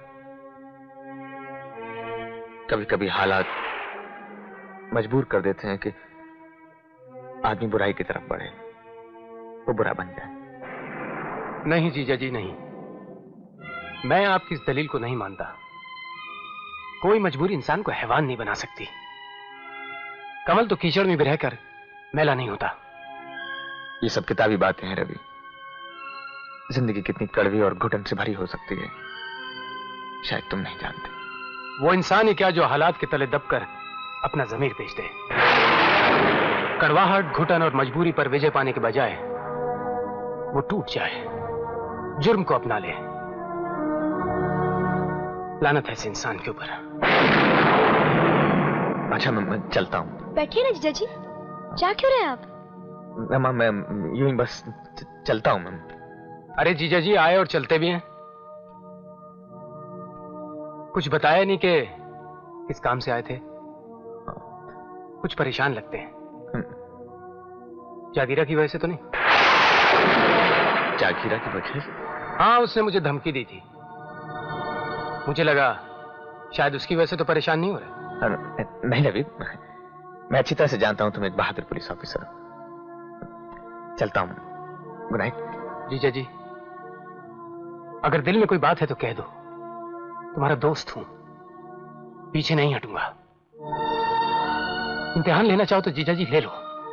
कभी कभी हालात मजबूर कर देते हैं कि आदमी बुराई की तरफ बढ़े, वो बुरा बन जाए।
नहीं जीजा जी नहीं, मैं आपकी इस दलील को नहीं मानता। कोई मजबूरी इंसान को हैवान नहीं बना सकती। कमल तो कीचड़ में भी रहकर मैला नहीं होता।
ये सब किताबी बातें हैं रवि। जिंदगी कितनी कड़वी और घुटन से भरी हो सकती है, शायद तुम नहीं जानते।
वो इंसान ही क्या जो हालात के तले दबकर अपना जमीर बेच दे। कड़वाहट, घुटन और मजबूरी पर विजय पाने के बजाय वो टूट जाए, जुर्म को अपना ले। लानत है इस इंसान के ऊपर।
अच्छा मैं, मैं चलता हूँ।
बैठिए ना जीजा जी, जा क्यों रहे आप?
मैं, मैं यूं ही बस चलता हूँ मैं।
अरे जीजा जी आए और चलते भी हैं। कुछ बताया नहीं कि किस काम से आए थे? कुछ परेशान लगते हैं। जागीरा की वजह से तो नहीं?
जागीरा की वजह से?
हाँ, उसने मुझे धमकी दी थी। मुझे लगा शायद उसकी वजह से तो परेशान नहीं हो रहे।
नहीं रवि, मैं अच्छी तरह से जानता हूं तुम एक बहादुर पुलिस ऑफिसर हो। चलता हूं। Good night.
जीजा जी, अगर दिल में कोई बात है तो कह दो। तुम्हारा दोस्त हूं, पीछे नहीं हटूंगा। इम्तिहान लेना चाहो तो जीजा जी ले लो।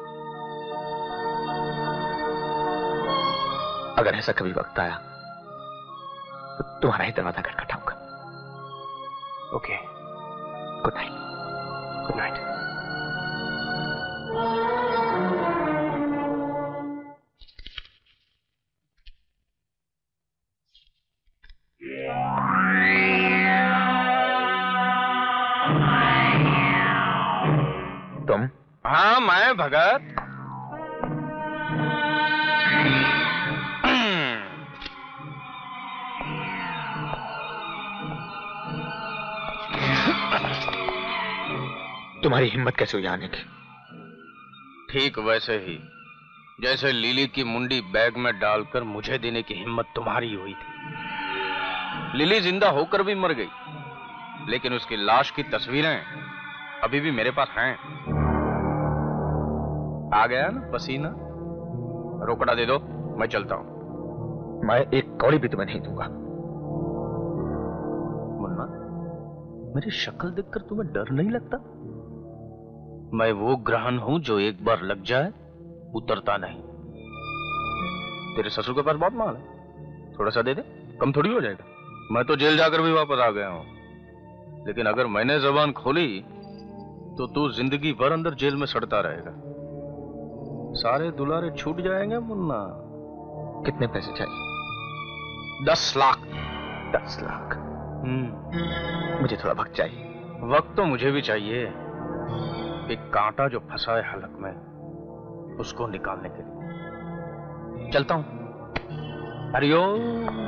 अगर ऐसा कभी वक्त आया तो तुम्हारा ही दरवाजा खटखटाऊंगा।
Okay.
Good night.
Good night.
तुम?
हाँ, मैं भगत।
तुम्हारी हिम्मत कैसे हुई आने की?
ठीक वैसे ही जैसे लिली की मुंडी बैग में डालकर मुझे देने की हिम्मत तुम्हारी हुई थी। लिली जिंदा होकर भी मर गई, लेकिन उसकी लाश की तस्वीरें अभी भी मेरे पास हैं। आ गया ना पसीना? रोकड़ा दे दो, मैं चलता हूं।
मैं एक कौड़ी भी तुम्हें नहीं दूंगा।
मुन्ना, मेरी शक्ल देखकर तुम्हें डर नहीं लगता? मैं वो ग्रहण हूं जो एक बार लग जाए उतरता नहीं। तेरे ससुर के पास बहुत माल है, थोड़ा सा दे दे, कम थोड़ी हो जाएगा। मैं तो जेल जाकर भी वापस आ गया हूं, लेकिन अगर मैंने जबान खोली तो तू जिंदगी भर अंदर जेल में सड़ता रहेगा। सारे दुलारे छूट जाएंगे मुन्ना।
कितने पैसे चाहिए?
दस लाख।
दस लाख? हम्म, मुझे थोड़ा वक्त चाहिए।
वक्त तो मुझे भी चाहिए, एक कांटा जो फंसा है हलक में उसको निकालने के लिए। चलता हूं। हरिओम।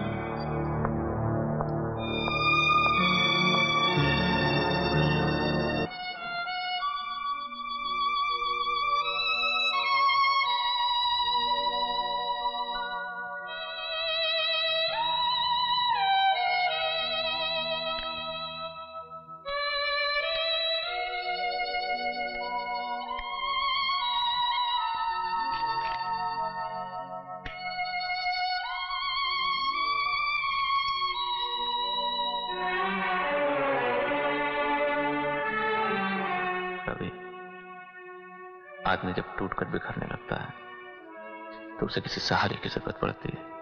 आदमी जब टूटकर बिखरने लगता है तो उसे किसी सहारे की जरूरत पड़ती है।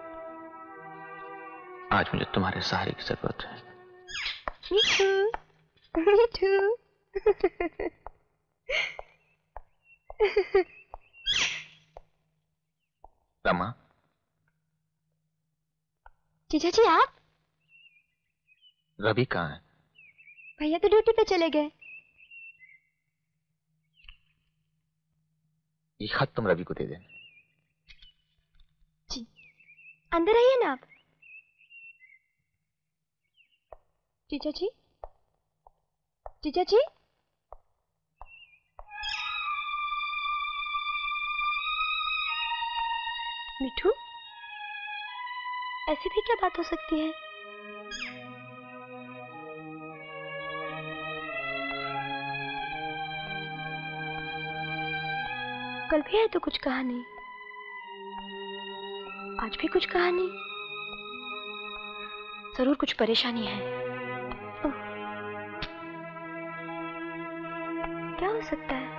आज मुझे तुम्हारे सहारे की जरूरत है।
Me too. Me too.
Rama.
जीजा जी आप?
रवि कहाँ है?
भैया तो ड्यूटी पे चले गए।
ये खत तुम रवि को दे देना।
जी, अंदर आइए ना आप। जीजा जी, जीजा जी, मिठू, ऐसी भी क्या बात हो सकती है? कल भी आए तो कुछ कहा नहीं, आज भी कुछ कहा नहीं। जरूर कुछ परेशानी है। ओह, क्या हो सकता है?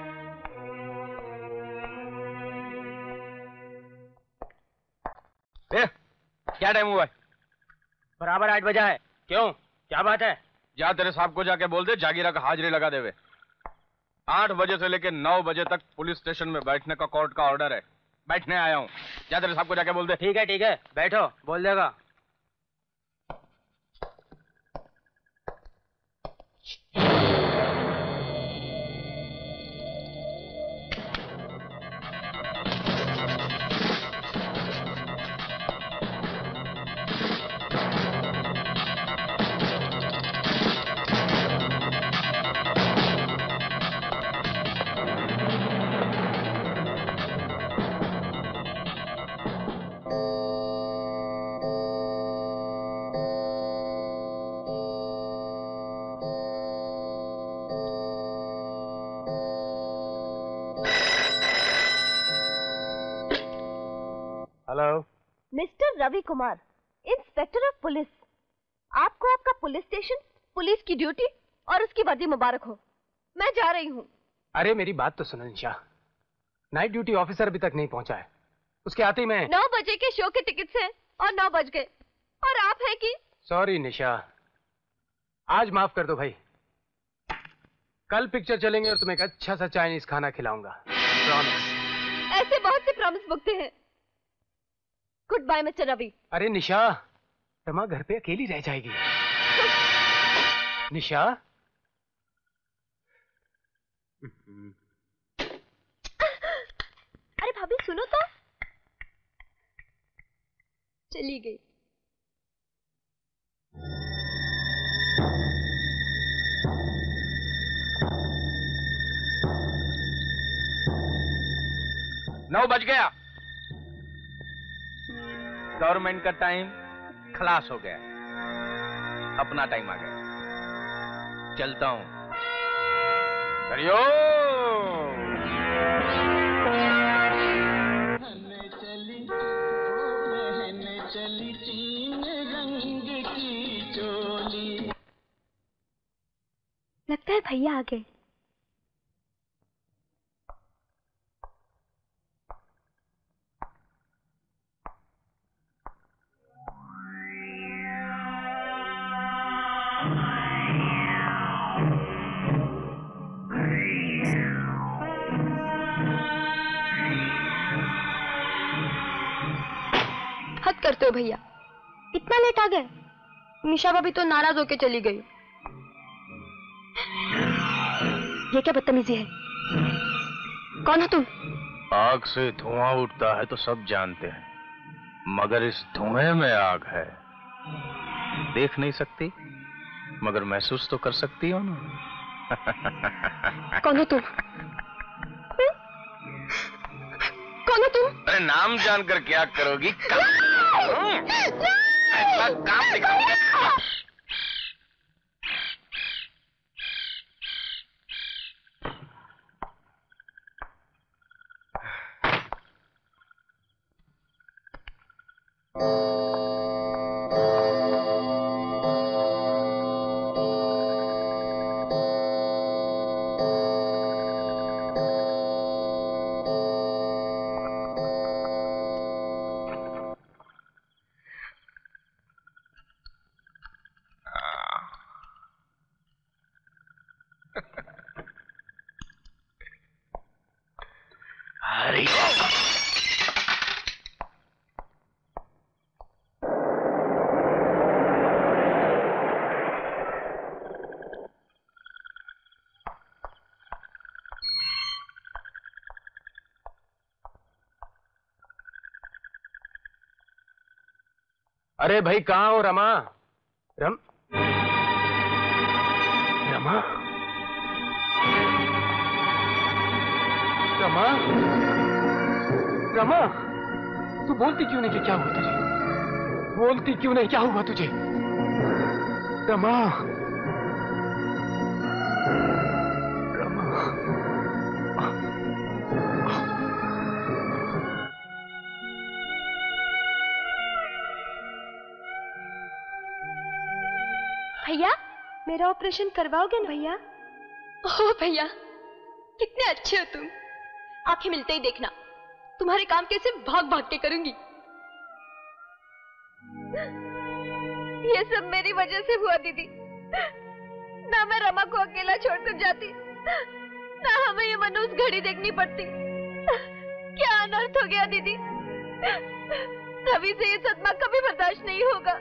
ए, क्या टाइम हुआ है?
बराबर आठ बजा है। क्यों, क्या बात है?
जा तेरे साहब को जाके बोल दे जागीरा का हाजिरी लगा देवे। आठ बजे से लेकर नौ बजे तक पुलिस स्टेशन में बैठने का कोर्ट का ऑर्डर है। बैठने आया हूँ, जा तेरे साहब को जाके बोल दे।
ठीक है ठीक है, बैठो, बोल देगा।
Hello, mister Ravi Kumar, inspector of police. आपको आपका पुलिस स्टेशन, पुलिस की ड्यूटी और उसकी वर्दी मुबारक हो। मैं जा रही हूँ।
अरे मेरी बात तो सुनो निशा, नाइट ड्यूटी ऑफिसर अभी तक नहीं पहुंचा है, उसके आते ही मैं।
नौ बजे के शो के टिकट्स हैं और नौ बज गए और आप हैं कि?
सॉरी निशा, आज माफ कर दो भाई। कल पिक्चर चलेंगे और तुम्हें एक अच्छा सा चाइनीज खाना खिलाऊंगा। प्रॉमिस।
ऐसे बहुत से प्रॉमिस मुकते हैं। Good bye mister Ravi.
अरे निशा, रमा घर पे अकेली रह जाएगी। निशा,
अरे भाभी सुनो तो। चली गई।
नौ बज गया। गवर्नमेंट का टाइम खलास हो गया, अपना टाइम आ गया। चलता हूं। हरिओम।
चली चीन रंग की चोली।
लगता है भैया आ गए। हद करते हो भैया, इतना लेट आ गए। निशा भाभी तो नाराज होके चली गई। ये क्या बदतमीजी है? कौन हो तुम?
आग से धुआं उठता है तो सब जानते हैं, मगर इस धुएं में आग है। देख नहीं सकती मगर महसूस तो कर सकती हो ना।
कौन हो तुम? कौन हो तुम?
अरे नाम जानकर क्या करोगी? काम, ऐसा काम दिखाऊंगा।
अरे भाई कहाँ हो रमा? रम रमा रमा रमा तू बोलती क्यों नहीं कि क्या हुआ तुझे? बोलती क्यों नहीं क्या हुआ तुझे? रमा रमा
भैया, मेरा ऑपरेशन करवाओगे ना भैया? ओह भैया, कितने अच्छे हो तुम। आंखें मिलते ही देखना, तुम्हारे काम कैसे भाग भाग के करूंगी।
ये सब मेरी वजह से हुआ दीदी। ना मैं रमा को अकेला छोड़कर जाती, ना हमें ये मनोज घड़ी देखनी पड़ती। क्या अनर्थ हो गया दीदी। रवि से ये सदमा कभी बर्दाश्त नहीं होगा।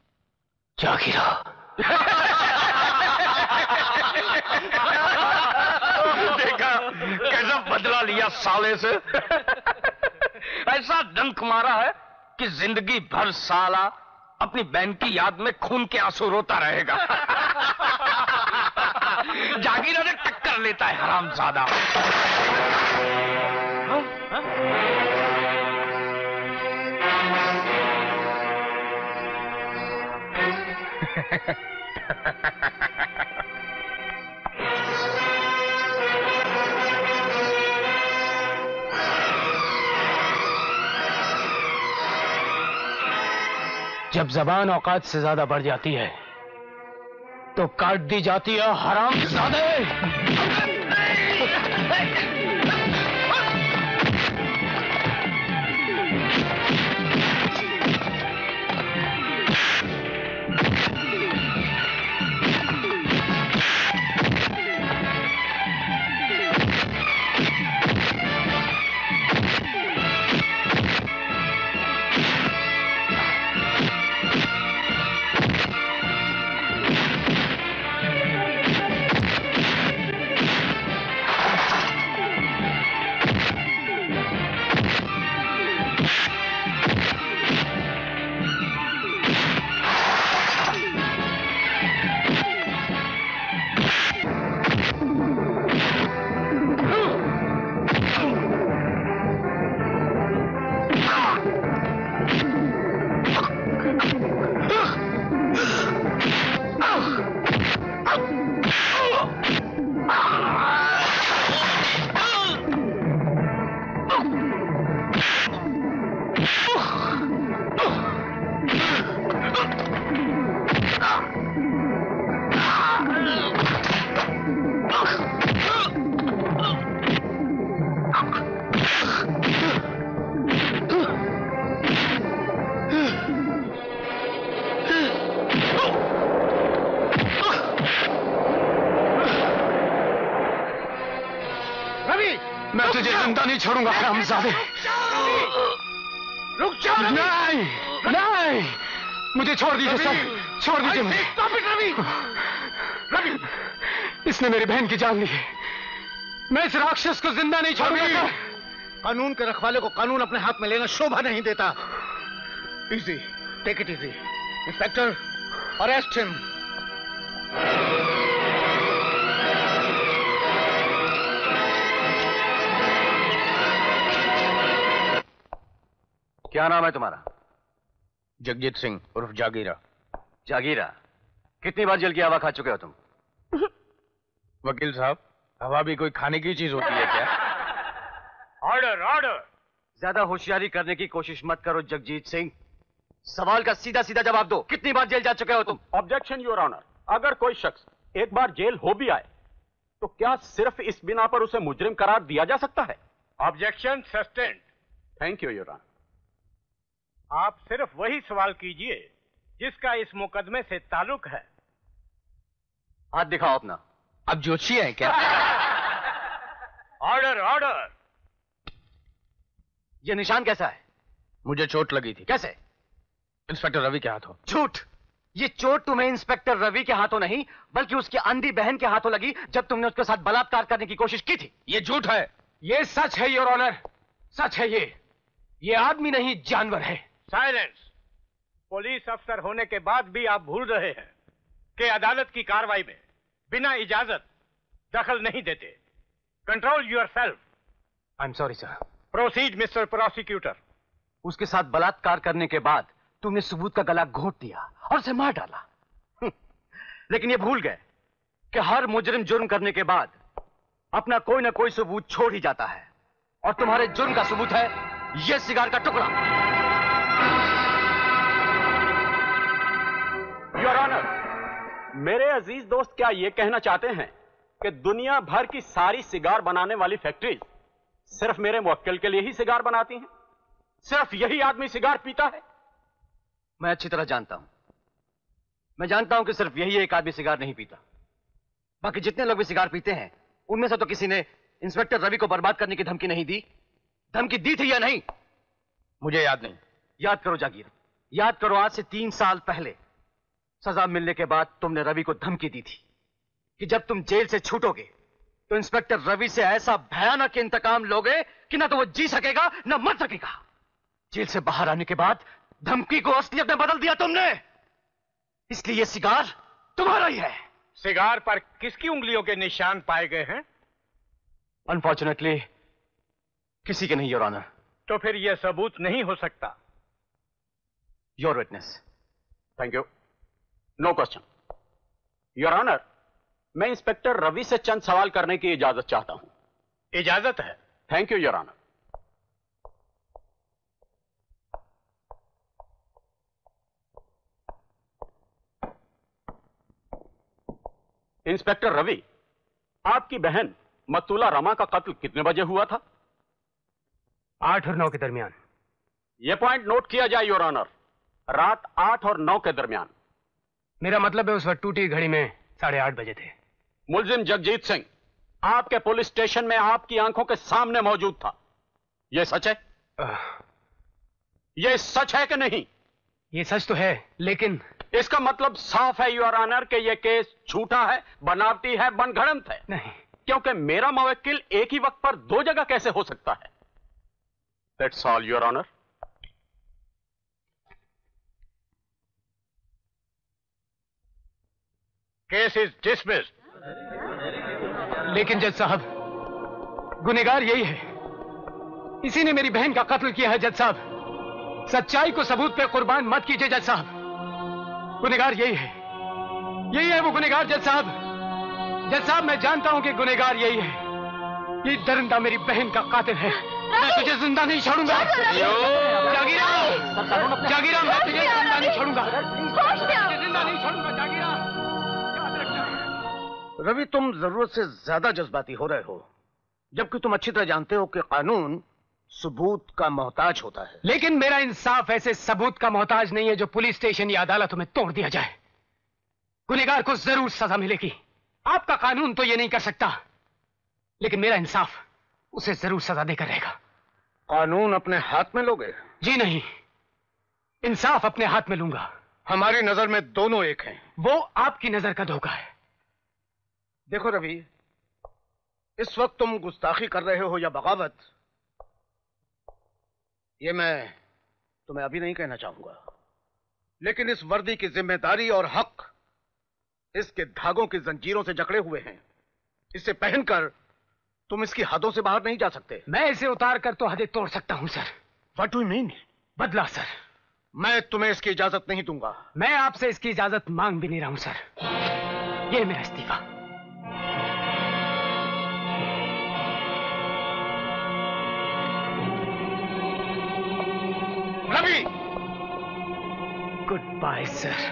जागीरा
साले से। ऐसा डंक मारा है कि जिंदगी भर साला अपनी बहन की याद में खून के आंसू रोता रहेगा। जागीरा ने टक्कर लेता है हरामजादा। हाँ? हाँ?
जब जबान औकात से ज्यादा बढ़ जाती है तो काट दी जाती है हरामजादे।
मैं तुझे जिंदा नहीं छोड़ूंगा हरामजादे।
रुक जाओ।
नहीं, नहीं, मुझे छोड़ दीजिए सर, छोड़ दीजिए मुझे।
रवि, रवि,
इसने मेरी बहन की जान ली है। मैं इस राक्षस को जिंदा नहीं छोड़ूंगा सर।
कानून के रखवाले को कानून अपने हाथ में लेना शोभा नहीं देता। Easy, take it easy. Inspector, arrest him.
क्या नाम है तुम्हारा?
जगजीत सिंह उर्फ जागीरा।
जागीरा, कितनी बार जेल की हवा खा चुके हो तुम?
वकील साहब, हवा भी कोई खाने की चीज होती है क्या?
Order, order. ज्यादा होशियारी करने की कोशिश मत करो जगजीत सिंह। सवाल का सीधा सीधा जवाब दो। कितनी बार जेल जा चुके हो तुम?
Objection your honour. अगर कोई शख्स एक बार जेल हो भी आए तो क्या सिर्फ इस बिना पर उसे मुजरिम करार दिया जा सकता है?
Objection sustained.
Thank you your honour.
आप सिर्फ वही सवाल कीजिए जिसका इस मुकदमे से ताल्लुक है।
हाथ दिखाओ अपना।
अब जोशी है क्या?
Order, order.
ये निशान कैसा है?
मुझे चोट लगी थी।
कैसे?
इंस्पेक्टर रवि के हाथों।
झूठ। ये चोट तुम्हें इंस्पेक्टर रवि के हाथों नहीं बल्कि उसकी अंधी बहन के हाथों लगी जब तुमने उसके साथ बलात्कार करने की कोशिश की थी।
ये झूठ है।
ये सच है योर ऑनर, सच है। ये ये आदमी नहीं जानवर है।
साइलेंस। पुलिस अफसर होने के बाद भी आप भूल रहे हैं कि अदालत की कार्रवाई में बिना इजाजत दखल नहीं देते। Control yourself.
I am sorry sir.
Proceed mister prosecutor.
उसके साथ बलात्कार करने के बाद तुमने सबूत का गला घोंट दिया और उसे मार डाला। लेकिन ये भूल गए कि हर मुजरिम जुर्म करने के बाद अपना कोई ना कोई सबूत छोड़ ही जाता है, और तुम्हारे जुर्म का सबूत है ये सिगार का टुकड़ा।
योर ऑनर, मेरे अजीज दोस्त क्या ये कहना चाहते हैं कि दुनिया भर की सारी सिगार बनाने वाली फैक्ट्रीज सिर्फ मेरे मुवक्किल के लिए ही सिगार बनाती हैं? सिर्फ यही आदमी सिगार पीता है?
मैं अच्छी तरह जानता हूं। मैं जानता हूं कि सिर्फ यही एक आदमी सिगार नहीं पीता। बाकी जितने लोग भी सिगार पीते हैं उनमें से तो किसी ने इंस्पेक्टर रवि को बर्बाद करने की धमकी नहीं दी। धमकी दी थी या नहीं?
मुझे याद नहीं।
याद करो जागीर, याद करो। आज से तीन साल पहले सजा मिलने के बाद तुमने रवि को धमकी दी थी कि जब तुम जेल से छूटोगे तो इंस्पेक्टर रवि से ऐसा भयानक इंतकाम लोगे कि ना तो वो जी सकेगा ना मर सकेगा। जेल से बाहर आने के बाद धमकी को असलियत में बदल दिया तुमने, इसलिए ये सिगार तुम्हारा ही है।
सिगार पर किसकी उंगलियों के निशान पाए गए हैं?
अनफॉर्चुनेटली किसी के नहीं, योर ऑनर।
तो फिर यह सबूत नहीं हो सकता।
Your witness.
Thank you. No question. Your honour, मैं इंस्पेक्टर रवि से चंद सवाल करने की इजाजत चाहता हूं।
इजाजत है।
Thank you your honour. Inspector Ravi, आपकी बहन मतुला रमा का कत्ल कितने बजे हुआ था?
आठ और नौ के दरमियान।
यह पॉइंट नोट किया जाए योर ऑनर, रात आठ और नौ के दरमियान।
मेरा मतलब है उस वक्त टूटी घड़ी में साढ़े आठ बजे थे।
मुलजिम जगजीत सिंह आपके पुलिस स्टेशन में आपकी आंखों के सामने मौजूद था, यह सच है? यह सच है कि नहीं?
यह सच तो है, लेकिन
इसका मतलब साफ है योर ऑनर कि यह केस झूठा है, बनावटी है, बनगढ़ंत है।
नहीं,
क्योंकि मेरा मुवक्किल एक ही वक्त पर दो जगह कैसे हो सकता है? That's all your honour.
Case is dismissed.
लेकिन जज साहब, गुनहगार यही है, इसी ने मेरी बहन का कत्ल किया है। जज साहब, सच्चाई को सबूत पे कुर्बान मत कीजिए जज साहब। गुनहगार यही है, यही है वो गुनहगार जज साहब। जज साहब, मैं जानता हूं कि गुनहगार यही है। ये दरिंदा मेरी बहन का कातिल है। मैं तुझे जिंदा नहीं छोड़ूंगा। जागीरा, जागीरा, मैं तुझे जिंदा नहीं छोड़ूंगा। तुझे जिंदा नहीं छोड़ूंगा जागीरा।
रवि, तुम जरूरत से ज्यादा जज्बाती हो रहे हो, जबकि तुम अच्छी तरह जानते हो कि कानून सबूत का मोहताज होता है।
लेकिन मेरा इंसाफ ऐसे सबूत का मोहताज नहीं है जो पुलिस स्टेशन या अदालतों में तोड़ दिया जाए। गुनहगार को जरूर सजा मिलेगी। आपका कानून तो ये नहीं कर सकता, लेकिन मेरा इंसाफ उसे जरूर सजा देकर रहेगा।
कानून अपने हाथ में लोगे?
जी नहीं, इंसाफ अपने हाथ में लूंगा।
हमारी नजर में दोनों एक हैं।
वो आपकी नजर का धोखा है।
देखो रवि, इस वक्त तुम गुस्ताखी कर रहे हो या बगावत, ये मैं तुम्हें अभी नहीं कहना चाहूंगा, लेकिन इस वर्दी की जिम्मेदारी और हक इसके धागों की जंजीरों से जकड़े हुए हैं। इसे पहनकर तुम इसकी हदों से बाहर नहीं जा सकते।
मैं इसे उतार कर तो हदें तोड़ सकता हूं sir.
What do you mean?
बदला सर।
मैं तुम्हें इसकी इजाजत नहीं दूंगा।
मैं आपसे इसकी इजाजत मांग भी नहीं रहा हूं सर। ये मेरा इस्तीफा।
Ravi,
good bye sir.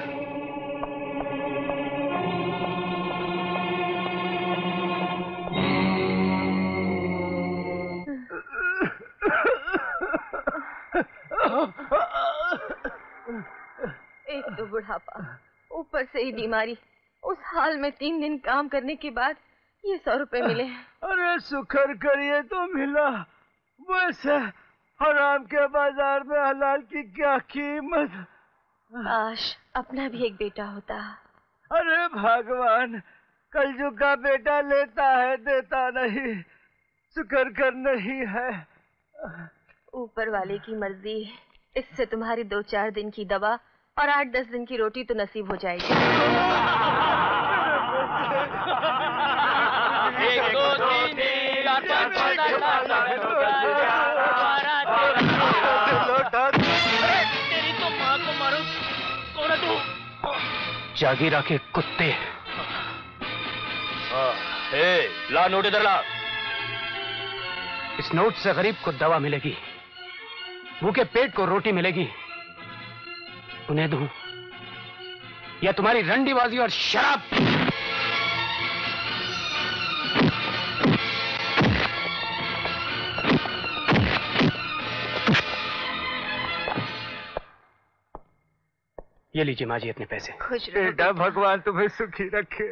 एक तो बुढ़ापा, ऊपर से ही बीमारी, उस हाल में तीन दिन काम करने के बाद ये सौ रुपए मिले।
अरे शुक्र करिए तो मिला, वैसे हराम के बाजार में हलाल की क्या कीमत।
काश अपना भी एक बेटा होता।
अरे भगवान, कलयुग का बेटा लेता है देता नहीं, शुक्र कर नहीं है।
ऊपर वाले की मर्जी, इससे तुम्हारी दो चार दिन की दवा और आठ दस दिन की रोटी तो नसीब हो जाएगी।
एक दो तीन तेरी तो माँ को मारो। कौन है तू?
जागीरा के कुत्ते।
ए, ला नोट इधर ला।
इस नोट से गरीब को दवा मिलेगी, भूखे पेट को रोटी मिलेगी। उन्हें दूं या तुम्हारी रंडीबाजी और शराब? ये लीजिए माँ जी अपने पैसे।
खुश
बेटा, भगवान तुम्हें सुखी रखे।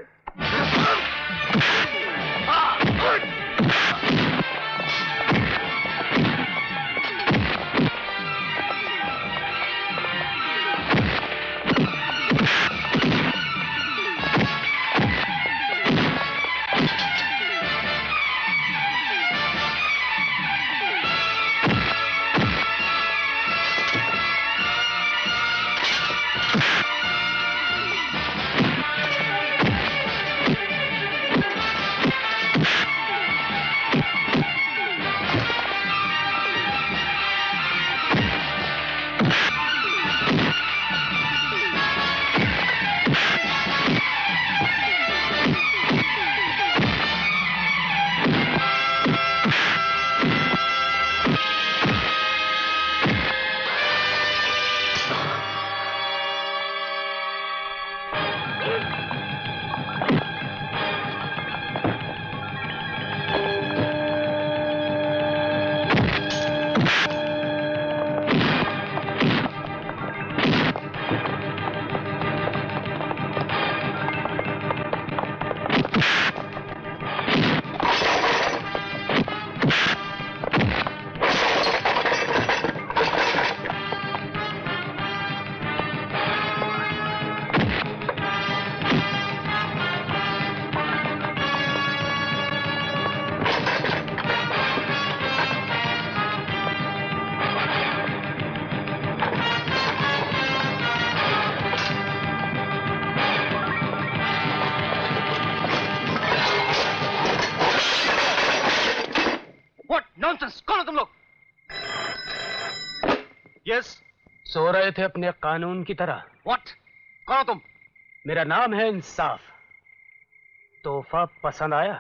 सो रहे थे अपने कानून की तरह।
व्हाट? कौन हो तुम?
मेरा नाम है इंसाफ। तोहफा पसंद आया?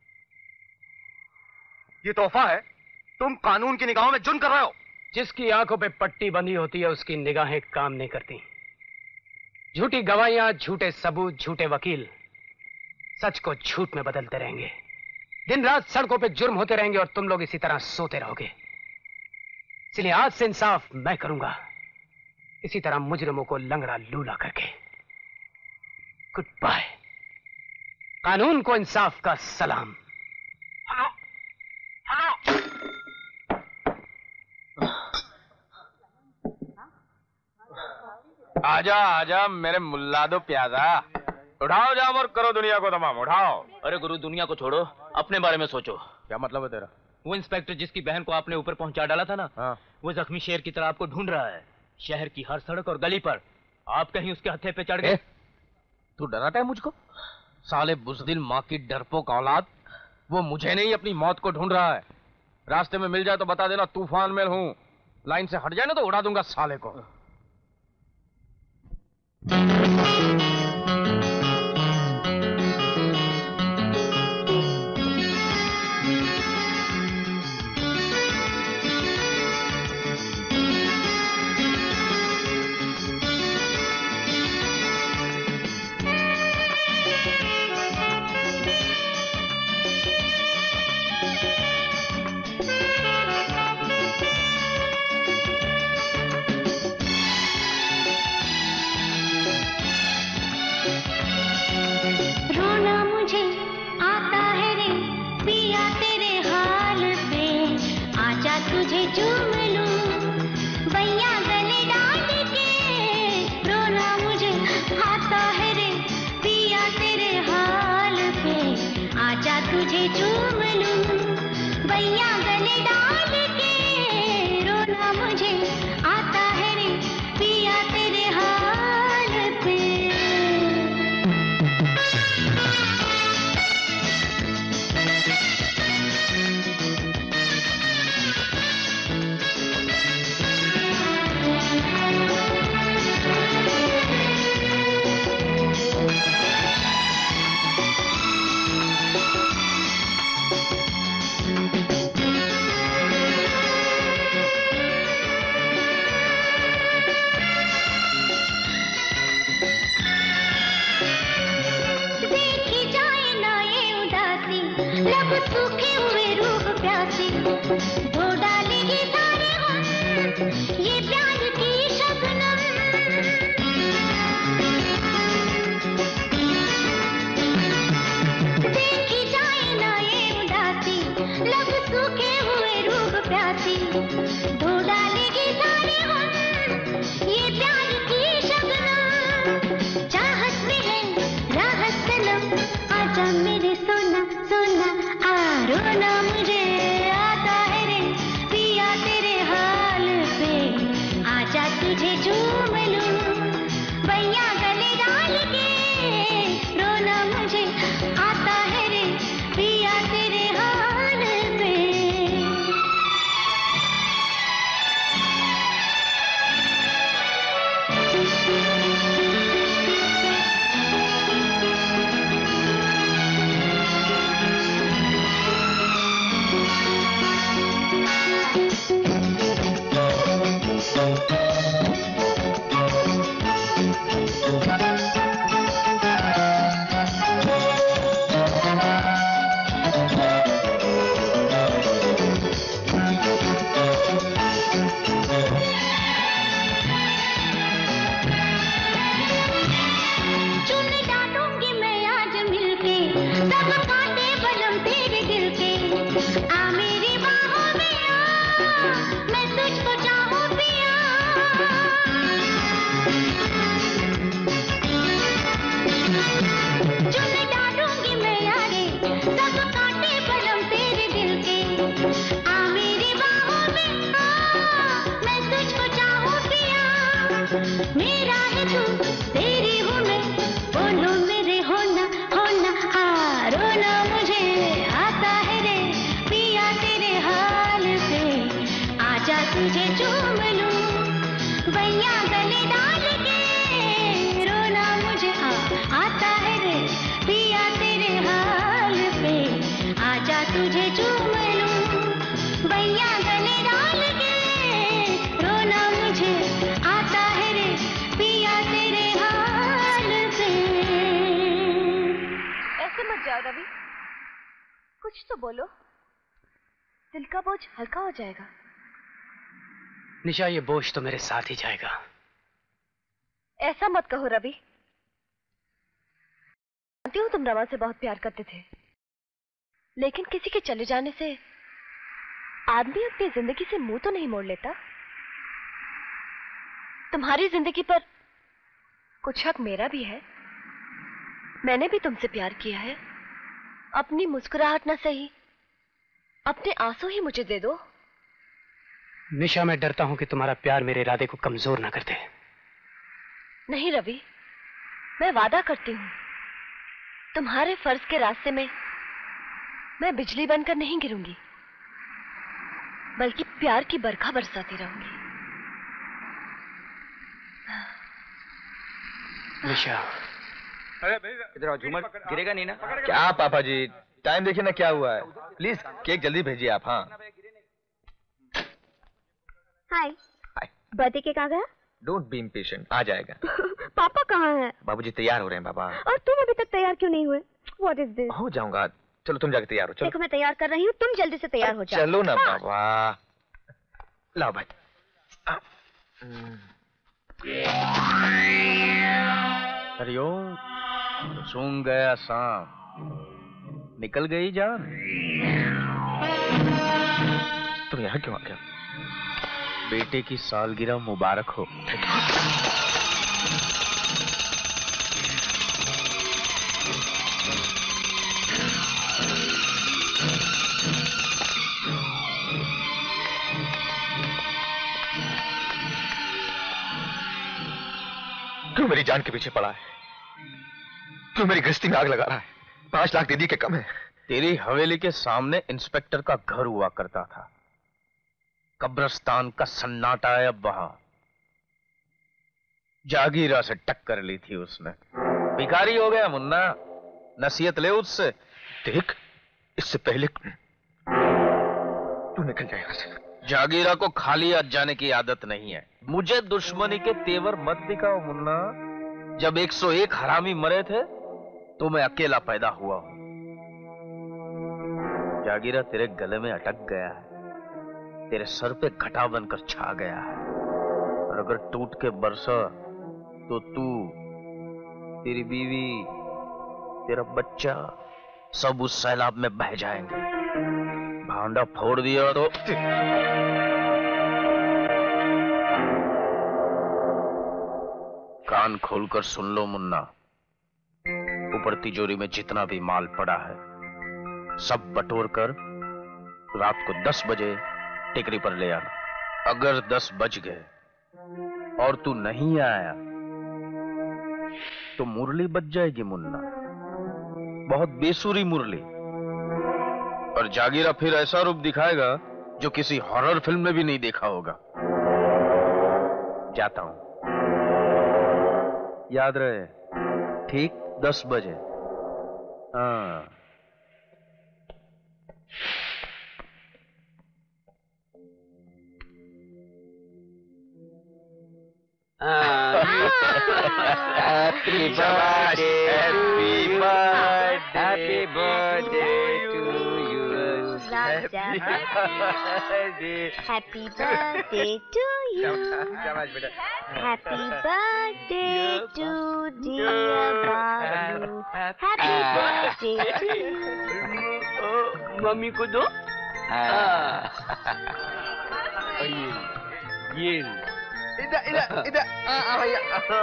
ये तोहफा है? तुम कानून की निगाहों में जुर्म कर रहे हो।
जिसकी आंखों पे पट्टी बंधी होती है उसकी निगाहें काम नहीं करती। झूठी गवाहियां, झूठे सबूत, झूठे वकील सच को झूठ में बदलते रहेंगे। दिन रात सड़कों पे जुर्म होते रहेंगे और तुम लोग इसी तरह सोते रहोगे। इसलिए आज से इंसाफ मैं करूंगा, इसी तरह मुजरिमों को लंगड़ा लूला करके। Good bye. कानून को इंसाफ का सलाम।
Hello hello.
आजा आजा मेरे मुल्ला दो प्यादा। उठाओ जाम और करो दुनिया को तमाम। उठाओ।
अरे गुरु, दुनिया को छोड़ो, अपने बारे में सोचो।
क्या मतलब है तेरा?
वो इंस्पेक्टर जिसकी बहन को आपने ऊपर पहुंचा डाला था ना,
हाँ।
वो जख्मी शेर की तरह आपको ढूंढ रहा है शहर की हर सड़क और गली पर। आप कहीं उसके हत्थे पे चढ़ गए।
तू डराता है मुझको? साले बुज़दिल माँ की डरपोक औलाद। वो मुझे नहीं अपनी मौत को ढूंढ रहा है। रास्ते में मिल जाए तो बता देना तूफान में हूँ। लाइन से हट जाए ना तो उड़ा दूंगा साले को।
कांटे बलम तेरे दिल के, आ मेरी बाहों में आ, मैं तुझको चाहूं पिया। चुन डालूंगी मैं यारे सब कांटे बलम तेरे दिल के, आ मेरी बाहों में आ, मैं तुझको चाहूं पिया। मेरा है तू तेरी हूँ मैं, बोलो मेरे होना होना, हाँ रोना मुझे आता है रे पिया तेरे हाल पे, आजा तुझे चूम लूं भैया गले डाल के, रोना मुझे हाँ आता है रे पिया तेरे हाल पे, आजा तुझे चूम लूं भैया गले डाल के, रोना मुझे आता है रे पिया तेरे हाल पे।
ऐसे मत जाओ रवि, कुछ तो बोलो, दिल का बोझ हल्का हो जाएगा।
निशा, ये बोझ तो मेरे साथ ही जाएगा।
ऐसा मत कहो रवि, जानती हूँ तुम रमा से बहुत प्यार करते थे, लेकिन किसी के चले जाने से आदमी अपनी जिंदगी से मुंह तो नहीं मोड़ लेता। तुम्हारी जिंदगी पर कुछ हक मेरा भी है, मैंने भी तुमसे प्यार किया है। अपनी मुस्कुराहट ना सही, अपने आंसू ही मुझे दे दो।
निशा, मैं डरता हूं कि तुम्हारा प्यार मेरे इरादे को कमजोर ना कर दे।
नहीं रवि, मैं वादा करती हूँ तुम्हारे फर्ज के रास्ते में मैं बिजली बनकर नहीं गिरूंगी, बल्कि प्यार की बरखा बरसाती रहूंगी।
निशा,
इधर आओ झूमर, गिरेगा नहीं ना?
क्या पापा जी, टाइम देखिए ना क्या हुआ है। प्लीज केक जल्दी भेजिए आप। हाँ
हाय, बर्थडे केक आ गया?
डोंट बी इम्पेशेंट, आ जाएगा।
पापा कहाँ हैं?
बाबूजी तैयार हो रहे हैं बाबा।
और तुम अभी तक तैयार क्यों नहीं हुए? What is this?
हो जाऊंगा, चलो तुम जाके तैयार हो। चलो
देखो मैं तैयार कर रही हूँ, तुम जल्दी से तैयार हो जाओ।
चलो ना
हाँ।
बाबा, लाओ भाई।
हरिओम, सूंघ गया सांप, निकल गई जान।
तुम यहाँ क्यों आ गए?
बेटे की सालगिरह मुबारक हो।
क्यों मेरी जान के पीछे पड़ा है? क्यों मेरी गृहस्थी में आग लगा रहा है? पांच लाख दे दिए के कम है?
तेरी हवेली के सामने इंस्पेक्टर का घर हुआ करता था, कब्रिस्तान का सन्नाटा है अब वहां। जागीरा से टक्कर ली थी उसने, भिखारी हो गया मुन्ना, नसीहत ले उससे।
देख, इससे पहले तू निकल जाए यहाँ से।
जागीरा को खाली हाथ जाने की आदत नहीं है। मुझे दुश्मनी के तेवर मत दिखाओ मुन्ना। जब एक सौ एक हरामी मरे थे तो मैं अकेला पैदा हुआ हूं। जागीरा तेरे गले में अटक गया है, तेरे सर पे घटा बनकर छा गया है, और अगर टूट के बरसा तो तू, तेरी बीवी, तेरा बच्चा सब उस सैलाब में बह जाएंगे। भांडा फोड़ दिया तो कान खोलकर सुन लो मुन्ना, ऊपर तिजोरी में जितना भी माल पड़ा है सब बटोर कर रात को दस बजे टेकरी पर ले आना। अगर दस बज गए और तू नहीं आया तो मुरली बज जाएगी मुन्ना, बहुत बेसुरी मुरली। और जागीरा फिर ऐसा रूप दिखाएगा जो किसी हॉरर फिल्म में भी नहीं देखा होगा। जाता हूं, याद रहे, ठीक दस बजे। हाँ।
Happy birthday, happy birthday, happy birthday to you.
Raja, happy birthday to you. Happy birthday to dear Babu. Happy birthday to you.
Mummy को दो। हाँ। ये ये
इधर इधर इधर आ आ भैया।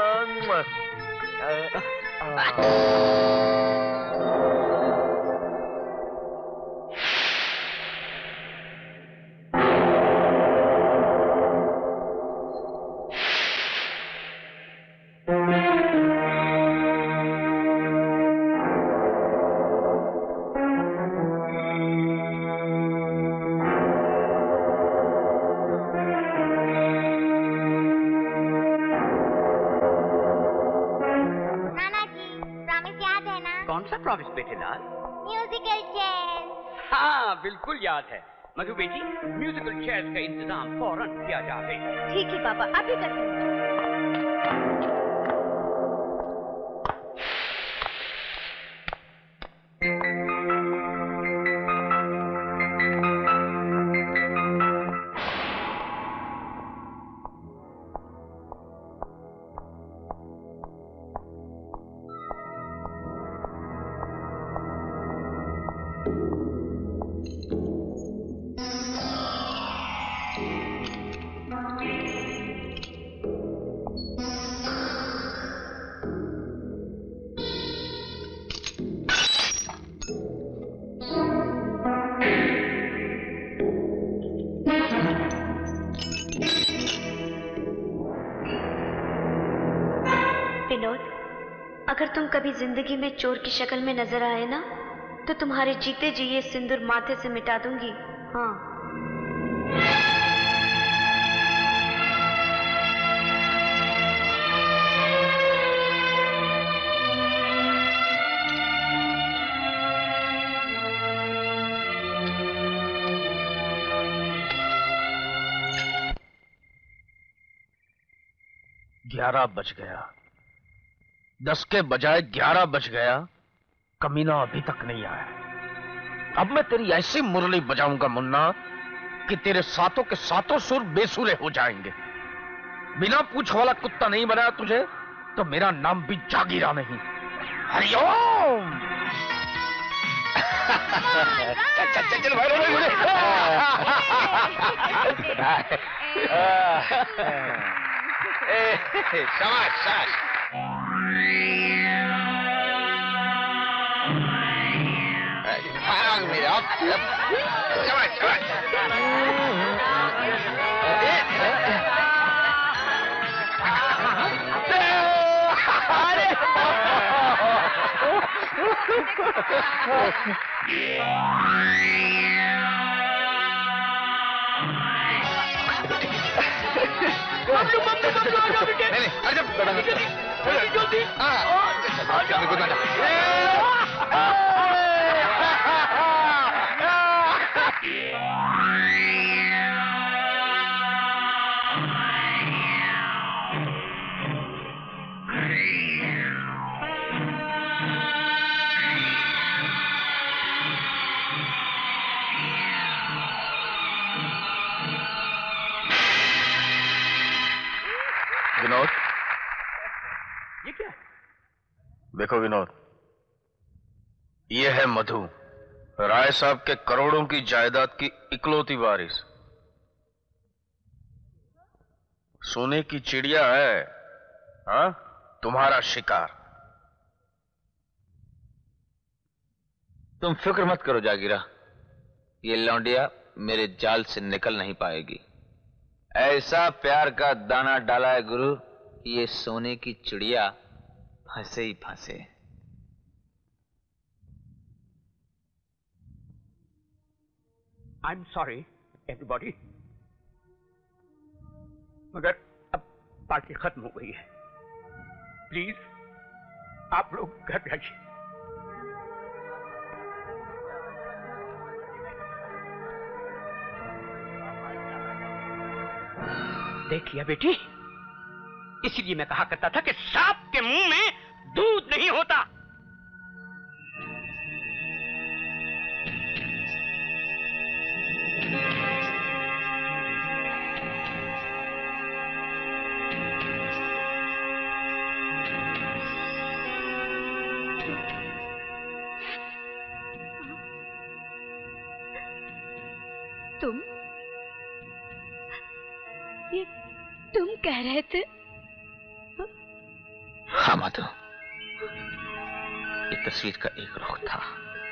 प्रॉमिस बेटे लाल?
Musical chair.
हाँ बिल्कुल याद है। मधु बेटी, म्यूजिकल चेयर का इंतजाम फौरन किया जाए।
ठीक है पापा, अभी करते हैं।
अगर तुम कभी जिंदगी में चोर की शक्ल में नजर आए ना, तो तुम्हारे जीते जी ये सिंदूर माथे से मिटा दूंगी। हाँ।
ग्यारह बज गया, दस के बजाय ग्यारह बज गया, कमीना अभी तक नहीं आया। अब मैं तेरी ऐसी मुरली बजाऊंगा मुन्ना कि तेरे सातों के सातों सुर बेसुरे हो जाएंगे। बिना पूछ वाला कुत्ता नहीं बनाया तुझे तो मेरा नाम भी जागीरा नहीं। हरिओम। चल चल चल चल भाई शाबाश शाबाश। भाग मेरा शाबाश शाबाश। बबलू बबलू बबलू आ जाओ बेटे। नहीं नहीं अरे जल्दी जल्दी। हाँ आ जाओ कूदना जा। विनोद,
ये क्या?
देखो विनोद, ये है मधु, राय साहब के करोड़ों की जायदाद की इकलौती वारिस। सोने की चिड़िया है, हाँ, तुम्हारा शिकार।
तुम फिक्र मत करो जागीरा, ये लौंडिया मेरे जाल से निकल नहीं पाएगी। ऐसा प्यार का दाना डाला है गुरु कि ये सोने की चिड़िया फंसे ही फंसे।
आई एम सॉरी एवरीबॉडी, मगर अब पार्टी खत्म हो गई है। प्लीज आप लोग घर जाइए। देखिए बेटी, इसीलिए मैं कहा करता था कि सांप के मुंह में दूध नहीं होता।
तुम ये तुम कह रहे थे?
हाँ मधु, ये तस्वीर का एक रुख था।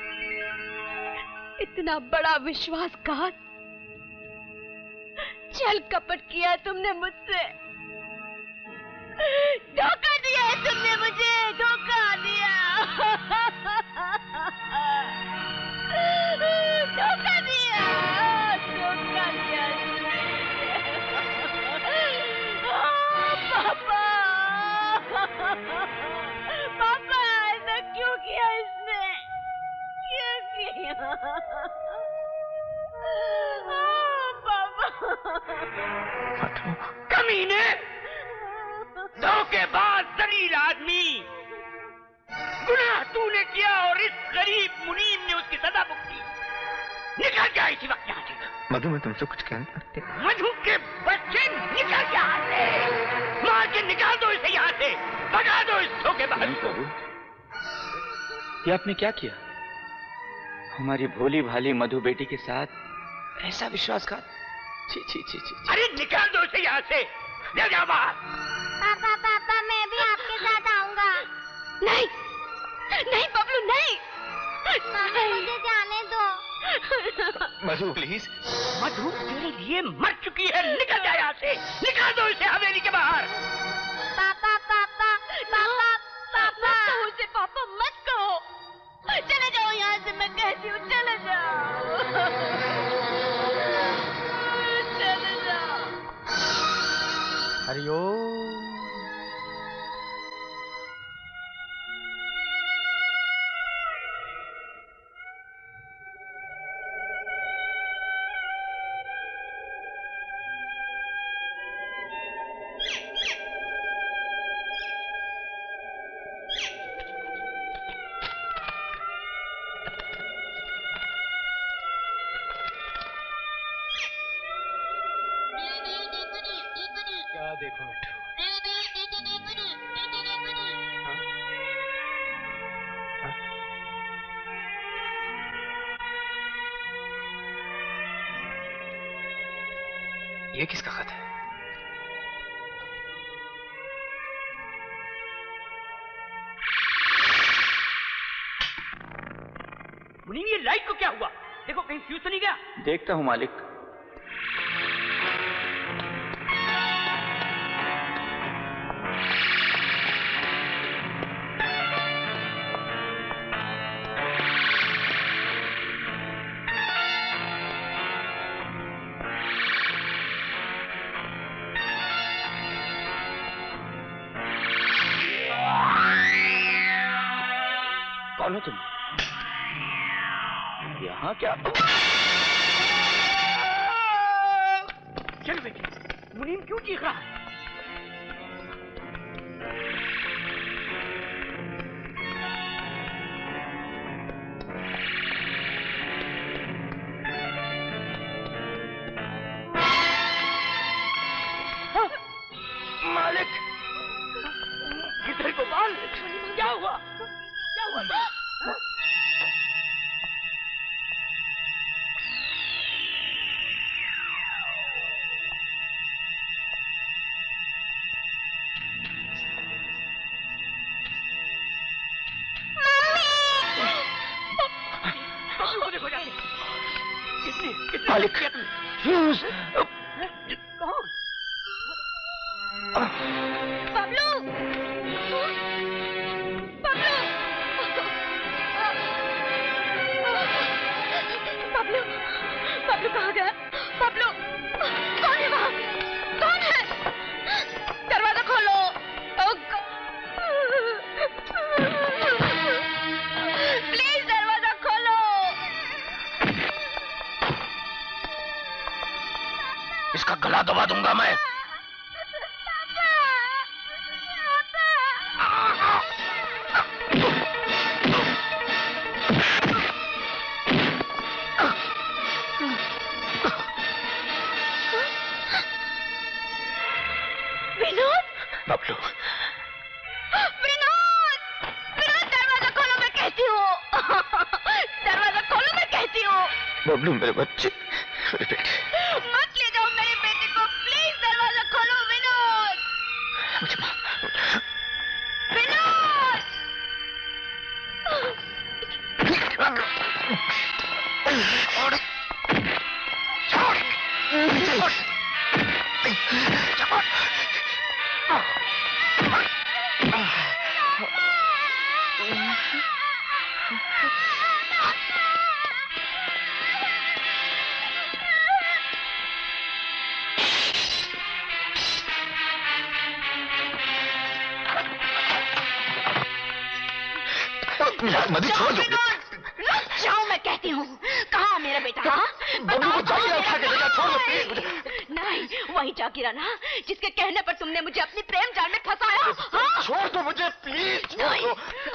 इतना बड़ा विश्वासघात, छल कपट किया तुमने मुझसे, धोखा दिया है तुमने मुझे, धोखा दिया, धोखा दिया, धोखा दिया पापा, पापा ऐसा क्यों किया इसने, क्यों किया
पापा? कमीने, धोखेबाज जलील आदमी, गुनाह तूने किया और इस गरीब मुनीम ने उसकी सजा भुगती। निकल जा इसी वक्त यहाँ से।
मधु, मैं तुमसे कुछ कहना चाहती हूँ।
मधु के बच्चे, निकल यहाँ से, मार के निकाल दो इसे यहाँ से, भगा दो इस धोखेबाज को।
ये आपने क्या किया? हमारी भोली भाली मधु बेटी के साथ ऐसा विश्वासघात? छी छी छी छी।
अरे निकाल दो इसे यहाँ से, ले जाओ बाहर।
पापा पापा मैं भी आपके साथ आऊंगा।
नहीं नहीं बबलू, नहीं,
नहीं। मुझे जाने दो।
मधु प्लीज।
मधु तेरे लिए मर चुकी है, निकल जा यहाँ से, निकाल दो इसे हवेली के बाहर।
पापा पापा पापा पापा
उसे पापा मत कहो, चले जाओ यहाँ से, मैं कहती हूँ चले जाओ, चले जाओ।
हरिओम। क्या देखो मिठू? हाँ? हाँ? ये किसका खत है?
मुनीम, ये लाइट को क्या हुआ? देखो कहीं फ्यूज तो नहीं गया।
देखता हूँ मालिक। कौन हो तुम? यहाँ क्या?
चल बेटी, मुनीम क्यों चीख रहा है? मालिक, किधर को बाल? क्या हुआ? क्या हुआ था?
मालिक, फ्यूज।
कौन?
बबलू, बबलू, बबलू, बबलू कहाँ गया? बबलू, कौन है वहाँ? कौन है? दरवाजा खोलो। प्लीज दरवाजा खोलो।
इसका गला दबा दूंगा मैं।
विनोद,
बबलू,
विनोद, विनोद दरवाजा खोलो, मैं कहती हूँ। दरवाजा खोलो, मैं कहती हूँ।
बबलू मेरे बच्चे, मेरे बेटे।
मत ले जाओ मेरे बेटे को, प्लीज दरवाजा खोलो विनोद।
मुझे माफ।
विनोद!
मधु छोड़ दो।
जाओ मैं कहती हूँ। कहाँ मेरा बेटा? हाँ?
बबलू को जागीरा उठा के ले जा, छोड़ दो प्लीज।
नहीं, वही जागीरा ना जिसके कहने पर तुमने मुझे अपनी प्रेम जाल में फंसाया। हाँ?
छोड़ दो मुझे प्लीज, छोड़ दो।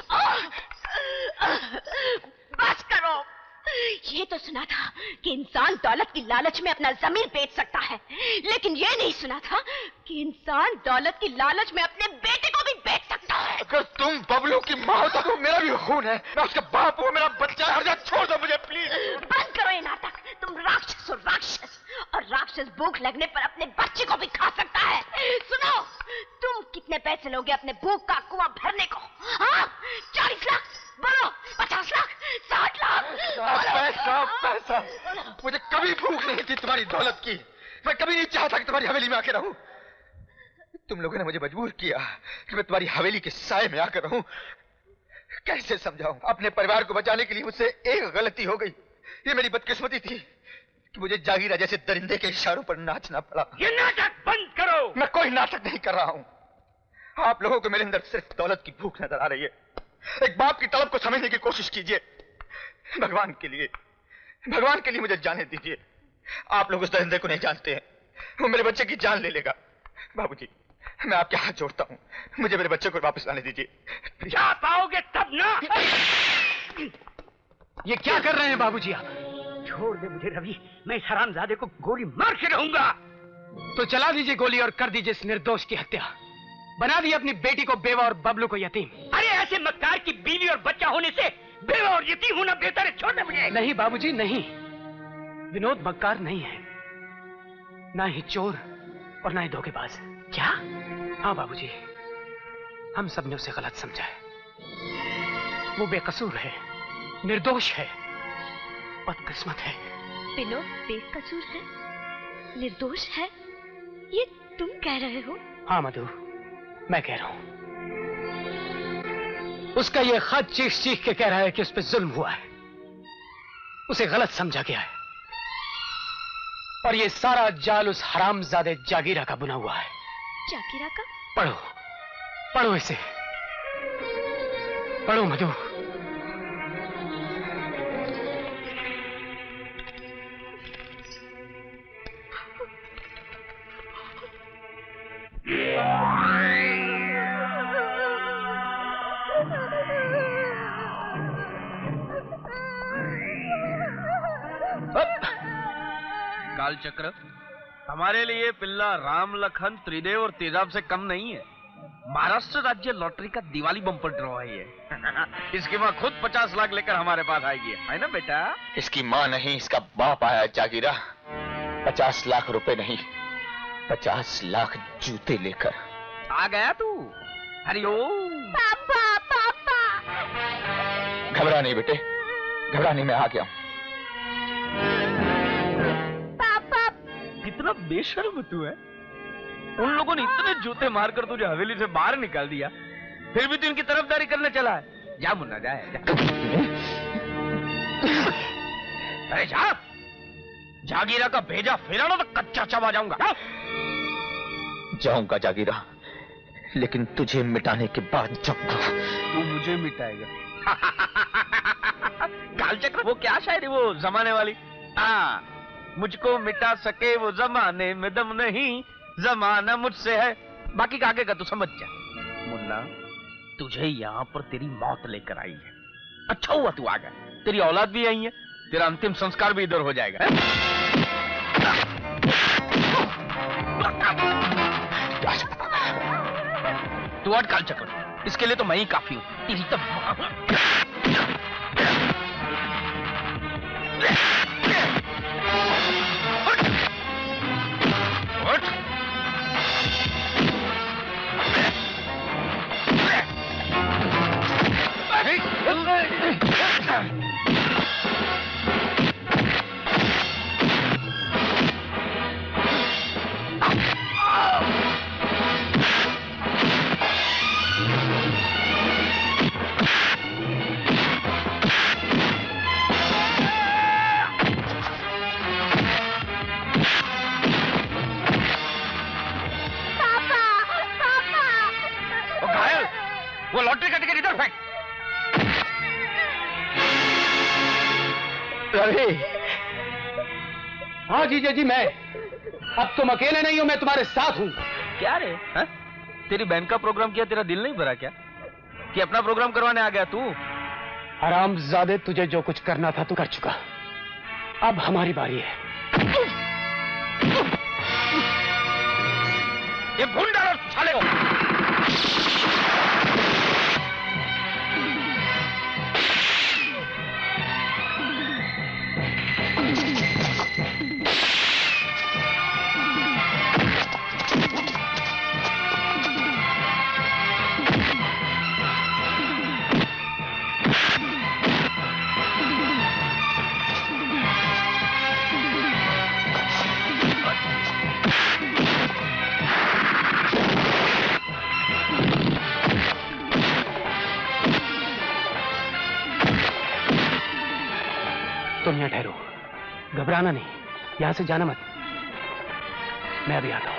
बस करो। ये तो सुना था कि इंसान दौलत की लालच में अपना जमीन बेच सकता है, लेकिन ये नहीं सुना था कि इंसान दौलत की लालच में अपने बेटे को भी बेच सकता है।
अगर तुम बबलू की माँ हो तो मेरा भी खून है, मैं उसका बाप हूँ, मेरा बच्चा है। हर जा, छोड़ दो मुझे प्लीज।
बंद करो ये नाटक। तुम राक्षस हो, राक्षस। और राक्षस भूख लगने पर अपने बच्चे को भी खा सकता है। सुनो, तुम कितने पैसे लोगे अपने भूख का कुआं भरने को? हाँ? चालीस लाख? बोलो। पचास लाख? साठ लाख?
पैसा, पैसा। मुझे कभी भूख नहीं थी तुम्हारी दौलत की। मैं कभी नहीं चाहता कि तुम्हारी हवेली में आके रहूं। तुम लोगों ने मुझे मजबूर किया कि मैं तुम्हारी हवेली के साए में आकर रहूं। कैसे समझाऊं? अपने परिवार को बचाने के लिए मुझसे एक गलती हो गई। ये मेरी बदकिस्मती थी कि मुझे जागीरा जैसे दरिंदे के इशारों पर नाचना पड़ा।
ये नाटक बंद करो।
मैं कोई नाटक नहीं कर रहा हूं। आप लोगों को मेरे अंदर सिर्फ दौलत की भूख नजर आ रही है। एक बाप की तलब को समझने की कोशिश कीजिए। भगवान के लिए, भगवान के लिए मुझे जाने दीजिए। आप लोग उस दरिंदे को नहीं जानते हैं, वो मेरे बच्चे की जान ले लेगा। बाबूजी, मैं आपके हाथ जोड़ता हूँ, मुझे मेरे बच्चे को वापस लाने दीजिए।
जा पाओगे तब ना।
ये क्या कर रहे हैं बाबूजी आप?
छोड़ दे मुझे रवि, मैं इस हरामजादे को गोली मार के रहूंगा।
तो चला दीजिए गोली और कर दीजिए इस निर्दोष की हत्या। बना दिए अपनी बेटी को बेवा और बबलू को यतीम।
अरे ऐसे मक्कार की बीवी और बच्चा होने से बेवा और यतीम होना बेहतर है। छोड़ दे मुझे।
नहीं बाबूजी नहीं, विनोद मक्कार नहीं है, ना ही चोर और ना ही धोखेबाज।
क्या?
हाँ बाबूजी, हम सब ने उसे गलत समझा है। वो बेकसूर है, निर्दोष है, बदकिस्मत है।
विनोद बेकसूर है, निर्दोष है, ये तुम कह रहे हो?
हाँ मधु, मैं कह रहा हूं। उसका ये खत चीख चीख के कह रहा है कि उस पर जुल्म हुआ है, उसे गलत समझा गया है, और ये सारा जाल उस हरामजादे जागीरा का बुना हुआ है।
जागीरा का?
पढ़ो, पढ़ो इसे, पढ़ो मधु।
काल चक्र हमारे लिए पिल्ला राम लखन त्रिदेव और तेजाब से कम नहीं है। महाराष्ट्र राज्य लॉटरी का दिवाली बम्पर ड्रॉ है ये। इसकी माँ खुद पचास लाख लेकर हमारे पास आएगी, है ना बेटा?
इसकी माँ नहीं, इसका बाप आया जागीरा। पचास लाख रुपए नहीं, पचास लाख जूते लेकर
आ गया तू। हरिओम।
पापा, पापा।
घबरा नहीं बेटे, घबरा नहीं, मैं आ गया हूँ।
कितना बेशर्म तू है। उन लोगों ने इतने जूते मारकर तुझे हवेली से बाहर निकाल दिया, फिर भी तू इनकी तरफदारी करने चला है। जा मुन्ना, जा, जा। अरे जा, जागीरा का भेजा फेरा ना तो कच्चा चबा जाऊंगा। जा।
जाऊंगा जागीरा, लेकिन तुझे मिटाने के बाद जाऊंगा।
तू मुझे मिटाएगा? कालचक्र वो क्या शायरी, वो जमाने वाली? हाँ, मुझको मिटा सके वो जमाने में दम नहीं, जमाना मुझसे है। बाकी का आगे का तू समझ जा। मुन्ना, तुझे यहाँ पर तेरी मौत लेकर आई है। अच्छा हुआ तू आ गया, तेरी औलाद भी आई है, तेरा अंतिम संस्कार भी इधर हो जाएगा। तू हट कालचक्र, इसके लिए तो मैं ही काफी हूँ। तेरी तो
रवि।
हाँ जीजा जी मैं, अब तुम अकेले नहीं हो, मैं तुम्हारे साथ हूँ।
क्या रे हा? तेरी बहन का प्रोग्राम किया, तेरा दिल नहीं भरा क्या कि अपना प्रोग्राम करवाने आ गया तू?
हरामजादे, तुझे जो कुछ करना था तू कर चुका, अब हमारी बारी है।
ये भून डालो साले को।
तुम यहाँ ठहरो, घबराना नहीं, यहाँ से जाना मत, मैं अभी आता हूँ।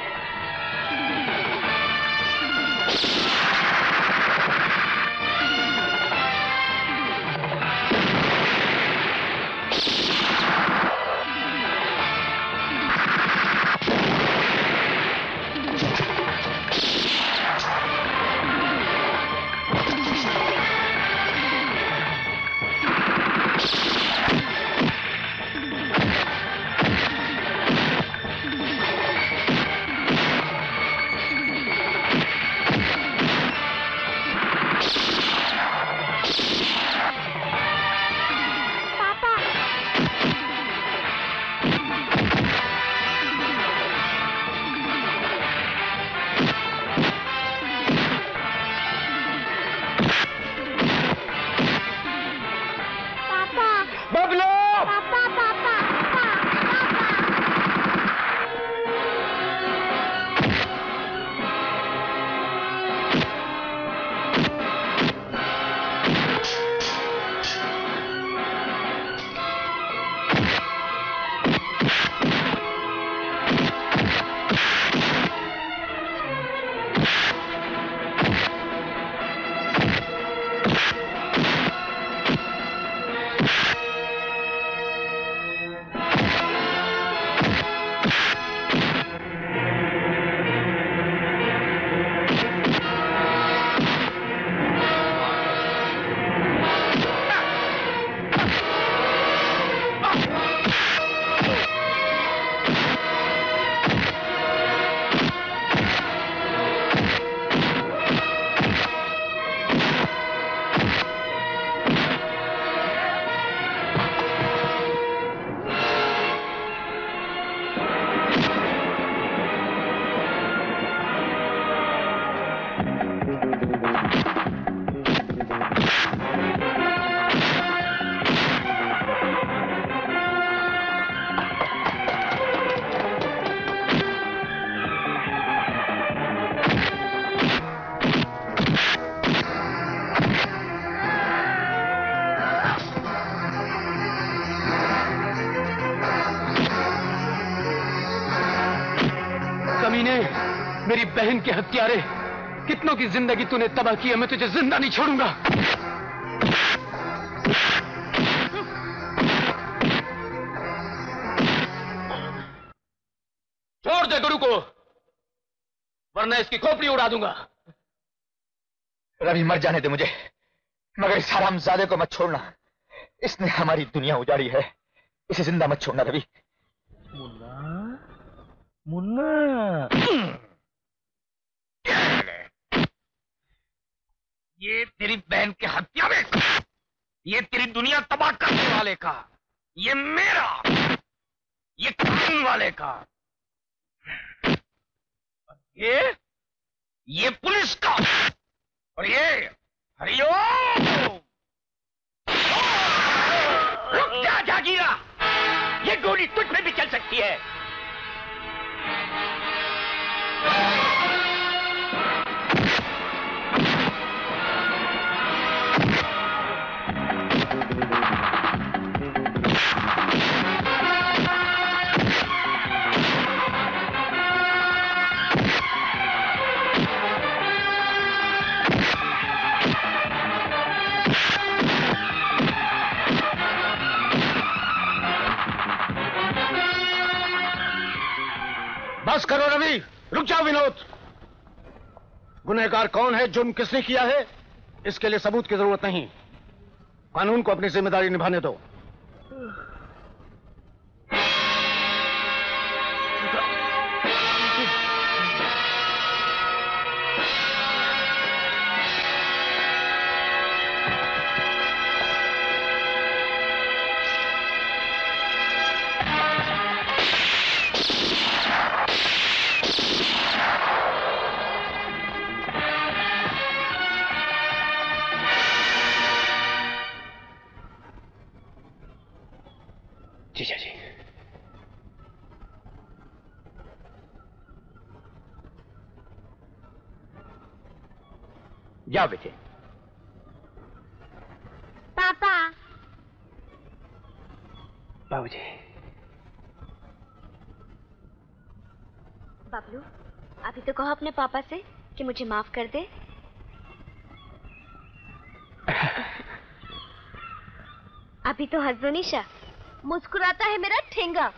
मेरी बहन के हत्यारे, कितनों की जिंदगी तूने तबाह की है, मैं तुझे जिंदा नहीं छोड़ूंगा। छोड़ दे गुरु को, वरना इसकी खोपड़ी उड़ा दूंगा।
रवि मर जाने दे मुझे, मगर इस हरामजादे को मत छोड़ना। इसने हमारी दुनिया उजाड़ी है, इसे जिंदा मत छोड़ना रवि।
मुन्ना, मुन्ना, ये तेरी बहन के हत्या में, ये तेरी दुनिया तबाह करने वाले का, ये मेरा, ये कानून वाले का, ये ये पुलिस का, और ये हरिओम। रुक जा जागीरा, ये गोली तुझ में भी चल सकती है।
बस करो रवि, रुक जाओ विनोद। गुनहगार कौन है, जुर्म किसने किया है, इसके लिए सबूत की जरूरत नहीं। कानून को अपनी जिम्मेदारी निभाने दो।
जीजा जी,
जाओ बेटे।
पापा।
बाबूजी।
बबलू, अभी तो कहो अपने पापा से कि मुझे माफ कर दे। अभी तो हंस दो निशा।
मुस्कुराता है मेरा ठेंगा।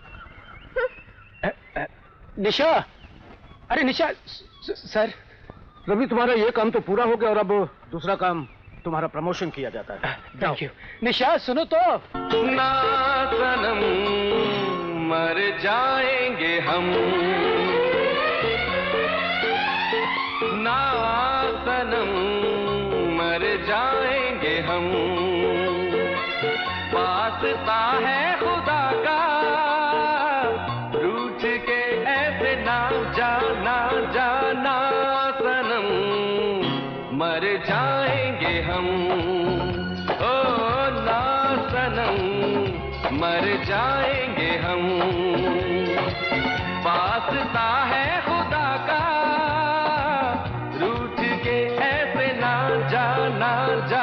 निशा, अरे निशा, सर।
रवि, तुम्हारा ये काम तो पूरा हो गया और अब दूसरा काम, तुम्हारा प्रमोशन किया जाता है।
Thank you. निशा सुनो तो।
ना सनम मर जाएंगे हम, ना सनम मर जाएंगे हम, वास्ता है खुदा का, रूठ के ऐसे ना जाना जाना सनम मर जाएंगे हम, ओ ना सनम मर जाएंगे हम, वास्ता है खुदा का, रूठ के ऐसे ना जाना जा